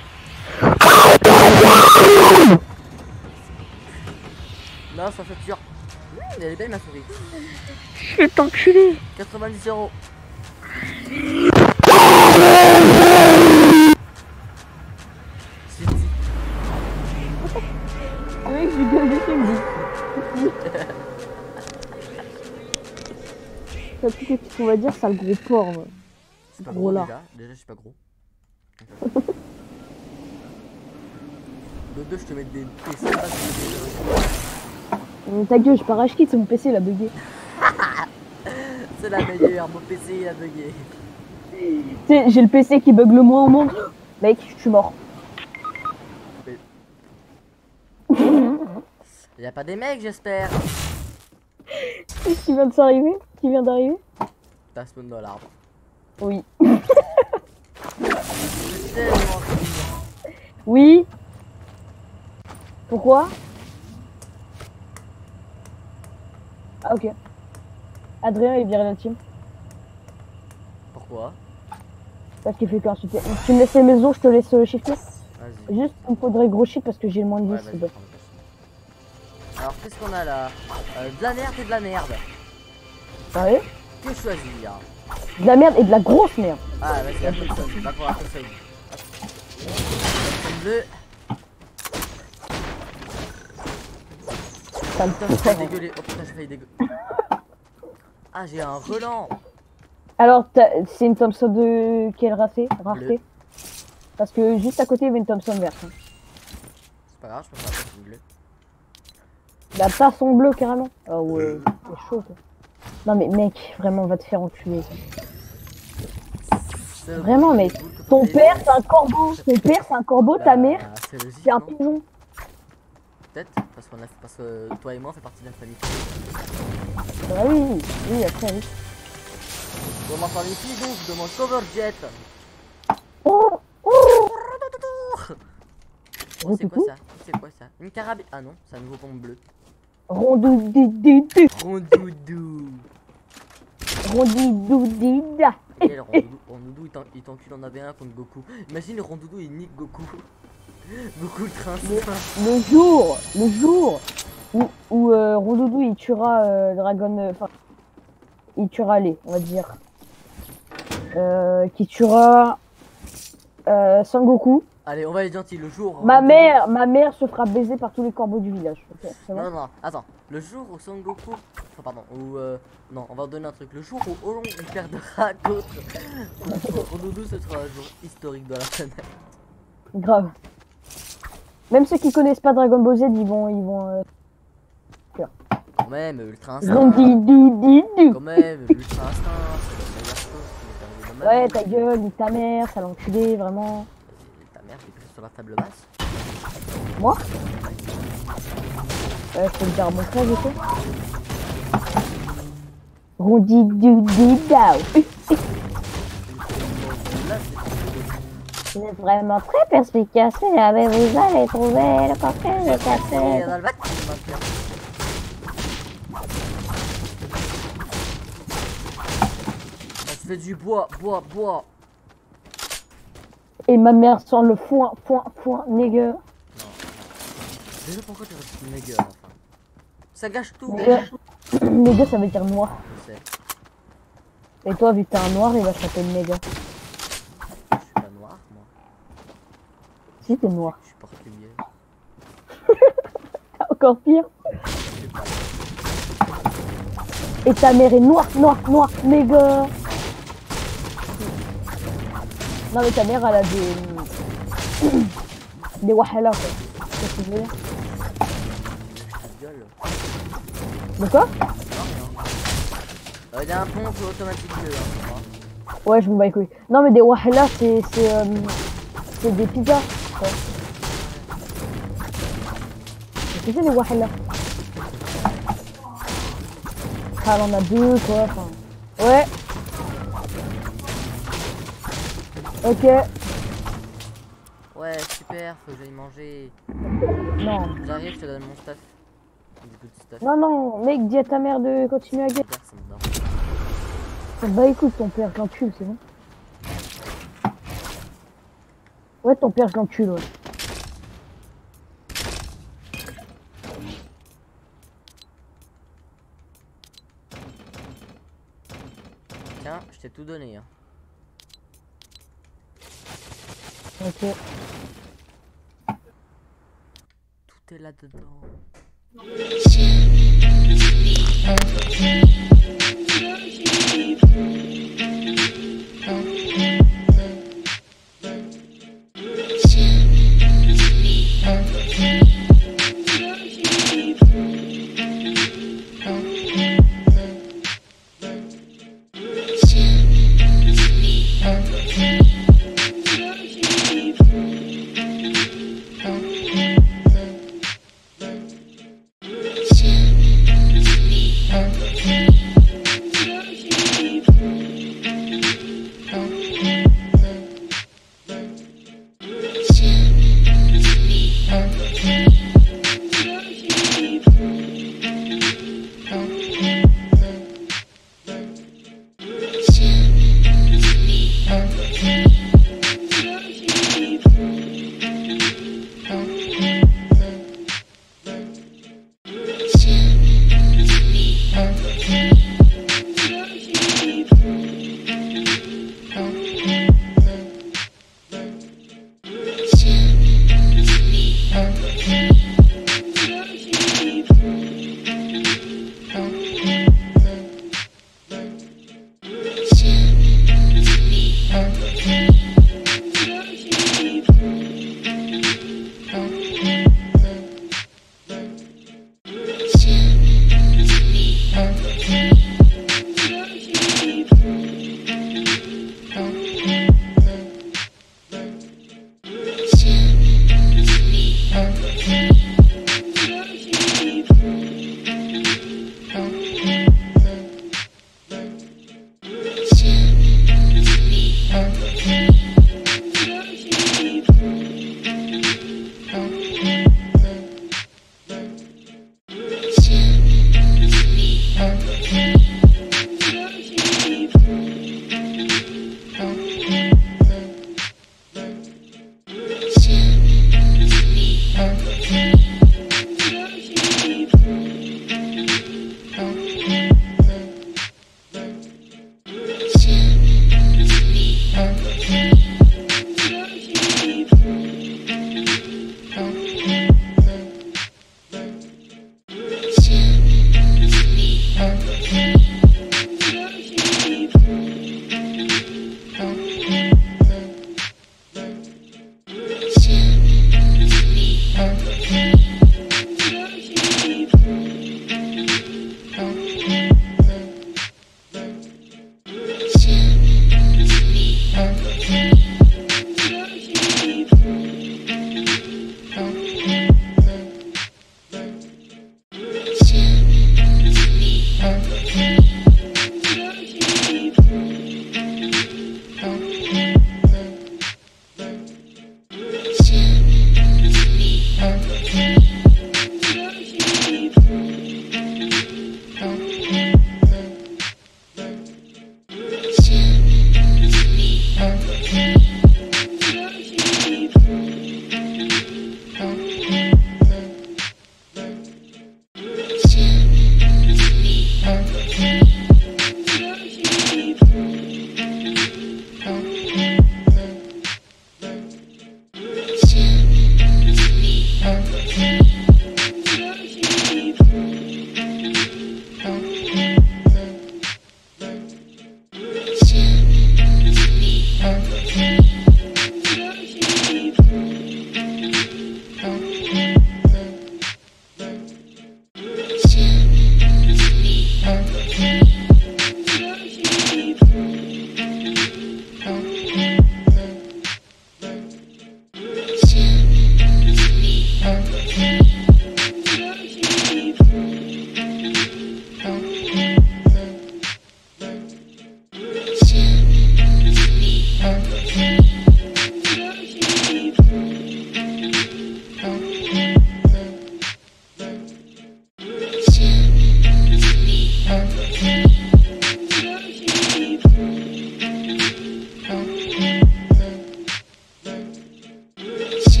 S2: Non, ça se tire. Mmh, elle est belle ma souris.
S3: Je vais t'enculer.
S2: quatre-vingt-dix euros. C'est dit.
S3: Oui, je lui donne des films. Ça tout est on va dire, c'est le gros porc. Ouais.
S2: C'est pas
S3: Gros
S2: gros
S3: là.
S2: déjà. Déjà, je suis pas gros. De deux, je te mets des P C.
S3: Euh, ta gueule, je pars à quitte, c'est mon P C, il a bugué.
S2: C'est la meilleure, mon P C il a bugué.
S3: Tu sais, j'ai le P C qui bug le moins au monde. Mec, je suis mort.
S2: Y a pas des mecs, j'espère.
S3: Qu'est-ce qui vient de s'arriver? Qui vient d'arriver?
S2: T'as spawn dans l'arbre.
S3: Oui.
S2: C'est tellement mignon.
S3: Oui. Pourquoi? Ah ok. Adrien est viré de la team.
S2: Pourquoi?
S3: Parce qu'il fait qu'un shifter. Tu me laisses les maisons, je te laisse euh, shifter.
S2: Vas-y.
S3: Juste, il me faudrait gros shit parce que j'ai le moins de
S2: Ouais,
S3: dix.
S2: vas-y,
S3: c'est bon.
S2: prends le cache. Alors, qu'est-ce qu'on a là? euh, De la merde et de la merde.
S3: Sérieux?
S2: Que choisir?
S3: De la merde et de la grosse merde.
S2: Ah, vas-y, la Thompson. Va pour la Thompson. Thompson bleu.
S3: Ça me
S2: Putain, j'ai failli dégueuler. Oh putain, j'ai failli dégueuler. Ah, j'ai un relan.
S3: Alors, t'as- c'est une Thompson de quelle rareté? Rareté
S2: Bleu.
S3: Parce que juste à côté, il y avait une Thompson verte. hein.
S2: C'est pas grave, je peux faire la Thompson bleue.
S3: Bah, pas son bleu carrément. Ah ouais, c'est chaud quoi. Non mais mec, vraiment, va te faire enculer.
S2: C'est
S3: Vraiment,
S2: bon,
S3: mec.
S2: c'est cool,
S3: Ton
S2: c'est-
S3: père, c'est un corbeau. Ton père, c'est un corbeau. Ta
S2: Bah,
S3: mère,
S2: c'est logique,
S3: c'est un
S2: non?
S3: pigeon.
S2: Peut-être parce qu'on a parce que toi et moi on fait partie de la famille.
S3: Bah oui, oui, après, oui.
S2: On commence par les pigeons, je demande cover jet.
S3: Oh, oh,
S2: Oh, c'est quoi ça? C'est quoi ça? Une carabine. Ah non, c'est un nouveau pompe bleu.
S3: Rondoudidou,
S2: Rondoudou.
S3: rondidoudida.
S2: Et le Rondoudou, Rondoudou il t'en- il t'encule en A V un contre Goku. Imagine le Rondoudou il nique Goku. Goku le train.
S3: Le jour, le jour où, où euh, Rondoudou il tuera euh, Dragon, euh, enfin, il tuera les, on va dire, euh, qui tuera euh, Sangoku.
S2: Allez, on va être gentil. Le jour.
S3: Ma
S2: Rondoudou-
S3: mère, ma mère se fera baiser par tous les corbeaux du village. Ok, c'est bon.
S2: Non, non, attends. Le jour où Son Goku. Enfin, pardon. Ou. Euh... Non, on va donner un truc. Le jour où Olong il perdra contre. contre Rondoudou, ce sera un jour historique de la planète.
S3: Grave. Même ceux qui connaissent pas Dragon Ball Z, ils vont, ils vont. Euh...
S2: Quand même, Ultra Instinct.
S3: Rondidoudidou.
S2: Quand même, Ultra Instinct. C'est la meilleure chose qui m'est arrivée dans ma
S3: Ouais,
S2: vie.
S3: ta gueule, nique ta mère, ça l'enculé, vraiment.
S2: Et ta mère qui est sur la table basse.
S3: Moi Ouais, je peux le dire à mon frère, je sais. Rondidoudidou.
S2: Là,
S3: Vous êtes vraiment très perspicace, mais vous allez trouver le coffret de
S2: c'est
S3: café.
S2: dans le bac, il manque. Ça se fait du bois, bois, bois.
S3: Et ma mère sent le foin, foin, foin, nigger.
S2: Non. Déjà, pourquoi tu restes une nigger enfin? Ça gâche tout.
S3: Nigger, nigger, ça veut dire noir.
S2: Je sais.
S3: Et toi, vu que t'es un noir, il va s'appeler nigger.
S2: Je suis pas noir, moi.
S3: Si, t'es noir.
S2: Je suis portugais.
S3: Encore pire.
S2: Je sais pas.
S3: Et ta mère est noire, noire, noire, nigger. Non, mais ta mère, elle a des. Des wahala quoi. Qu'est-ce que je veux dire?
S2: Ta gueule.
S3: De quoi?
S2: Non, rien. Euh, il y a un pont automatique bleu, hein, je crois.
S3: Ouais, je me bats les couilles. Non, mais des wahala, c'est c'est euh, c'est des pizzas. Ouais. Qu'est-ce que c'est des wahala? Ah, on en a deux quoi. Enfin. Ouais. Ok.
S2: Ouais, super, faut que j'aille manger.
S3: Non.
S2: J'arrive, je te donne mon stuff. Du coup, de stuff.
S3: Non, non, mec, dis à ta mère de continuer à gagner.
S2: Super, ça me donne.
S3: Bah écoute, ton père, je l'encule, c'est bon. Ouais, ton père, je l'encule, ouais.
S2: Tiens, je t'ai tout donné. Hein.
S3: Ok.
S2: Tout est là-dedans.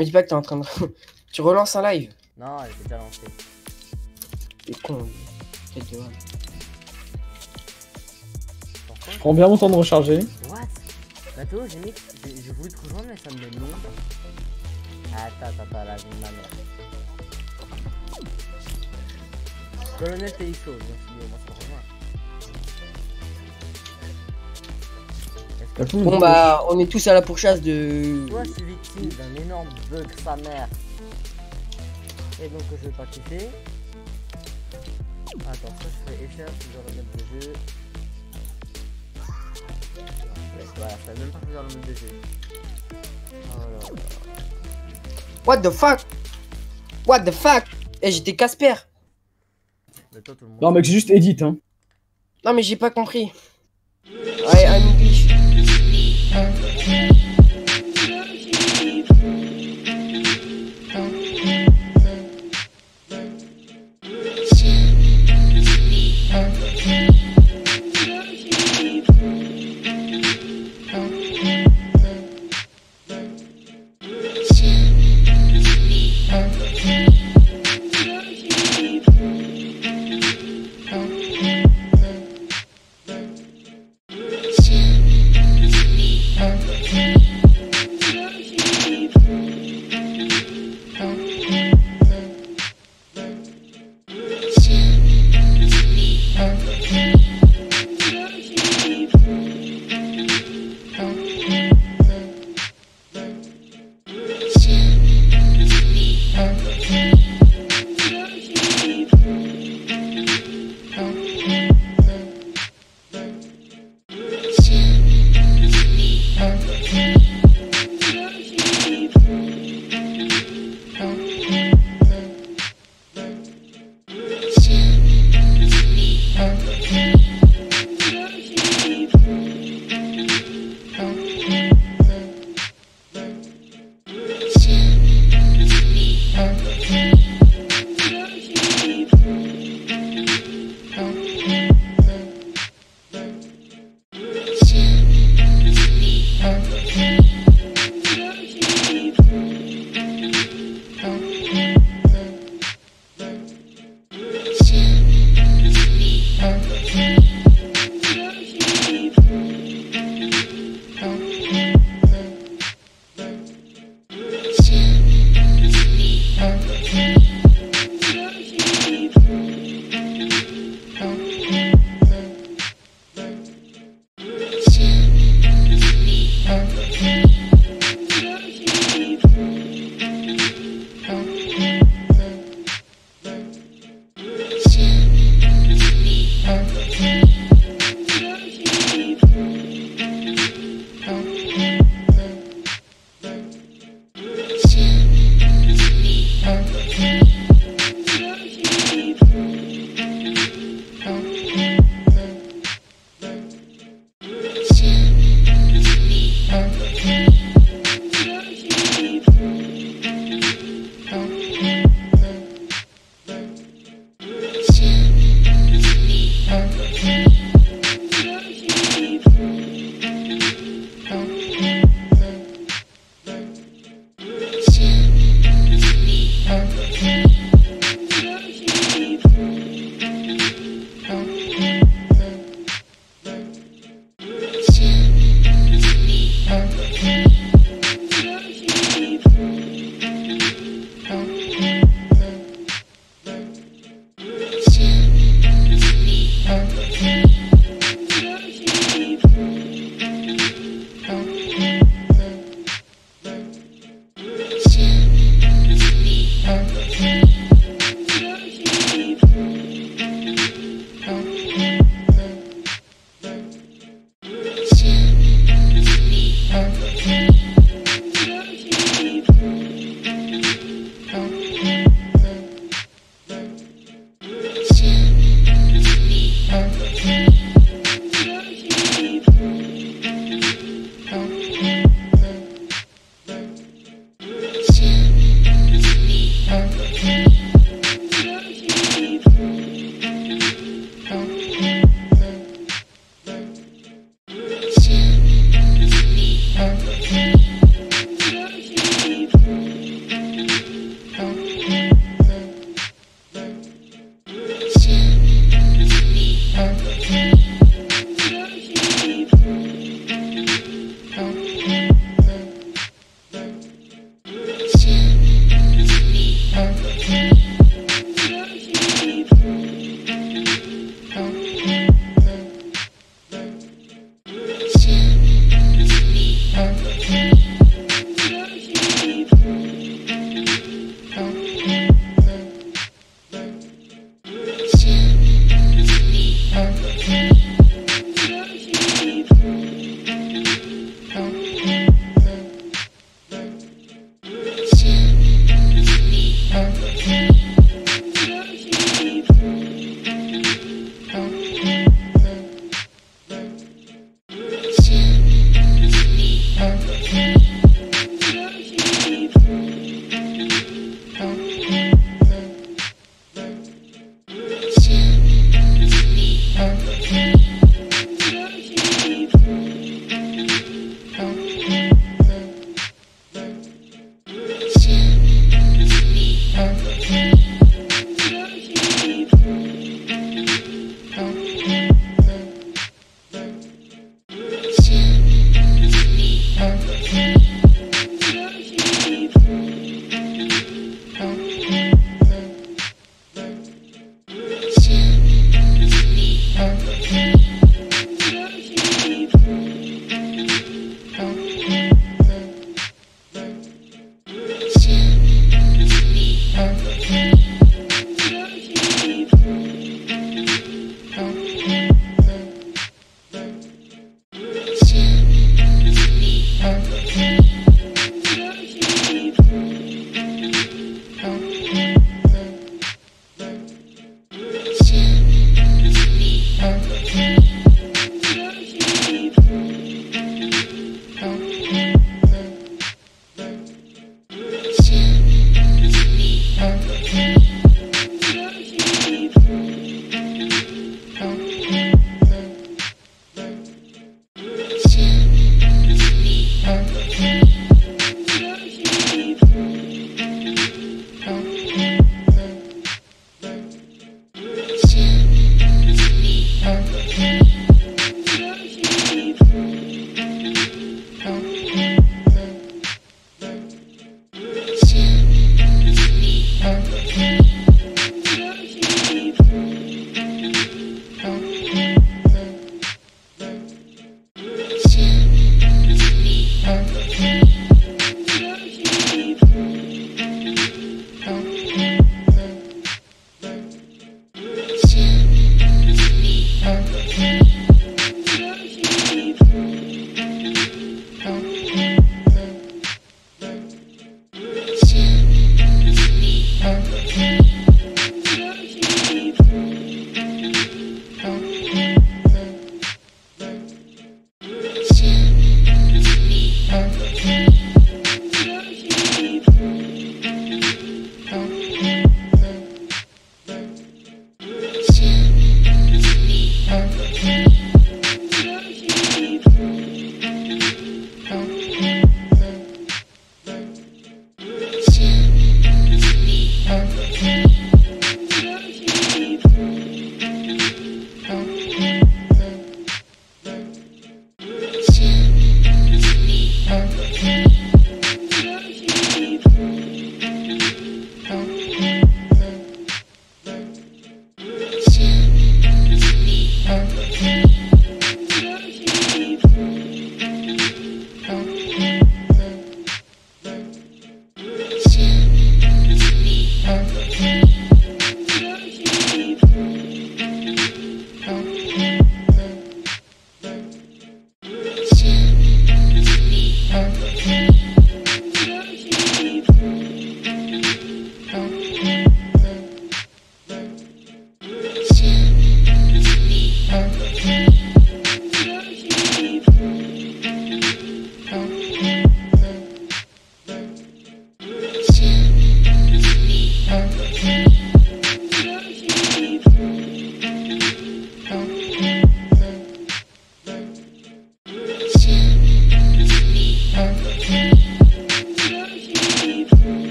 S1: Me dis pas que t'es en train de... Tu relances un live.
S2: Non, elle était déjà lancée.
S1: T'es con, lui. Tête de vanne.
S2: Pourquoi?
S4: Je prends bien mon temps de recharger.
S2: What? Bateau, j'ai mis. J'ai j'ai voulu te rejoindre, mais ça me met non. Attends, attends, attends, là, j'ai une ma mère. Colonel T X O, bien sûr, moi ça me rejoint. Est-ce que
S1: Bon bah, on est tous à la pourchasse de...
S2: toi, je suis victime d'un énorme bug sa mère. Et donc, je vais pas quitter. Attends, ça je fais échec, je vais remettre le jeu. Ouais, voilà, ça va même pas choisir le mode de jeu. Oh là là.
S1: What the fuck? What the fuck? Eh, j'étais Casper.
S2: Mais toi, tout le monde.
S4: Non, mec, c'est juste edit, hein.
S1: Non mais j'ai pas compris. I, I'm English.